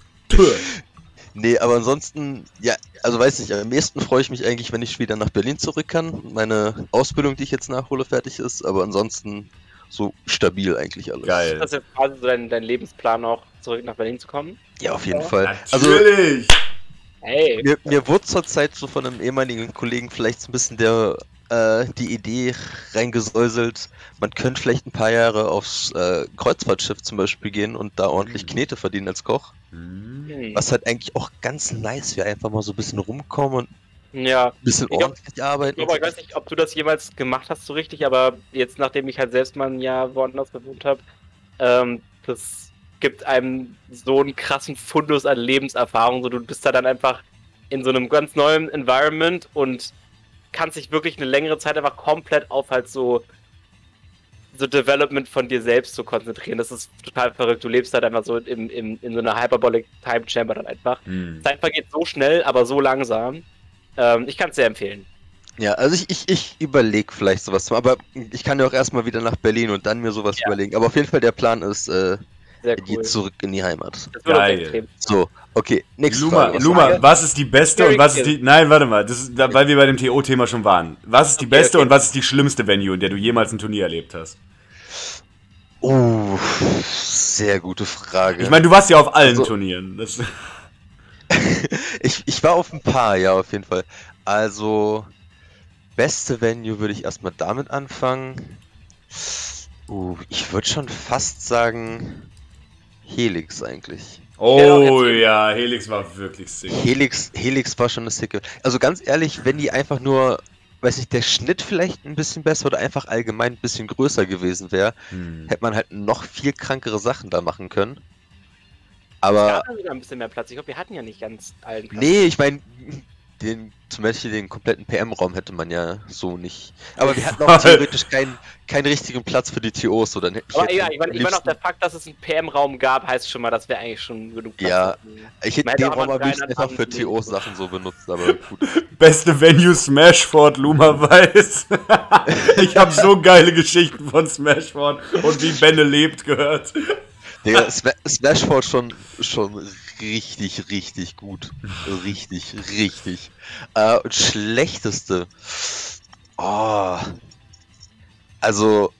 Nee, aber ansonsten, ja, also weiß nicht, am meisten freue ich mich eigentlich, wenn ich wieder nach Berlin zurück kann. Meine Ausbildung, die ich jetzt nachhole, fertig ist, aber ansonsten so stabil eigentlich alles. Geil. Ist das jetzt quasi so dein Lebensplan auch, zurück nach Berlin zu kommen? Ja, auf jeden Fall. Natürlich! Also, hey. Mir wurde zur Zeit so von einem ehemaligen Kollegen vielleicht so ein bisschen die Idee reingesäuselt, man könnte vielleicht ein paar Jahre aufs Kreuzfahrtschiff zum Beispiel gehen und da ordentlich Knete verdienen als Koch. Was halt eigentlich auch ganz nice wäre, einfach mal so ein bisschen rumkommen und ein bisschen ordentlich arbeiten. Ich weiß nicht, ob du das jemals gemacht hast so richtig, aber jetzt, nachdem ich halt selbst mal ein Jahr woanders gewohnt habe, das gibt einem so einen krassen Fundus an Lebenserfahrung. So, du bist da dann einfach in so einem ganz neuen Environment und kannst dich wirklich eine längere Zeit einfach komplett auf halt so Development von dir selbst zu konzentrieren. Das ist total verrückt. Du lebst halt einfach so in so einer Hyperbolic Time Chamber dann einfach. Zeit vergeht so schnell, aber so langsam. Ich kann es sehr empfehlen. Ja, also ich überlege vielleicht sowas, aber ich kann ja auch erstmal wieder nach Berlin und dann mir sowas überlegen. Aber auf jeden Fall der Plan ist, Sehr Geht cool. zurück in die Heimat. Das wird uns Geil. extrem. So, okay, nächste Luma, Frage. Luma, was ist die beste und was ist die... Nein, warte mal, weil wir bei dem TO-Thema schon waren. Was ist die beste und was ist die schlimmste Venue, in der du jemals ein Turnier erlebt hast? Oh, sehr gute Frage. Ich meine, du warst ja auf allen Also- Turnieren. Das, ich war auf ein paar, ja, auf jeden Fall. Also, beste Venue würde ich erstmal damit anfangen. Ich würde schon fast sagen Helix eigentlich. oh ja, Helix war wirklich sick. Helix war schon eine sicke. Also ganz ehrlich, wenn die einfach nur, weiß nicht, der Schnitt vielleicht ein bisschen besser oder einfach allgemein ein bisschen größer gewesen wäre, hätte man halt noch viel krankere Sachen da machen können. Wir Aber hatten sogar ein bisschen mehr Platz. Ich glaube, wir hatten ja nicht ganz allen Platz. nee, ich meine, zum Beispiel den kompletten PM-Raum hätte man ja so nicht. Aber wir hatten auch theoretisch keinen richtigen Platz für die TOs, oder? Aber egal, ich meine auch der Fakt, dass es einen PM-Raum gab, heißt schon mal, dass wir eigentlich schon genug Platz Ja, hatten. Ich hätte Man den hätte auch Raum mal am liebsten 300 einfach für haben TO-Sachen so benutzt, aber gut. Beste Venue Smashford, Luma weiß. Ich habe so geile Geschichten von Smashford und wie Benne lebt gehört. Digga, Smashford schon richtig gut. Richtig. Und schlechteste. Oh. Also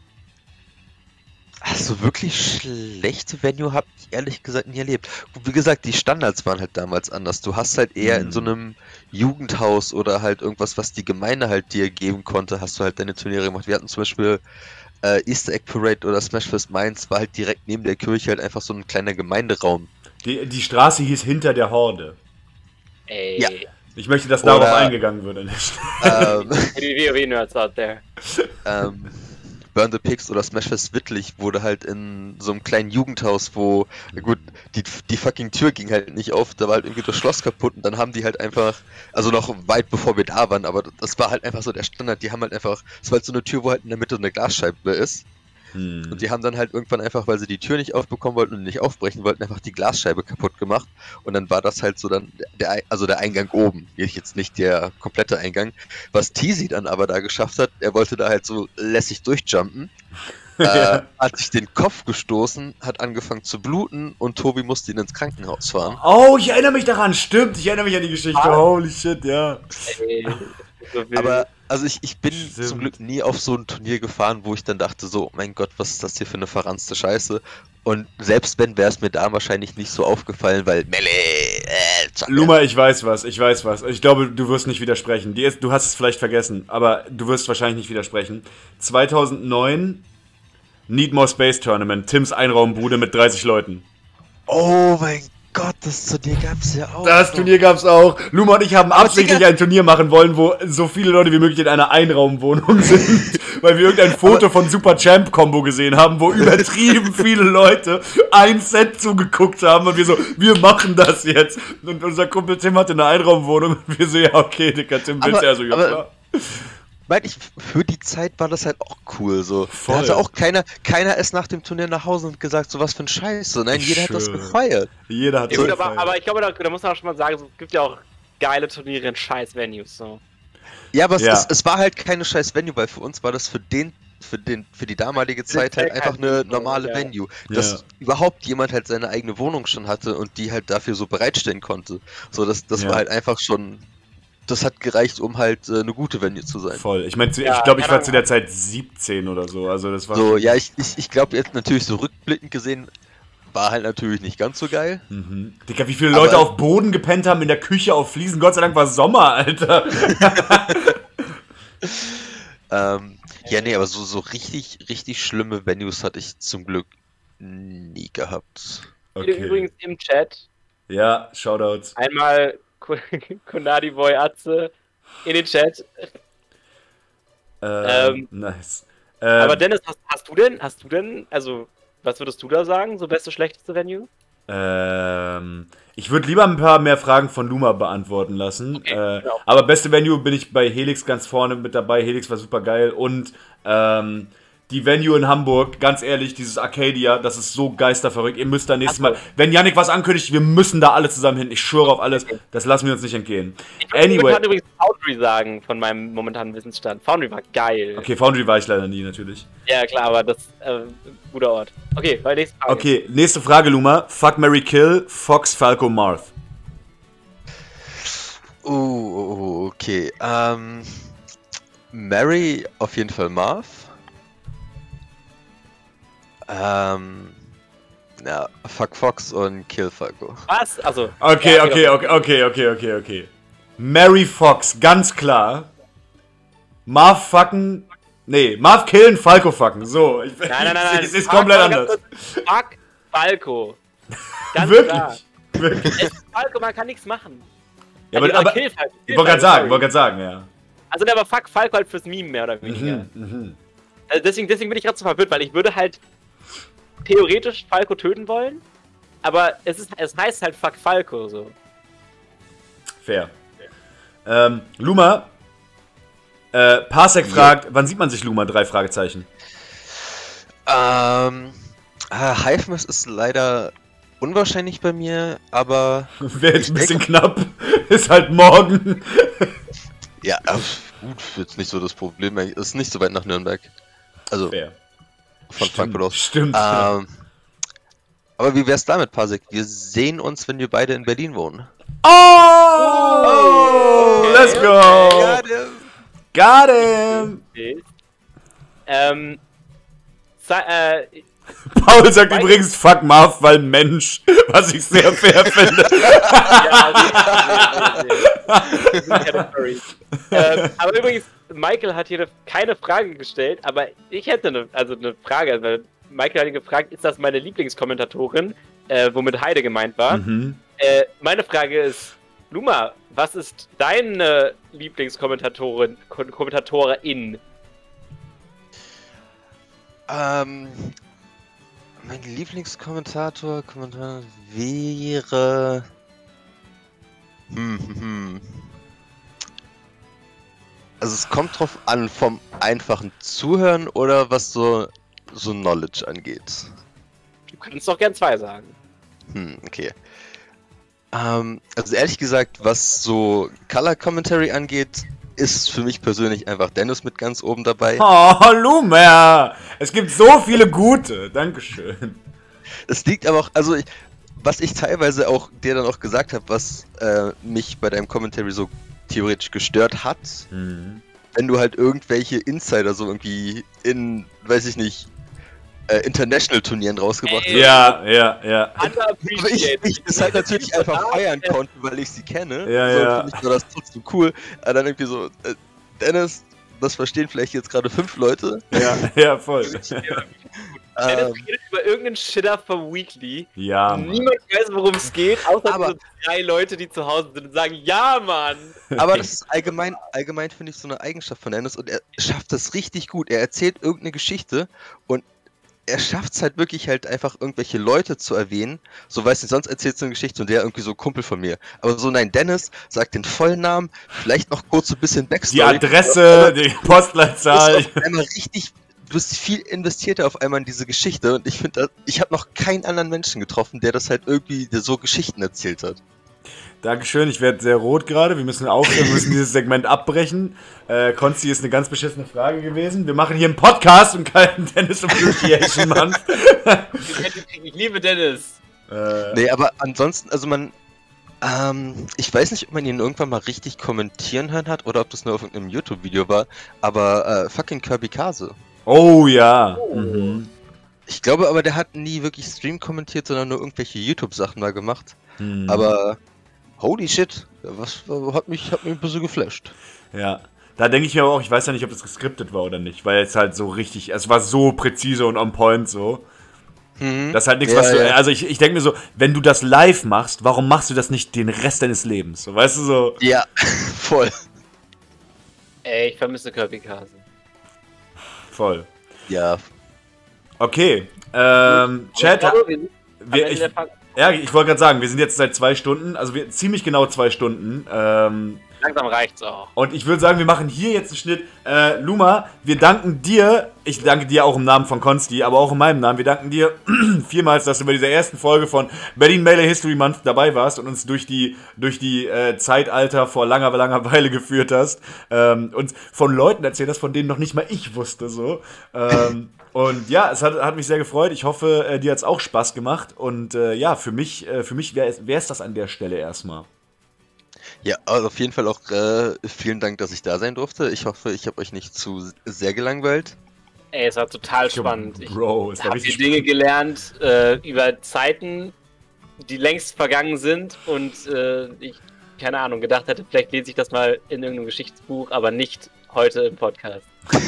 wirklich schlechte Venue habe ich ehrlich gesagt nie erlebt. Wie gesagt, die Standards waren halt damals anders. Du hast halt eher in so einem Jugendhaus oder halt irgendwas, was die Gemeinde halt dir geben konnte, hast du halt deine Turniere gemacht. Wir hatten zum Beispiel Easter Egg Parade oder Smashfest Mainz, war halt direkt neben der Kirche halt einfach so ein kleiner Gemeinderaum. Die Straße hieß hinter der Horde. Ey, Ja. Ich möchte, dass darauf Oder- eingegangen wird. Nicht? die WoW-Nerds out there. Burn the Pigs oder Smashfest Wittlich wurde halt in so einem kleinen Jugendhaus, wo, gut, die fucking Tür ging halt nicht auf, da war halt irgendwie das Schloss kaputt und dann haben die halt einfach, also noch weit bevor wir da waren, aber das war halt einfach so der Standard, die haben halt einfach, es war halt so eine Tür, wo halt in der Mitte eine Glasscheibe ist und die haben dann halt irgendwann einfach, weil sie die Tür nicht aufbekommen wollten und nicht aufbrechen wollten, einfach die Glasscheibe kaputt gemacht und dann war das halt so dann, der Eingang oben, jetzt nicht der komplette Eingang. Was Teasy dann aber da geschafft hat, er wollte da halt so lässig durchjumpen, hat sich den Kopf gestoßen, hat angefangen zu bluten und Tobi musste ihn ins Krankenhaus fahren. Oh, ich erinnere mich daran, stimmt. Ich erinnere mich an die Geschichte. Holy shit, ja. Ey, so wild. Aber, also ich bin Stimmt. zum Glück nie auf so ein Turnier gefahren, wo ich dann dachte so, mein Gott, was ist das hier für eine verranzte Scheiße? Und selbst wenn, wäre es mir da wahrscheinlich nicht so aufgefallen, weil Luma, ich weiß was. Ich glaube, du wirst nicht widersprechen. Du hast es vielleicht vergessen, aber du wirst wahrscheinlich nicht widersprechen. 2009 Need More Space Tournament, Tims Einraumbude mit 30 Leuten. Oh mein Gott, das Turnier gab's ja auch. Das noch. Turnier gab's auch. Luma und ich haben Aber absichtlich Digga- ein Turnier machen wollen, wo so viele Leute wie möglich in einer Einraumwohnung sind, weil wir irgendein Foto von Super Champ Combo gesehen haben, wo übertrieben viele Leute ein Set zugeguckt haben und wir so, wir machen das jetzt. Und unser Kumpel Tim hatte eine Einraumwohnung und wir so, ja okay, Digga, Tim willst ja so, ja aber- klar. Meine ich, für die Zeit war das halt auch cool so. Voll. Da hatte auch keiner ist nach dem Turnier nach Hause und gesagt, so was für ein Scheiß. So, nein, Ich jeder hat das schwöre. gefeiert. Jeder hat Ja, so gut, gefeiert. aber ich glaube, da muss man auch schon mal sagen, es gibt ja auch geile Turniere in scheiß Venues. So. Ja, aber Ja. es war halt keine scheiß Venue, weil für uns war das für die damalige Zeit halt einfach eine normale Ja. Venue. Dass Ja. überhaupt jemand halt seine eigene Wohnung schon hatte und die halt dafür so bereitstellen konnte. So, das Ja. war halt einfach schon. Das hat gereicht, um halt eine gute Venue zu sein. Voll. Ich meine, Ja, ich glaube, ich war keine zu der Zeit 17 oder so. Also das war So, ja, ich glaube jetzt natürlich so rückblickend gesehen, war halt natürlich nicht ganz so geil. Mhm. Digga, wie viele Leute Aber- auf Boden gepennt haben, in der Küche auf Fliesen. Gott sei Dank war Sommer, Alter. Ja, nee, aber so richtig schlimme Venues hatte ich zum Glück nie gehabt. Übrigens im Chat Ja, Shoutouts. einmal Konadi Boy Atze in den Chat. Nice. Aber Dennis, hast du denn, also, was würdest du da sagen? So beste, schlechteste Venue? Ich würde lieber ein paar mehr Fragen von Luma beantworten lassen. Okay, genau. Aber beste Venue bin ich bei Helix ganz vorne mit dabei. Helix war super geil. Und die Venue in Hamburg, ganz ehrlich, dieses Arcadia, das ist so geisterverrückt. Ihr müsst da nächstes Mal, wenn Yannick was ankündigt, wir müssen da alle zusammen hin. Ich schwöre auf alles, das lassen wir uns nicht entgehen. Ich würde momentan übrigens Foundry sagen, von meinem momentanen Wissensstand. Foundry war geil. Okay, Foundry war ich leider nie, natürlich. Ja, klar, aber das ist guter Ort. Okay, nächste Frage. Okay, nächste Frage, Luma. Fuck, Marry, Kill, Fox, Falco, Marth. Okay. Mary auf jeden Fall Marth. Ja, fuck Fox und kill Falco. Was? Also. Okay, ja, okay. Mary Fox, ganz klar. Marth fucken. Nee, Marth killen, Falco fucken. So. Nein. Es ist komplett anders. Fuck Falco. Ganz Wirklich? klar. Wirklich. Es ist Falco, man kann nichts machen. Ja, aber kill Falco. ich wollte gerade sagen, ja. Also der war fuck Falco halt fürs Meme mehr oder weniger. Also deswegen bin ich gerade so verwirrt, weil ich würde halt theoretisch Falco töten wollen, aber es heißt halt fuck Falco so. Fair. Luma, Parsec fragt, wann sieht man sich, Luma? 3 Fragezeichen. Hive-Mess ist leider unwahrscheinlich bei mir, aber... Wäre jetzt ein bisschen knapp. Ist halt morgen. Ja, gut, jetzt nicht so das Problem. Ist nicht so weit nach Nürnberg. Also, Fair. von Frankfurt aus. Stimmt. Aber wie wär's damit, Parsec? Wir sehen uns, wenn wir beide in Berlin wohnen. Oh! Let's go! Got him! Paul sagt übrigens fuck Marv, weil Mensch, was ich sehr fair finde. Aber übrigens, Michael hat hier keine Frage gestellt, aber ich hätte eine Frage. Weil Michael hat ihn gefragt, ist das meine Lieblingskommentatorin, womit Heide gemeint war. Meine Frage ist, Luma, was ist deine Lieblingskommentatorin, Kommentatorin? Mein Lieblingskommentator wäre... Also es kommt drauf an, vom einfachen Zuhören oder was so Knowledge angeht. Du kannst doch gern 2 sagen. Okay. Also ehrlich gesagt, was so Color Commentary angeht, ist für mich persönlich einfach Dennis mit ganz oben dabei. Oh, Luma! Es gibt so viele gute. Dankeschön. Das liegt aber auch, also was ich teilweise auch dir dann auch gesagt habe, was mich bei deinem Commentary so theoretisch gestört hat, wenn du halt irgendwelche Insider so irgendwie in, weiß ich nicht, International-Turnieren rausgebracht hast. Ja. Aber ich das halt natürlich einfach feiern konnte, weil ich sie kenne. Ja. Für mich war das trotzdem cool. Aber dann irgendwie so, Dennis, das verstehen vielleicht jetzt gerade 5 Leute. Ja, voll. Dennis redet über irgendeinen Shitter vom Weekly. Ja, Mann. Niemand weiß, worum es geht, außer so 3 Leute, die zu Hause sind und sagen, ja, Mann! Aber das ist allgemein finde ich so eine Eigenschaft von Dennis und er schafft das richtig gut. Er erzählt irgendeine Geschichte und er schafft es halt wirklich halt einfach irgendwelche Leute zu erwähnen. So, weißt du, sonst erzählt so eine Geschichte und der irgendwie so Kumpel von mir. Aber so, nein, Dennis sagt den vollen Namen, vielleicht noch kurz so ein bisschen Backstory. Die Adresse, die Postleitzahl. Du bist viel investierter auf einmal in diese Geschichte und ich finde, ich habe noch keinen anderen Menschen getroffen, der das halt irgendwie so Geschichten erzählt hat. Dankeschön, ich werde sehr rot gerade. Wir müssen aufhören, wir müssen dieses Segment abbrechen. Konsti ist eine ganz beschissene Frage gewesen. Wir machen hier einen Podcast und keinen Dennis Appreciation Month. Ich liebe Dennis. Nee, aber ansonsten, also ich weiß nicht, ob man ihn irgendwann mal richtig kommentieren hören hat oder ob das nur auf irgendeinem YouTube-Video war, aber fucking Kirby Kase. Oh ja. Ich glaube aber, der hat nie wirklich Stream kommentiert, sondern nur irgendwelche YouTube-Sachen mal gemacht. Aber holy shit, was hat mich ein bisschen geflasht. Ja, da denke ich mir aber auch, ich weiß ja nicht, ob das geskriptet war oder nicht, weil es halt so richtig, es war so präzise und on point so. Das ist halt nichts, was du, also ich denke mir so, wenn du das live machst, warum machst du das nicht den Rest deines Lebens? So, weißt du so? Ja, voll. Ey, ich vermisse Kirby Kase. Voll. Ja. Okay, Chat, ich wollte gerade sagen, wir sind jetzt seit 2 Stunden, also ziemlich genau 2 Stunden. Langsam reicht's auch. Und ich würde sagen, wir machen hier jetzt einen Schnitt. Luma, wir danken dir, ich danke dir auch im Namen von Konsti, aber auch in meinem Namen, wir danken dir vielmals, dass du bei dieser ersten Folge von Berlin Melee History Month dabei warst und uns durch die Zeitalter vor langer Weile geführt hast. Uns von Leuten erzählt hast, von denen noch nicht mal ich wusste so. Und ja, es hat mich sehr gefreut. Ich hoffe, dir hat es auch Spaß gemacht. Und ja, für mich wäre es das an der Stelle erstmal. Ja, also auf jeden Fall auch vielen Dank, dass ich da sein durfte. Ich hoffe, ich habe euch nicht zu sehr gelangweilt. Ey, es war total spannend. Bro, es Ich war habe richtig Dinge gelernt über Zeiten, die längst vergangen sind und ich, keine Ahnung, gedacht hätte, vielleicht lese ich das mal in irgendeinem Geschichtsbuch, aber nicht heute im Podcast.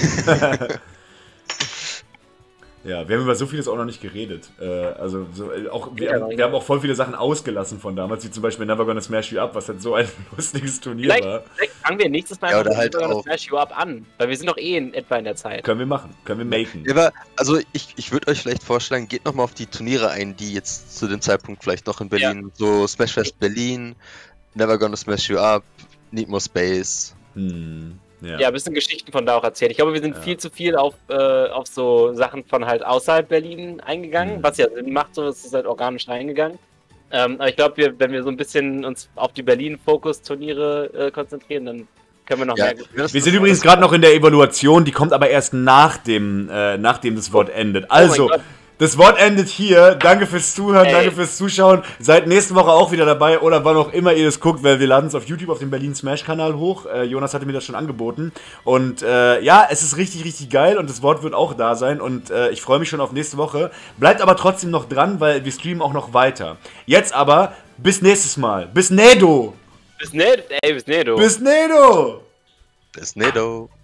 Ja, wir haben über so vieles auch noch nicht geredet. Wir haben auch voll viele Sachen ausgelassen von damals, wie zum Beispiel Never Gonna Smash You Up, was halt so ein lustiges Turnier war. Vielleicht fangen wir nächstes Mal oder halt Never Gonna auch Smash You Up an, weil wir sind doch etwa in der Zeit. Können wir machen, können wir maken. Aber, also ich würde euch vielleicht vorschlagen, geht nochmal auf die Turniere ein, die jetzt zu dem Zeitpunkt vielleicht noch in Berlin, so Smash Fest Berlin, Never Gonna Smash You Up, Need More Space. Ja, ein bisschen Geschichten von da auch erzählt. Ich glaube, wir sind viel zu viel auf so Sachen von halt außerhalb Berlin eingegangen, was ja Sinn macht, so es ist halt organisch reingegangen. Aber ich glaube, wenn wir so ein bisschen uns auf die Berlin-Fokus-Turniere konzentrieren, dann können wir noch mehr... Wir sind übrigens gerade noch in der Evaluation, die kommt aber erst nachdem das Wort endet. Also... Das Wort endet hier. Danke fürs Zuhören, danke fürs Zuschauen. Seid nächste Woche auch wieder dabei oder wann auch immer ihr das guckt, weil wir laden es auf YouTube auf dem Berlin Smash Kanal hoch. Jonas hatte mir das schon angeboten. Und ja, es ist richtig, richtig geil und das Wort wird auch da sein und ich freue mich schon auf nächste Woche. Bleibt aber trotzdem noch dran, weil wir streamen auch noch weiter. Jetzt aber, bis nächstes Mal. Bis Nedo! Bis Nedo! Bis Nedo! Bis Nedo!